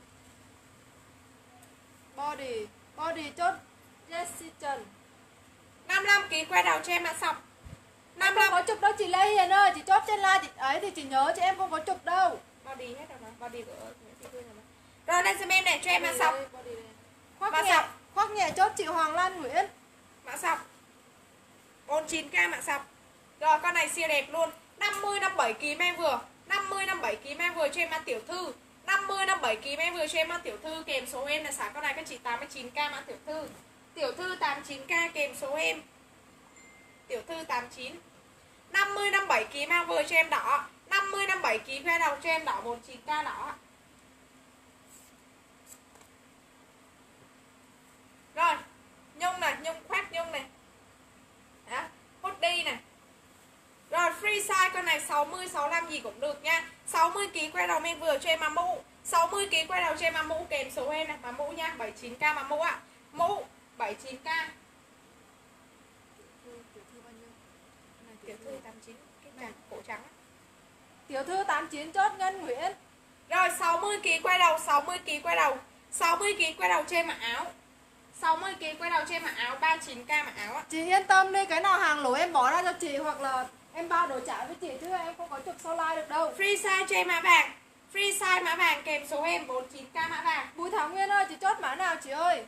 Body chốt Jessie Trần. 55 kg quay đầu cho em mã sọc. Không 55 có chụp đâu chị Lê Hiền ơi, chị chốt trên live chị ấy thì chị nhớ chứ em không có chụp đâu. body hết rồi mà, body của rồi lên xem em này cho em mã sọc. Khoác Mã nhẹ, sọc. khoác nhẹ chốt chị Hoàng Lan Nguyễn. Mã sọc 49k mã sọc. Rồi con này siêu đẹp luôn. 50 57 kg em vừa. 50 57 kg em vừa cho em mã tiểu thư. 50 57 kg em vừa cho em mã tiểu thư kèm số em là xả con này các chị 89k mã tiểu thư. Tiểu thư 89k kèm số em. Tiểu thư 89. 50 57 kg mang vừa cho em đỏ. 50 57 kg khoe đầu cho em đỏ 49k đỏ. Rồi, nhung này, nhung khoác nhung này. Đó, hoodie này. Rồi free size con này 60 65 gì cũng được nha. 60 kg quay đầu em vừa cho em mà mũ. 60 kg quay đầu cho em mà mũ kèm số em này, mà mũ nha, 79k mà mũ ạ. Mũ 79k. Tiểu thư 89 cái trắng cổ trắng. Tiểu thư 89 chốt Ngân Nguyễn. Rồi 60 kg quay đầu, 60 kg quay đầu. 60 kg quay đầu cho em mặc áo. 60 kg quay đầu cho em mặc áo 39k mặc áo ạ. Chị yên tâm đi, cái nào hàng lỗi em bỏ ra cho chị hoặc là em bao đồ trả với chị chứ em không có chụp sau live được đâu. Free size cho em mã vàng. Free size mã vàng kèm số em 49k mã vàng. Bùi Thảo Nguyên ơi, chị chốt mã nào chị ơi?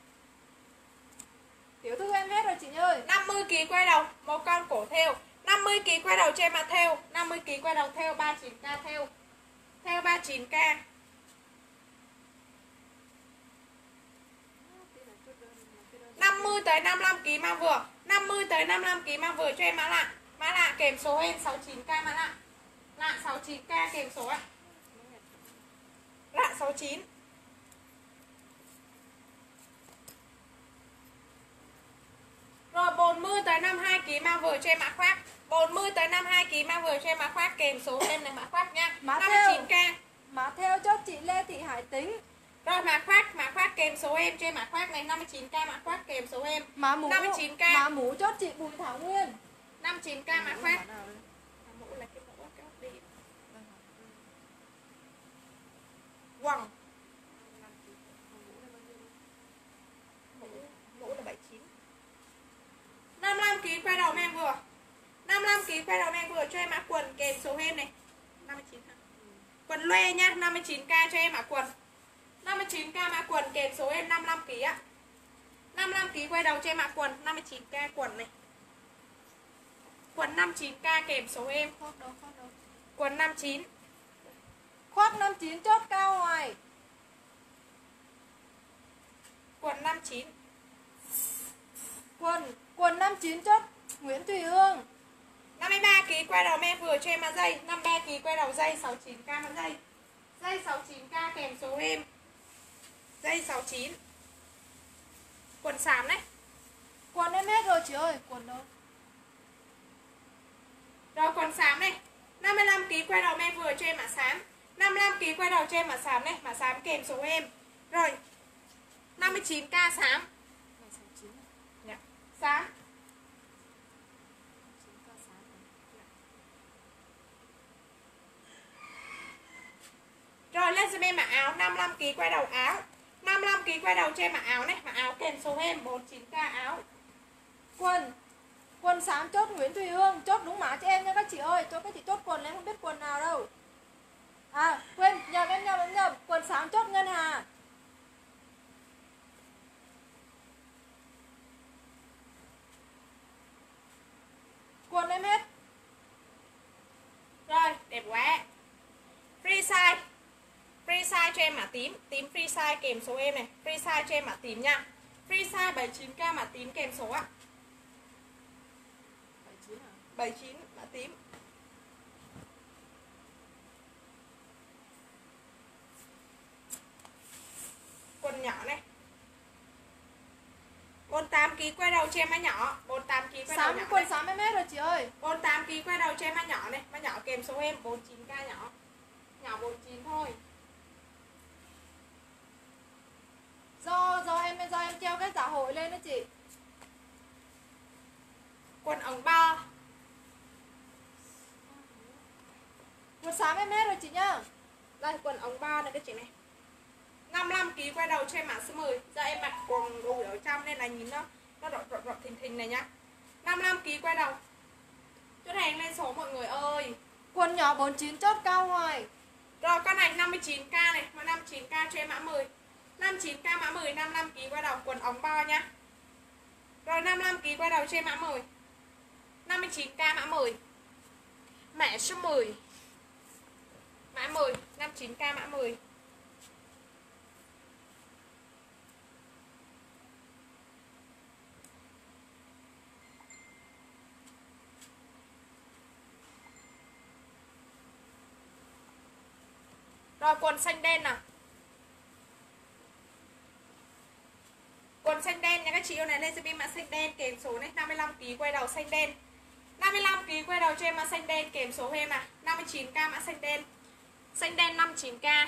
Tiểu thư em hết rồi chị ơi. 50 kg quay đầu, một con cổ thêu. 50 kg quay đầu cho em mã thêu, 50 kg quay đầu thêu 39k thêu. Thêu 39k. 55 kg mang vừa, 50 tới 55 kg mang vừa cho em mã lạ. Mã lạ kèm số em 69k mã lạ. Lạ 69k kèm số ạ. Lạ 69. Rồi 40 tới 52 kg mang vừa cho em mã khoác. 40 tới 52 kg mang vừa cho em mã khoác kèm số em này mã khoác nha. Mã 59k. Mã theo chốt chị Lê Thị Hải Tính. Rồi mã khoác kèm số em cho em mã khoác này 59k mã khoác kèm số em. Mã mũ 59k. Mã mũ chốt chị Bùi Thảo Nguyên. 59k mã khoác. Mũ là cái mũ cái đi. Quần. Mũ là 79. 55 kg quay đầu men vừa. 55 kg quay đầu men vừa cho em mã quần kèm số em này. 59. Quần loe nha, 59k cho em mã quần. 59k mã quần kèm số em 55 kg ạ. 55 kg quay đầu cho em mã quần 59k quần này. Quần 59k kèm số em. Khoác đâu. Quần 59. Khoác 59 chốt Cao Hoài. Quần 59. Quần 59 chốt Nguyễn Thùy Hương. 53 kg quay đầu men vừa cho em mã dây, 53 kg quay đầu dây 69k mã dây. Dây 69k kèm số em. Dây 69. Quần xám đấy. Quần em hết rồi chị ơi, quần đâu? Rồi quần xám này. 55 kg quay đầu men vừa cho em mã xám. 55 kg quay đầu cho em mã xám này, mã xám kèm số em. Rồi. 59k xám. Dạ. Xám. Rồi lên cho em mã áo 55 kg quay đầu áo. 55 kg quay đầu cho em mã áo này, mã áo kèm số em 49k áo. Quần xám chốt Nguyễn Thùy Hương, chốt đúng mã cho em nha các chị ơi. Cho các chị chốt quần em không biết quần nào đâu. À quên, nhầm em, quần xám chốt Ngân Hà. Quần em hết. Rồi, đẹp quá. Free size. Free size cho em mã tím, tím free size kèm số em này, free size cho em mã tím nha. Free size 79k mã tím kèm số ạ. 79 mã tím. Quần nhỏ này. 48 kg quay đầu cho em mã nhỏ, 48 kg quay đầu nhỏ. Quần xám em hết rồi chị ơi. 48 kg quay đầu cho em mã nhỏ này, mã nhỏ kèm số em 49k nhỏ. Nhỏ 49 thôi. Do em treo cái xã hội lên đó chị. Quần ống bo. Quần xám em hết rồi chị nhá. Đây quần ống bo này các chị này. 55 kg quay đầu cho em mã số 10. Giờ em mặc quần đùi ở trong nên là nhìn nó rộng thình này nhá. 55 kg quay đầu. Chốt hàng lên số mọi người ơi. Quần nhỏ 49 chốt Cao Hoài. Rồi con này 59k này, mà 59k cho em mã 10. 59k mã 10, 55 kg quay đầu quần ống bo nha. Rồi 55 kg quay đầu cho em mã 10. 59k mã 10. Mã số 10. Mã 10, 59k mã 10. Rồi quần xanh đen nào. Quần xanh đen nha các chị yêu này, lên cho em mã xanh đen kèm số này, 55 kg quay đầu xanh đen. 55 kg quay đầu cho em mã xanh đen kèm số em à, 59k mã xanh đen. Xanh đen 59k.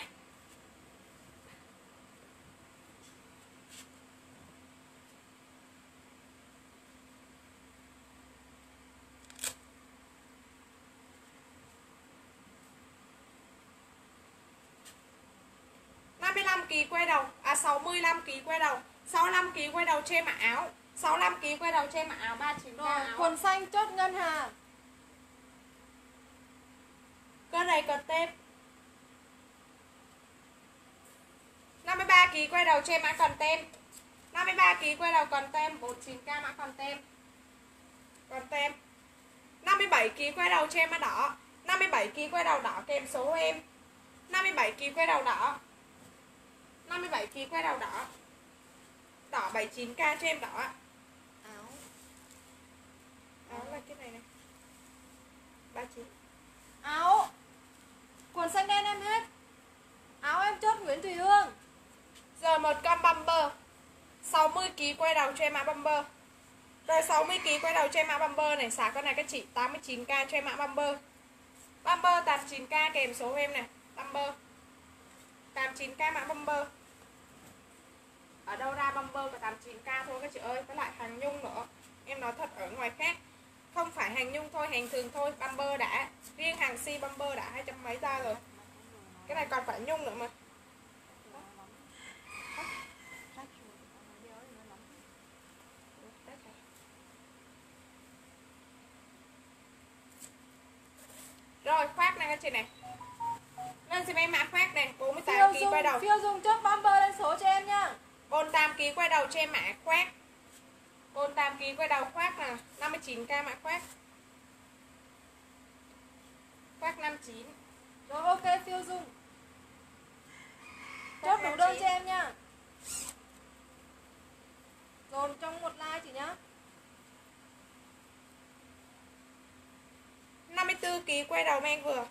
kg quay đầu, 65 kg quay đầu, 65 kg quay đầu cho em mặc áo, 65 kg quay đầu cho em mặc áo 39k áo. Quần xanh chốt Ngân Hà. Con này còn tem. 53 kg quay đầu cho em mã còn tem. 53 kg quay đầu còn tem, 49k mã còn tem. Còn tem. 57 kg quay đầu cho em mã đỏ. 57 kg quay đầu đỏ kèm số em. 57 kg quay đầu đỏ. 57 kg quay đầu đỏ. Đỏ 79k cho em đỏ. Áo là cái này này. 39. Áo quần xanh đen em hết. Áo em chốt Nguyễn Thùy Hương. Giờ một con bumper 60 kg quay đầu cho em mã bumper. Rồi 60 kg quay đầu cho em mã bumper này, xả con này các chị 89k cho em mã bumper. Bumper 89k kèm số em này, bumper 89k mã bumper. Ở đâu ra bumper có 89k thôi các chị ơi, với lại hàng nhung nữa. Em nói thật, ở ngoài khác không phải hàng nhung thôi, hàng thường thôi, bumper đã, riêng hàng si bumper đã 200 mấy ra rồi. Cái này còn phải nhung nữa mà. Rồi khoác này các chị này. Lên xem em mã khoác này, 48 kg quay đầu. Phiêu Dung chốt bumper lên số cho em nha. 48 kg quay đầu cho em mã khoác. 48 kg quay đầu khoác là 59k mã khoác. Khoác 59. Rồi ok Phiêu Dung. Chốt đủ đơn cho em nha. Dồn trong một like chị nhá. 54 kg quay đầu men vừa.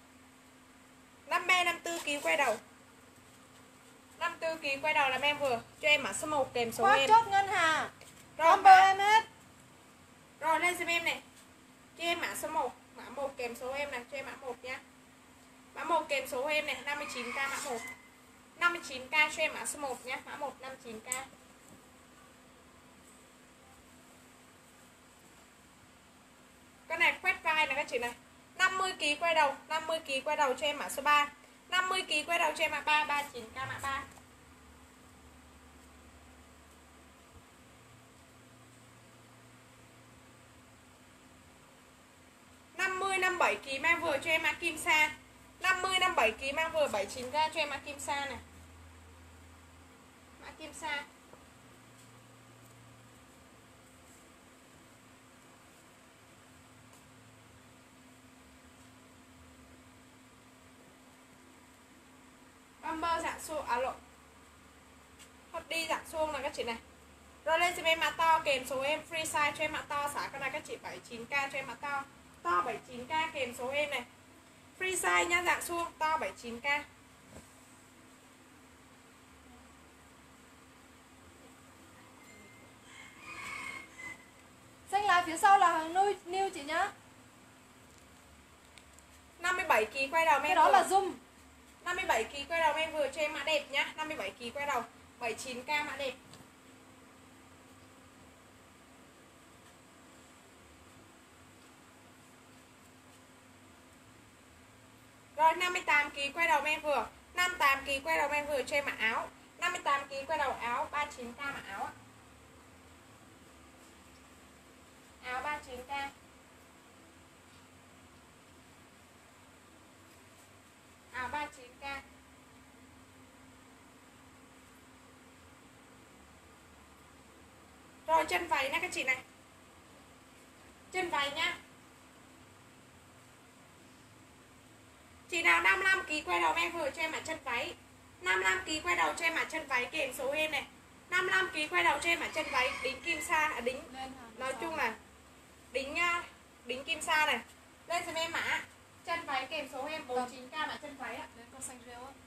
54 kg quay đầu. 54 kg quay đầu là men vừa. Cho em mã số 1 kèm số Khoác em. chốt Ngân Hà. Rồi Bumper em hết. Rồi lên xem em này. Cho em mã số 1, mã 1 kèm số em này, cho em mã 1 nha. Mã 1 kèm số em này, 59k mã 1. 59k cho em mã số 1 nhé, mã 1 59k. Cái này quét vai này các chị này. 50 kg quay đầu, 50 kg quay đầu cho em mã số 3. 50 kg quay đầu cho em mã 3, 39k mã 3. Năm 57 kg mang vừa cho em mã Kim Sa. 57 kg mang vừa 79k cho em mã Kim Sa này. Mã Kim Sa. Bumper dạng suông, lộn, hot đi dạng suông là các chị này. Rồi lên xem em mã to kèm số em, free size cho em mã to, xả cái này các chị 79k cho em mã to. To 79k kèm số em này. Free size nha, dạng suông, to 79k. Xanh lá phía sau là hàng new chị nhá. 57 kg quay đầu Cái em đó vừa. là zoom. 57 kg quay đầu em vừa cho em mã đẹp nhá. 57 kg quay đầu 79k mã đẹp. Rồi 58 kg quay đầu em vừa. 58 kg quay đầu em vừa cho em mã áo. 58 kg quay đầu áo 39k mã áo ạ. Áo 39k. Áo 39k. Rồi chân váy nha các chị này. Chân váy nhá. Chị nào 55 kg quay đầu em vừa cho em mã chân váy. 55 kg quay đầu cho em mã chân váy kèm số em này. 55 kg quay đầu cho em mã chân váy đính kim sa, đính. Nói chung là đính kim sa này. Lên xem em mã chân váy kèm số em 49k mã chân váy ạ. Đến con xanh rêu á.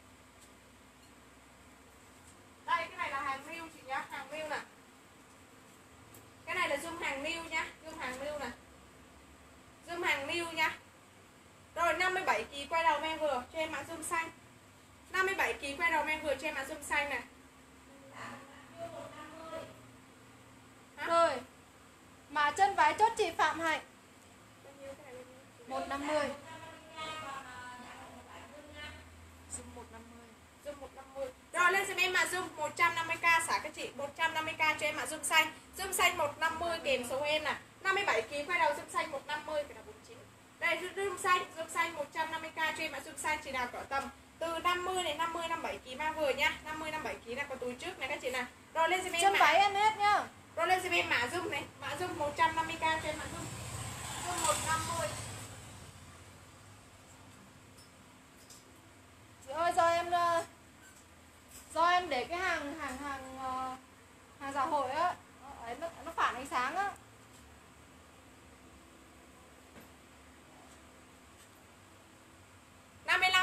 Đây cái này là hàng new chị nhá, hàng new nè. Cái này là zoom hàng new nhá, zoom hàng new nè. Zoom hàng new nhá. Rồi 57 kg quay đầu men vừa cho em mã zoom xanh. 57 kg quay đầu men vừa cho em mã zoom xanh này. Rồi. Mà chân váy chốt chị Phạm Hạnh. 150. Zoom 150. Zoom 150. Rồi lên xem em mã zoom 150k xả các chị, 150k cho em mã zoom xanh. Zoom xanh 150 kèm số em nè. 57 kg quay đầu zoom xanh 150 cái là 49. Đây zoom xanh 150k cho em mã zoom xanh, chị nào cỡ tầm từ 50 đến 50 57 kg mang vừa nhá. 50 57 kg là có túi trước này các chị này. Rồi lên xem em chân váy em hết nhá. Rồi lên xem em mã zoom này, mã zoom 150k cho em mã zoom. Zoom 150. Chị ơi do em để cái hàng giả hội á, ấy nó phản ánh sáng á.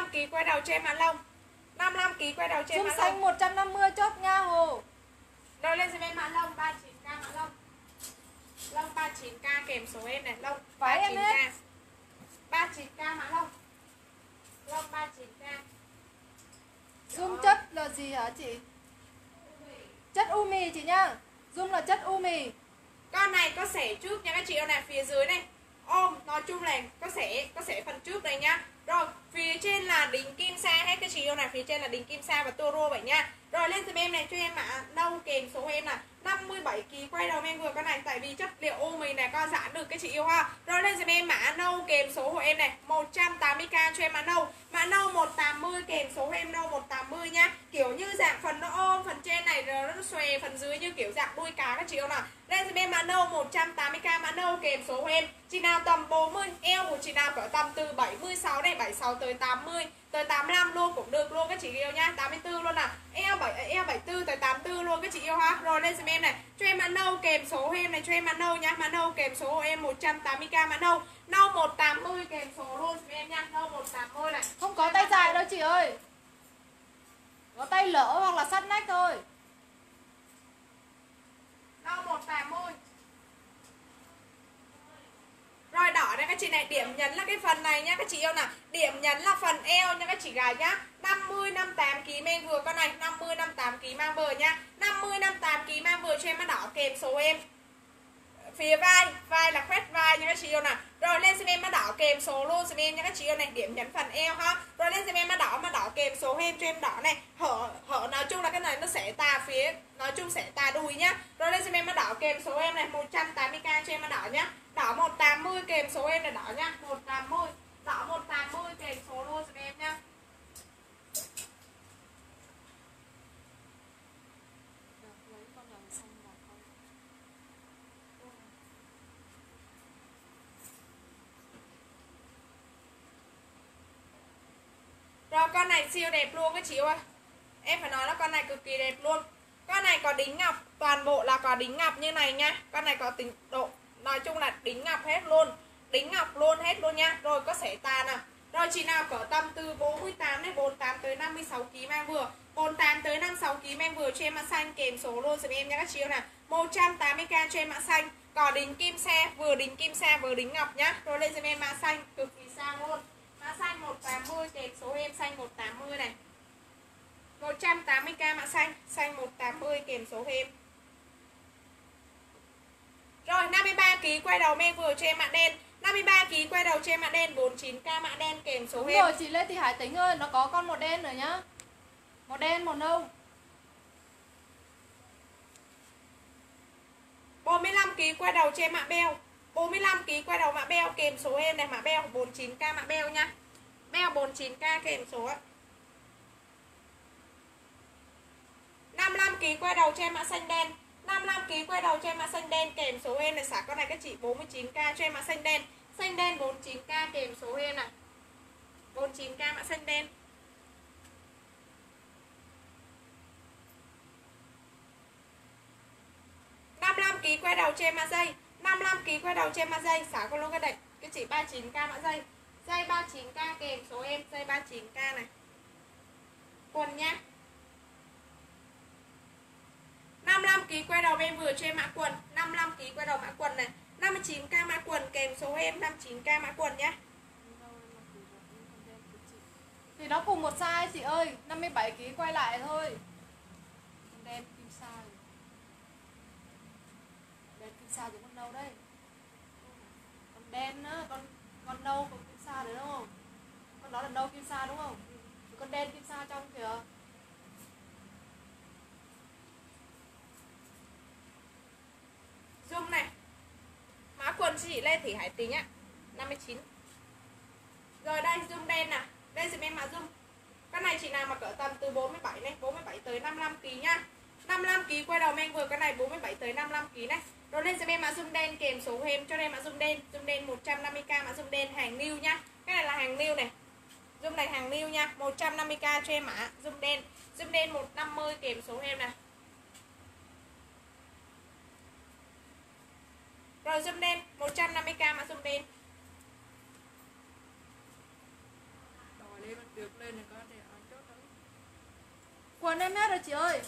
55 kg quay đầu cho em mã lông. 55 kg quay đầu cho em Zoom mã xanh lông. 150 chốt nha Hồ. Rồi lên giùm em mã lông 39k mã lông. Lông 39k kèm số em này, lông Váy em 39k. 39k mã lông. Lông 39k. Zoom chất là gì hả chị? Chất umi chị nhá. Zoom là chất umi. Con này có xẻ trước nha các chị yêu này, phía dưới này ôm, nói chung là có xẻ phần trước đây nhá. Rồi phía trên là đính kim sa hết các chị yêu này, phía trên là đính kim sa và tua rô vậy nha. Rồi lên giùm em này cho em mã nâu kèm số em là 57 kg quay đầu em vừa con này, tại vì chất liệu ô mì này con giãn được các chị yêu ha. Rồi lên giùm em mã nâu kèm số của em này 180k cho em mã nâu. Mã nâu 180 kèm số của em nâu 180 nhá. Kiểu như dạng phần nó ôm, phần trên này rồi nó xòe, phần dưới như kiểu dạng đuôi cá các chị yêu nào. Lên giùm em mã nâu 180k mã nâu kèm số của em. Chị nào tầm 40, eo của chị nào cỡ tầm từ 76 này, 76 tới 80 tới 85 luôn cũng được luôn các chị yêu nha, 84 luôn à. Eo 74 tới 84 luôn các chị yêu ha. Rồi lên giùm em này, cho em mã nâu kèm số của em này, cho em mã nâu nhá, mã nâu kèm số của em 180k mã nâu. Nâu 180 kèm số luôn giùm em nha, nâu 180 này. Không có tay dài đâu chị ơi. Có tay lỡ hoặc là sắt nách thôi. Nâu 180. Rồi đỏ đây các chị này, điểm nhấn là cái phần này nhá các chị yêu nào. Điểm nhấn là phần eo nha các chị gái nhá. 50 58 kg men vừa con này, 50 58 kg mang vừa nha. 50 58 kg mang vừa cho em mã đỏ kèm số em. Phía vai là khoét vai nha các chị yêu nào. Rồi lên xem em mã đỏ kèm số luôn xem em nha các chị yêu này, điểm nhấn phần eo ha. Rồi lên xem em mã đỏ kèm số em cho em đỏ này. Hở nói chung là cái này nó sẽ tà phía, nói chung sẽ tà đùi nhá. Rồi lên xem em mã đỏ kèm số em này 180k cho em mã đỏ nhá. Đỏ 180 kèm số em là đỏ nhá, 180. Đỏ 180 kèm số luôn xem em nhá. Rồi con này siêu đẹp luôn các chị ơi. Em phải nói là con này cực kỳ đẹp luôn. Con này có đính ngọc, toàn bộ là có đính ngọc như này nha. Con này có tính độ, nói chung là đính ngọc hết luôn. Đính ngọc luôn hết luôn nha. Rồi có sẻ tà nè. Rồi chị nào cỡ tầm từ 48 đến 48 tới 56 kg mang vừa. 48 tới 56 kg mang vừa cho em mã xanh kèm số luôn giùm em nha các chị nè. 180k cho em mã xanh. Có đính kim sa, vừa đính kim sa vừa đính ngọc nhá. Rồi lên giùm em mã xanh cực kỳ sang luôn. Mã xanh 180 kèm số em xanh 180 này. 180k mã xanh, xanh 180 kèm số em. Rồi 53 kg quay đầu men vừa cho em mã đen. 53 kg quay đầu cho em mã đen, 49k mã đen kèm số em. Rồi chị Lê Thị Hải Tính ơi, nó có con màu đen rồi nhá. Màu đen, màu nâu. 45 kg quay đầu cho em mã beo. 45 kg quay đầu mã beo kèm số em này, mã beo 49k mã beo nha. Beo 49k kèm số ạ. 55 kg quay đầu cho em mã xanh đen. 55 kg quay đầu cho em mã xanh đen kèm số em này, xả con này các chị 49k cho em mã xanh đen. Xanh đen 49k kèm số em này. 49k mã xanh đen. Ký quay đầu cho em mã dây. 55 kg quay đầu cho em mã dây, xả con luôn cái đạch cái chị 39k mã dây. Dây 39k kèm số em, dây 39k này. Quần nha. 55 kg quay đầu em vừa cho em mã quần. 55 kg quay đầu mã quần này. 59k mã quần kèm số em, 59k mã quần nhá. Thì nó cùng một size chị ơi, 57 kg quay lại thôi. Đen kim sa. Đen kim sa giống con nâu đây. Con đen á, con nâu con kim sa đấy đúng không? Con đó là nâu kim sa đúng không? Con đen kim sa trong kìa. Zoom này. Mã quần chị Lê Thị Hải Tính á, 59. Rồi đây zoom đen nè. Đây dùm em mã zoom. Cái này chị nào mà cỡ tầm từ 47 này, 47 tới 55 kg nhá. 55 kg quay đầu men vừa, cái này 47 tới 55 kg này. Rồi lên dùm em mã zoom đen kèm số em cho em mã zoom đen 150k mã zoom đen hàng new nhá. Cái này là hàng new này. Zoom này hàng new nha, 150k cho em mã zoom đen 150 kèm số em nè. Rồi zoom đen 150k mã zoom đen. Đòi lên được lên. quần em hết rồi chị ơi.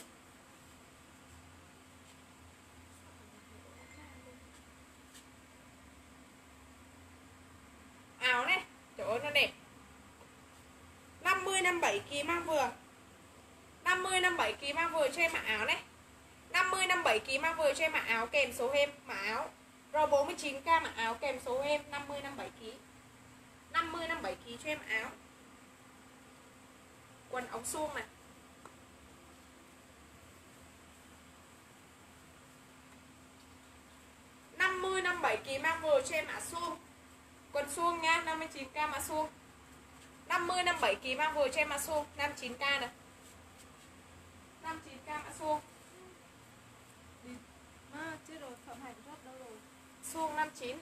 Áo này, trời ơi nó đẹp. 50 57 kg mang vừa. 50 57 kg mang vừa cho em mặc áo này. 50 57 kg mang vừa cho em mặc áo kèm số em mặc áo. Rồi 49k mặc áo kèm số em 50 57 kg. 50 57 kg cho em áo. Quần ống suông này. Mươi 57 kg mang vừa cho em mã suông. Quần suông nha, 59k mã suông. 50 57 kg mang vừa cho em mã suông, 59k này. 59k mã suông. Chết rồi, Phạm Hành rớt đâu rồi? Suông 59.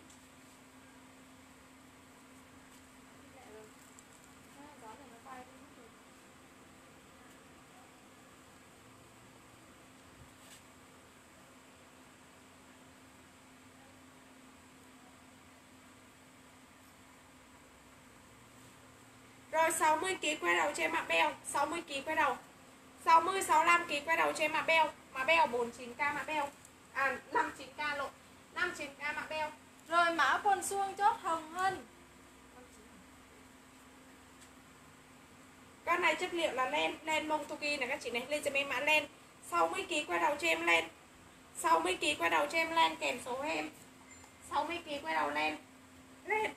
Rồi 60 kg quay đầu cho em mặc beo, 60 kg quay đầu. 60 65 kg quay đầu cho em mặc beo, 49k mặc beo. À 59k lộn. 59k mặc beo. Rồi mã quần suông chốt Hồng Hân. Con này chất liệu là len Montuki này các chị này, lên cho em mã len. 60 kg quay đầu cho em len. 60 kg quay đầu cho em len kèm số em. 60 kg quay đầu len. Len.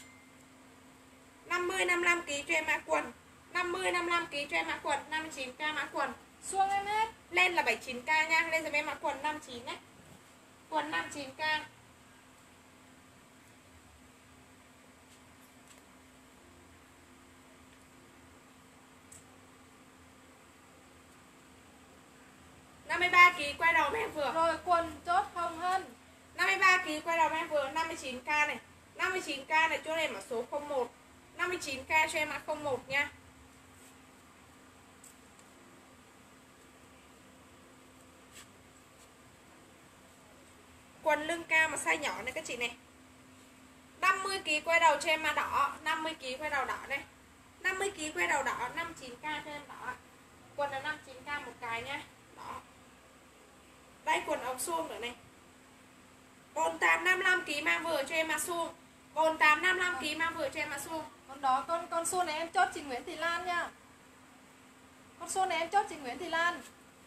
50 55 kg cho em mã quần. 50 55 kg cho em mã quần, 59k mã quần. Suông em hết. Lên là 79k nha, lên cho em mã quần 59 đấy. Quần 59k. quay đầu em vừa. Rồi quần chốt Hồng Hân. 53 kg quay đầu em vừa, 59k này. 59k này cho em mã số 01. 59k cho em mã 01 nha. Quần lưng cao mà size nhỏ này các chị này. 50 kg quay đầu cho em mã đỏ, 50 kg quay đầu đỏ này. 50 kg quay đầu đỏ, 59k cho em đỏ. Quần là 59k một cái nha, đỏ. Đây quần ống suông nữa này. Bồn 855 kg mang vừa cho em mã suông. Bồn 855 kg mang vừa cho em mã suông. Con đó con suông này em chốt chị Nguyễn Thị Lan nha. Con suông này em chốt chị Nguyễn Thị Lan.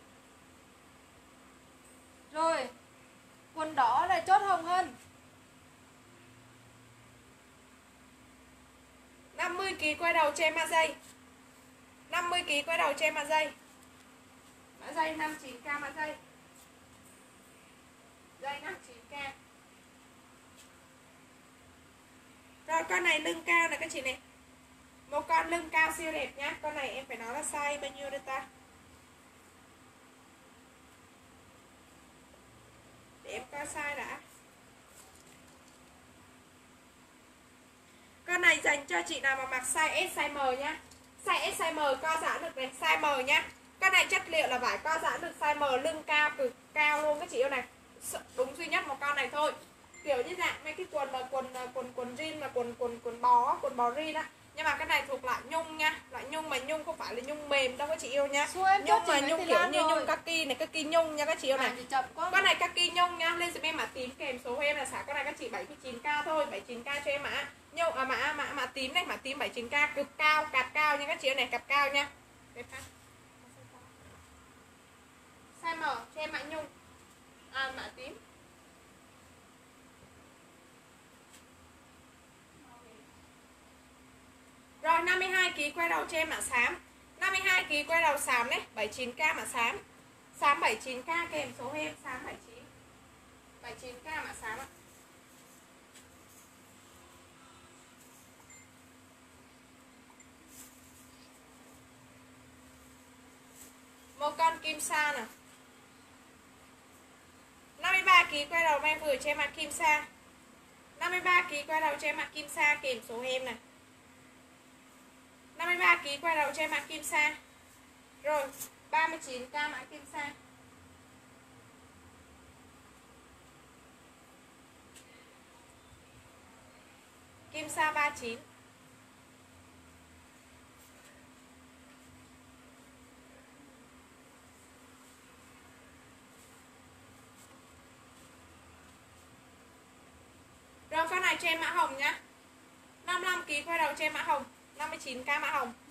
Rồi quần đỏ này chốt Hồng Hân. 50 kg quay đầu cho em mã dây. 50 kg quay đầu cho em mã dây. Mã dây 59k mã dây. Dây 59k. Rồi con này lưng cao này các chị này. Một con lưng cao siêu đẹp nhá. Con này em phải nói là size bao nhiêu đây ta? Để em coi size đã. Con này dành cho chị nào mà mặc size S, size M nhá. Size S, size M co giãn được này, size M nhá. Con này chất liệu là vải co giãn được size M, lưng cao cực cao luôn các chị yêu này. Đúng duy nhất một con này thôi. Kiểu như dạng mấy cái quần mà quần jean mà quần bó jean á. Nhưng mà cái này thuộc loại nhung nha, loại nhung mà nhung không phải là nhung mềm đâu các chị yêu nha. Nhung mà nhung kiểu như nhung kaki này, kaki nhung nha các chị yêu này. Con này kaki nhung nha, lên giùm em mã tím kèm số em là xả con này các chị 79k thôi, 79k cho em mã. Nhung mã tím này, mã tím 79k cực cao, cạp cao nha các chị yêu này, cạp cao nha. Size M cho em mã nhung. À mã tím. Rồi 52 kg quay đầu cho em mã xám. 52 kg quay đầu xám đấy, 79k mã xám. Xám 79k kèm số em xám 79. 79k mã xám ạ. Một con kim sa nè. 53 kg quay đầu em vừa cho em mã kim sa. 53 kg quay đầu cho em mã kim sa kèm số em này. 53 kg quay đầu cho em mã kim sa. Rồi 39k mã kim sa. Kim sa 39. Rồi con này cho em mã hồng nhá. 55 kg quay đầu cho em mã hồng, 59k mã hồng.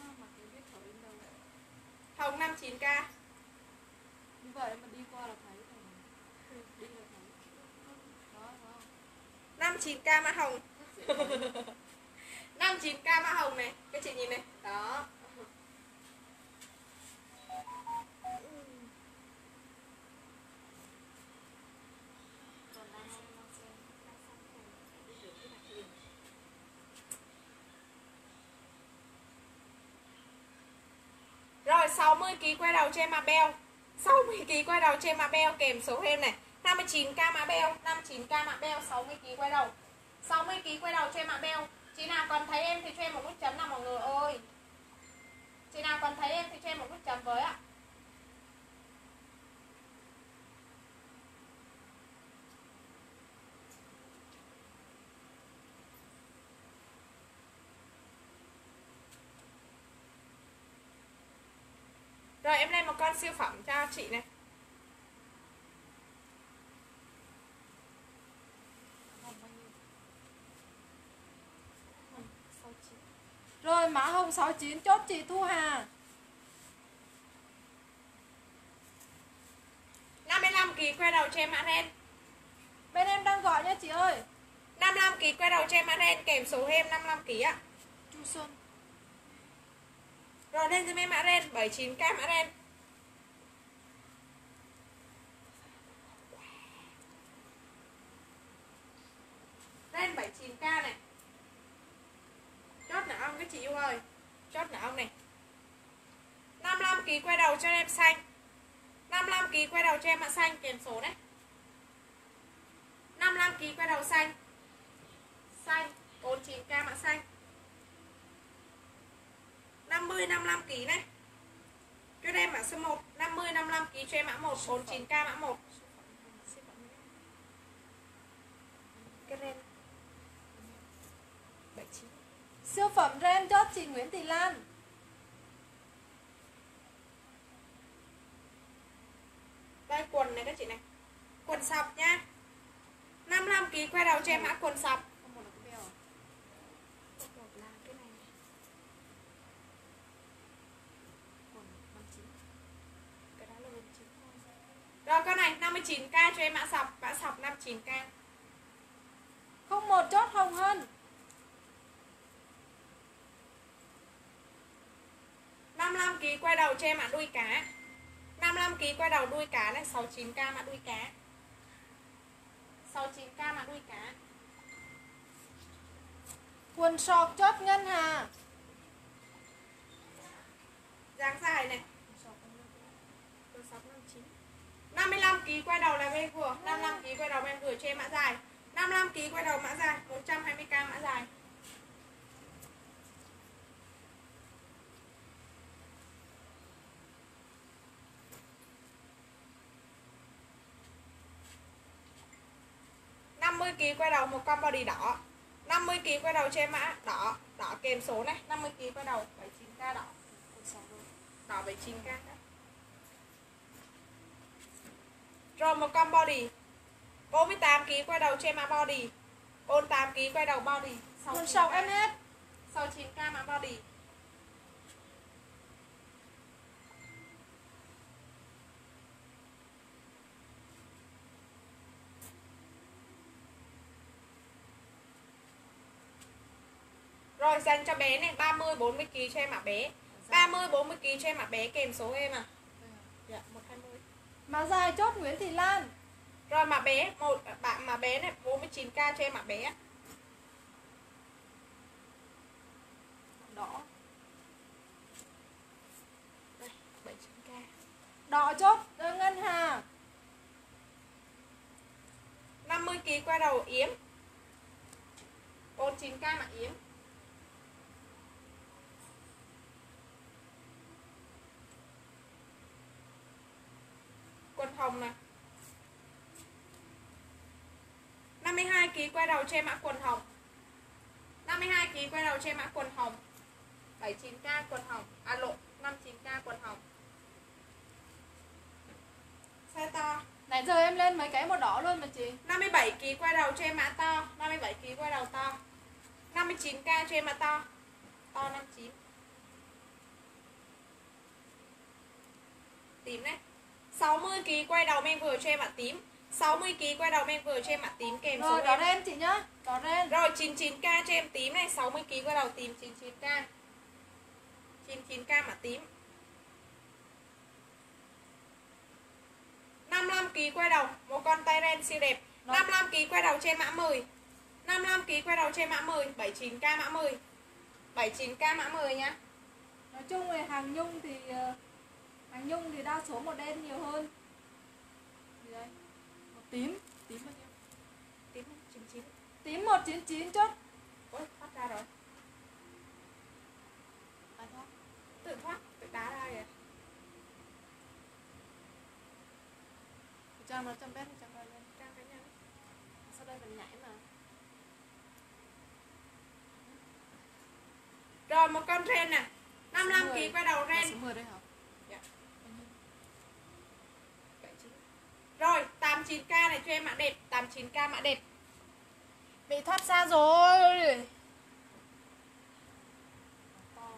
Hồng 59k. Như vậy mà đi qua là thấy đi là thấy. Đó, đó. 59k mã hồng. 59k mã hồng này, các chị nhìn này. Đó. Rồi 60 kg quay đầu cho em mã beo. 60 kg quay đầu cho em mã beo kèm số thêm này. 59k mã beo, 59k mã beo 60 kg quay đầu. 60 kg quay đầu cho em mã beo. Chị nào còn thấy em thì cho em một nút chấm nào mọi người ơi. Chị nào còn thấy em thì cho em một nút chấm với ạ. Rồi em lên một con siêu phẩm cho chị này. Rồi mã hồng 69 chốt chị Thu Hà. 55 kg quay đầu cho em mã ren. Bên em đang gọi nha chị ơi. 55 kg quay đầu cho em mã ren kèm số thêm 55 kg ạ. Chu Xuân. Rồi lên cho em mã ren 79k mã ren. Ren 79k này. Chốt nào ông các chị yêu ơi. Chốt nào ông này. 55 kg quay đầu cho em xanh. 55 kg quay đầu cho em mã xanh kèm số đấy. 55 kg quay đầu xanh. Xanh 49k mã xanh. 50 55 kg này. Cho em mã số 1, 50 55 kg cho em mã 1, 49k mã 1. Cái ren 79. Siêu phẩm ren chốt chị Nguyễn Thị Lan. Đây quần này các chị này. Quần sọc nha. 55 kg quay đầu cho em mã quần sọc. Rồi con này 59k cho em mã sọc 59k. 01 chốt Hồng Hân. 55 kg quay đầu cho em mã đuôi cá. 55 kg quay đầu đuôi cá này, 69k mã đuôi cá. 69k mã đuôi cá. Quần sọt chốt Ngân Hà. Dáng dài này. 55 kg quay đầu là bên vừa, 55 kg quay đầu bên vừa cho em mã dài. 55 kg quay đầu mã dài, 120k mã dài. kg quay đầu một con body đỏ. 50 kg quay đầu cho em mã đỏ, đỏ kèm số này, 50 kg quay đầu 79k đỏ. Đỏ 79k. Rồi một con body 48 kg quay đầu cho em mã body. 48 kg quay đầu body. Quần sọc em hết. 69k mã body. Rồi dành cho bé này 30 40 kg cho em mã bé. 30 40 kg cho em mã bé kèm số em à. Dạ 120. Mã dài chốt Nguyễn Thị Lan. Rồi mã bé, một bạn mã bé này 49k cho em mã bé. Đỏ. Đây, 79k. Đỏ chốt Ngân Hà. 50 kg qua đầu yếm. 49k mã yếm. Quần hồng này. 52 kg quay đầu cho em mã quần hồng. 52 kg quay đầu cho em mã quần hồng. 79k quần hồng. À lộn, 59k quần hồng. Size to. Này giờ em lên mấy cái màu đỏ luôn mà chị. 57 kg quay đầu cho em mã to, 57 kg quay đầu to. 59k cho em mã to. To 59. Tím này. 60 kg quay đầu men vừa cho em mã tím. 60 kg quay đầu men vừa cho em mã tím kèm số Rồi đỏ em. đen chị nhá, đỏ đen. Rồi 99k cho em tím này, 60 kg quay đầu tím 99k. 99k mã tím. 55 kg quay đầu, một con tay ren siêu đẹp. 55 kg quay đầu trên mã 10. 55 kg quay đầu trên mã 10, 79k mã 10. 79k mã 10 nhá. Nói chung là hàng nhung thì đa số màu đen nhiều hơn. Gì đây? Màu tím, tím bao nhiêu? Tím 99. Tím 199 chốt. Ôi, thoát ra rồi. À thoát. Tự thoát, tự đá ra kìa. Trang nó trăm bét, trang ra lên. Trang cái nhân. Sau đây mình nhảy mà. Rồi một con ren nè. 55 kg quay đầu ren. Số 10 đây hả? Dạ. Rồi 89k này cho em mã đẹp, 89k mã đẹp. Bị thoát ra rồi. To.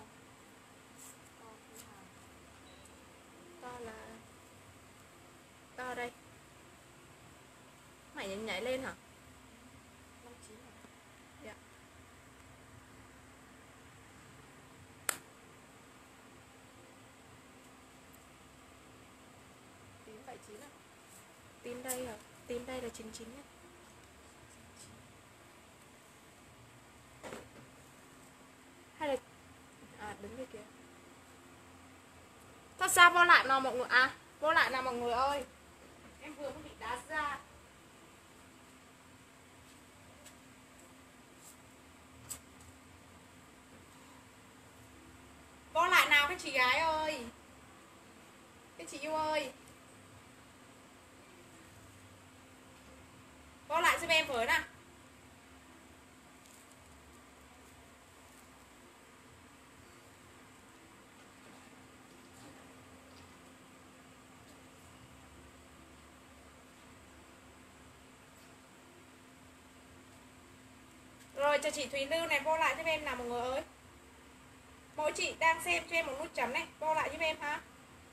To là to đây. Mày nhảy lên hả? 59 hả? Dạ. Tím 79 à? Tím đây hả? Tím đây là 99 nhé. Hay là đứng đây kìa. Thật ra vô lại nào mọi người. À, vô lại nào mọi người ơi. Em vừa mới bị đá ra. Vô lại nào các chị gái ơi. Các chị yêu ơi. Vô lại giúp em với nè. Rồi cho chị Thúy Lưu này, vô lại giúp em nào mọi người ơi. Mỗi chị đang xem cho em một nút chấm này, vô lại giúp em ha.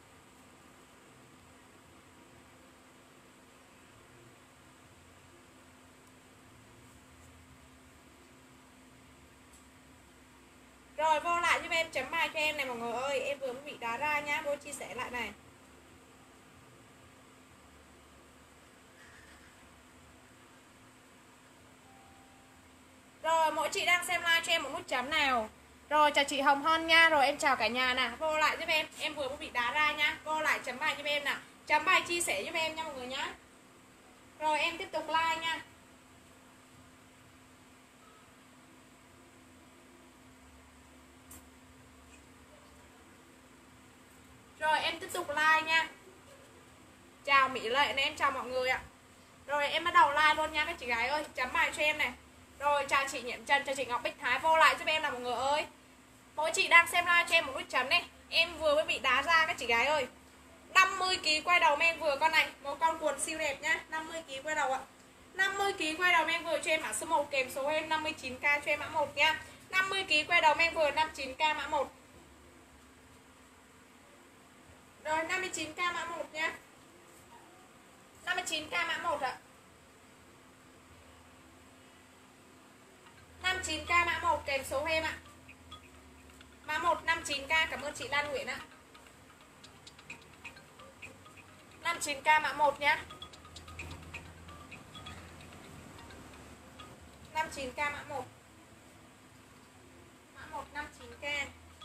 Rồi vô lại giúp em chấm bài cho em này mọi người ơi. Em vừa mới bị đá ra nhá, vô chia sẻ lại này. Rồi mỗi chị đang xem live cho em một nút chấm nào. Rồi chào chị Hồng Hon nha. Rồi em chào cả nhà nè. Vô lại giúp em vừa mới bị đá ra nha. Vô lại chấm bài giúp em nè. Chấm bài chia sẻ giúp em nha mọi người nhá. Rồi em tiếp tục like nha. Rồi em tiếp tục like nha. Chào Mỹ Lệ này, em chào mọi người ạ. Rồi em bắt đầu like luôn nha các chị gái ơi. Chấm bài cho em này. Rồi chào chị Nhiễm Trần, chào chị Ngọc Bích Thái. Vô lại giúp em nào mọi người ơi. Mỗi chị đang xem live cho em một nút chấm này. Em vừa mới bị đá ra các chị gái ơi. 50 kg quay đầu men vừa con này. Một con quần siêu đẹp nhá. 50 kg quay đầu ạ. 50 kg quay đầu men vừa cho em mã số 1 kèm số em 59k cho em mã 1 nha. 50 kg quay đầu men vừa 59k mã 1. Rồi 59k mã 1 nha. 59k mã 1 ạ. 59k mã 1 kèm số em ạ. Mã 1 59k, cảm ơn chị Lan Nguyễn ạ. 59k mã 1 nhá. 59k mã 1. Mã 1 59k.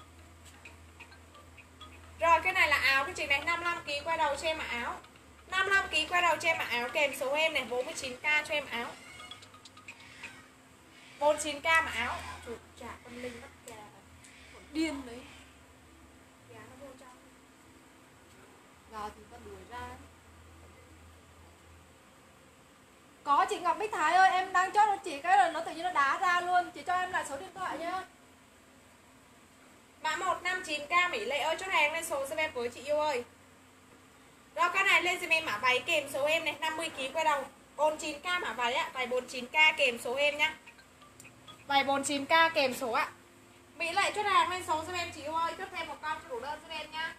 Rồi cái này là áo cái chị này, 55kg quay đầu cho em mặc áo. 55kg quay đầu cho em mặc áo kèm số em này, 49k cho em áo. 49k mặc áo. Chuột chả con Linh bắt gà. Điên đấy. Gà nó vô trong. Gà thì con đuổi ra. Có chị Ngọc Bích Thái ơi, em đang chốt cho chị cái rồi nó tự nhiên nó đá ra luôn. Chị cho em lại số điện thoại nhá. Mã 159k Mỹ Lệ ơi, chốt hàng lên số giúp em với chị yêu ơi. Rồi con này lên giùm em mã váy kèm số em này, 50kg quay đầu 49k mã váy ạ, váy 49k kèm số em nhá. Váy 49k kèm số ạ. Mỹ lại chốt hàng lên số giúp em chị ơi, chốt thêm một con cho đủ đơn giúp em nhá.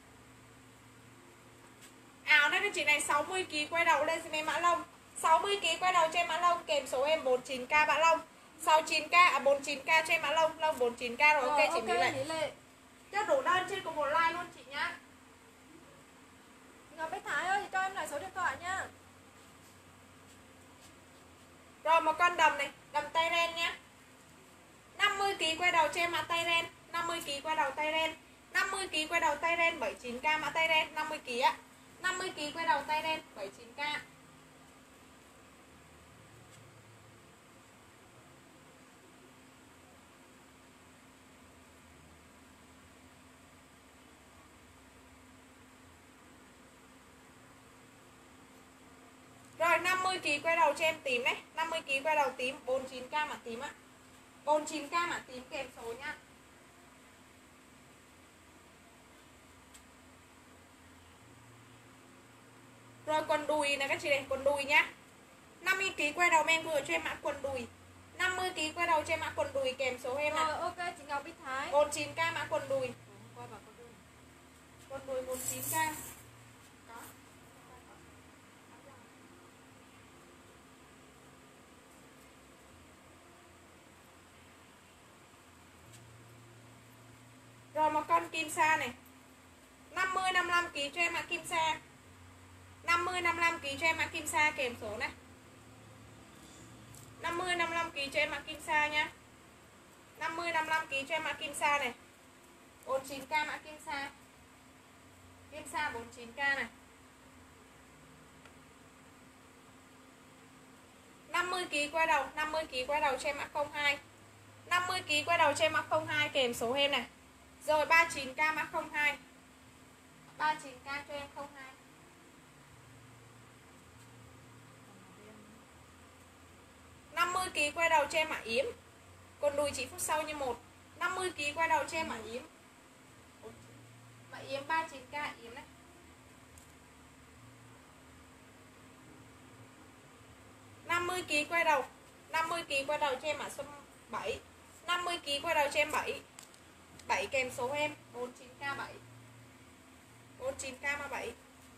Áo này các chị này 60kg quay đầu lên giùm em mã lông. 60kg quay đầu cho em mã lông kèm số em 49k mã lông. 69k 49k cho em mã lông, lông 49k rồi. Ok chị Mỹ Lệ. Chốt đủ đơn trên cùng một like luôn chị nhá. Ngọc Bích Thái ơi, cho em lại số điện thoại nha. Rồi một con đầm này, đầm tay ren nhá. 50kg quay đầu cho em mã tay ren, 50kg quay đầu tay ren, 50kg quay đầu tay ren 79k mã tay ren, 50kg á. 50kg quay đầu tay ren 79k. Rồi 50kg quay đầu cho em tím này, 50kg quay đầu tím 49k mã tím ạ. 49k mã tím kèm số nhá. Rồi quần đùi này các chị này, quần đùi nhá. 50kg quay đầu men vừa cho em mã quần đùi. 50kg quay đầu cho em mã quần đùi kèm số em ạ. Rồi ok chị Ngọc Bích Thái. 49k mã quần đùi. Qua bảo con đùi. Quần đùi 49k. Rồi một con kim sa này. 50 55kg cho em mã kim sa. 50 55kg cho em mã kim sa kèm số này. 50 55kg cho em mã kim sa nha. 50 55kg cho em mã kim sa này. 49k mã kim sa. Kim sa 49k này. 50kg quay đầu, 50kg quay đầu cho em mã 02. 50kg quay đầu cho em mã 02 kèm số em này. Rồi 39k mã 02. 39k cho em 02. kg quay đầu cho em mã yếm. Còn đùi chỉ phút sau như một. 50kg quay đầu cho em mã yếm. Mã yếm 39k yếm này. Năm kg quay đầu. 50kg quay đầu cho em mã số 7. 50kg quay đầu cho em 7. 7 kèm số em 49k 7. 49k mã 7.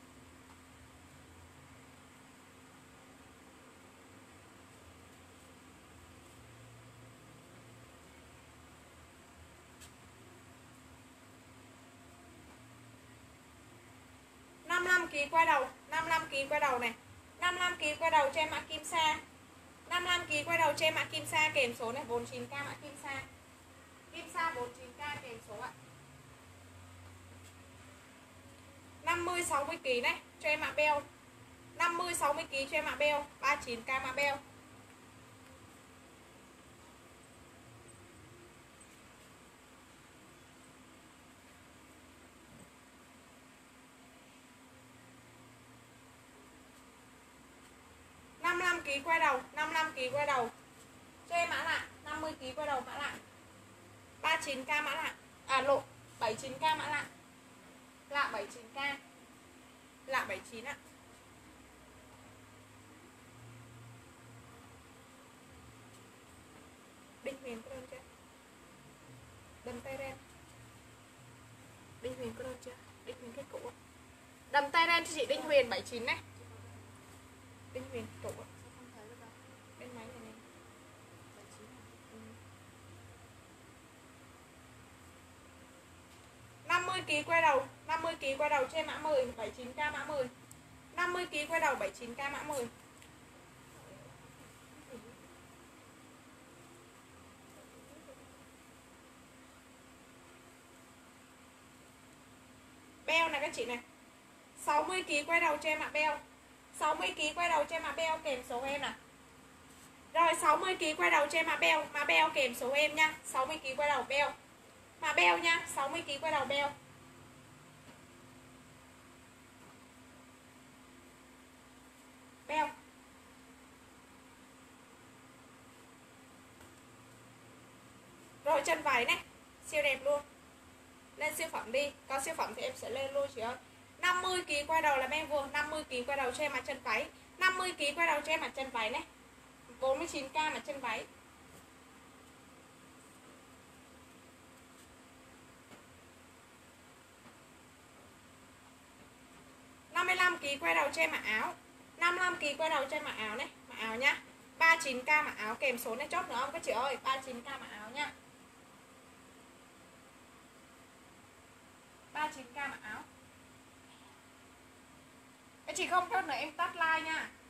kg quay đầu, 55kg quay đầu này. 55kg quay đầu cho em mã kim sa. 55kg quay đầu cho em mã kim sa kèm số này 49k mã kim sa. Kim sa 49k kèm số ạ. 50 60kg này cho em mã beo. 50 60kg cho em mã beo, 39k mã beo. Kg quay đầu, 55kg quay đầu cho em mã lại, 50kg quay đầu mã lại, 39k mã lại, à lộ 79k mã lại, lạ 79k, lạ 79 ạ. Đinh Huyền có đơn chưa? Đầm tay ren. Đinh Huyền có đơn chưa? Đinh Huyền cái cũ. Đầm tay ren cho chị Đinh Huyền 79 này. Đinh Huyền cũ. Bên máy này này. 50kg quay đầu, 50kg quay đầu cho em mã 10, 79k mã 10. 50kg quay đầu 79k mã 10. Beo này các chị này. 60kg quay đầu cho em mã beo. 60kg quay đầu cho em mã beo kèm số em nè. Rồi 60kg quay đầu cho em mã beo kèm số em nha. 60kg quay đầu beo. Mã beo nha, 60kg quay đầu beo. Beo. Rồi chân váy này, siêu đẹp luôn. Lên siêu phẩm đi, có siêu phẩm thì em sẽ lên luôn chị ơi. 50 kg quay đầu là em vừa 50 kg quay đầu cho em mặt chân váy, 50 kg quay đầu cho em mặt chân váy này, 49k mặt chân váy. 55 kg quay đầu cho em mặc áo, 55 kg quay đầu cho em mặc áo này, mặc áo nhá. 39k mặc áo kèm số này chốt nữa không các chị ơi, 39k mặc áo nhá. 39k mặc áo. Các chị không chốt nữa em tắt like nha.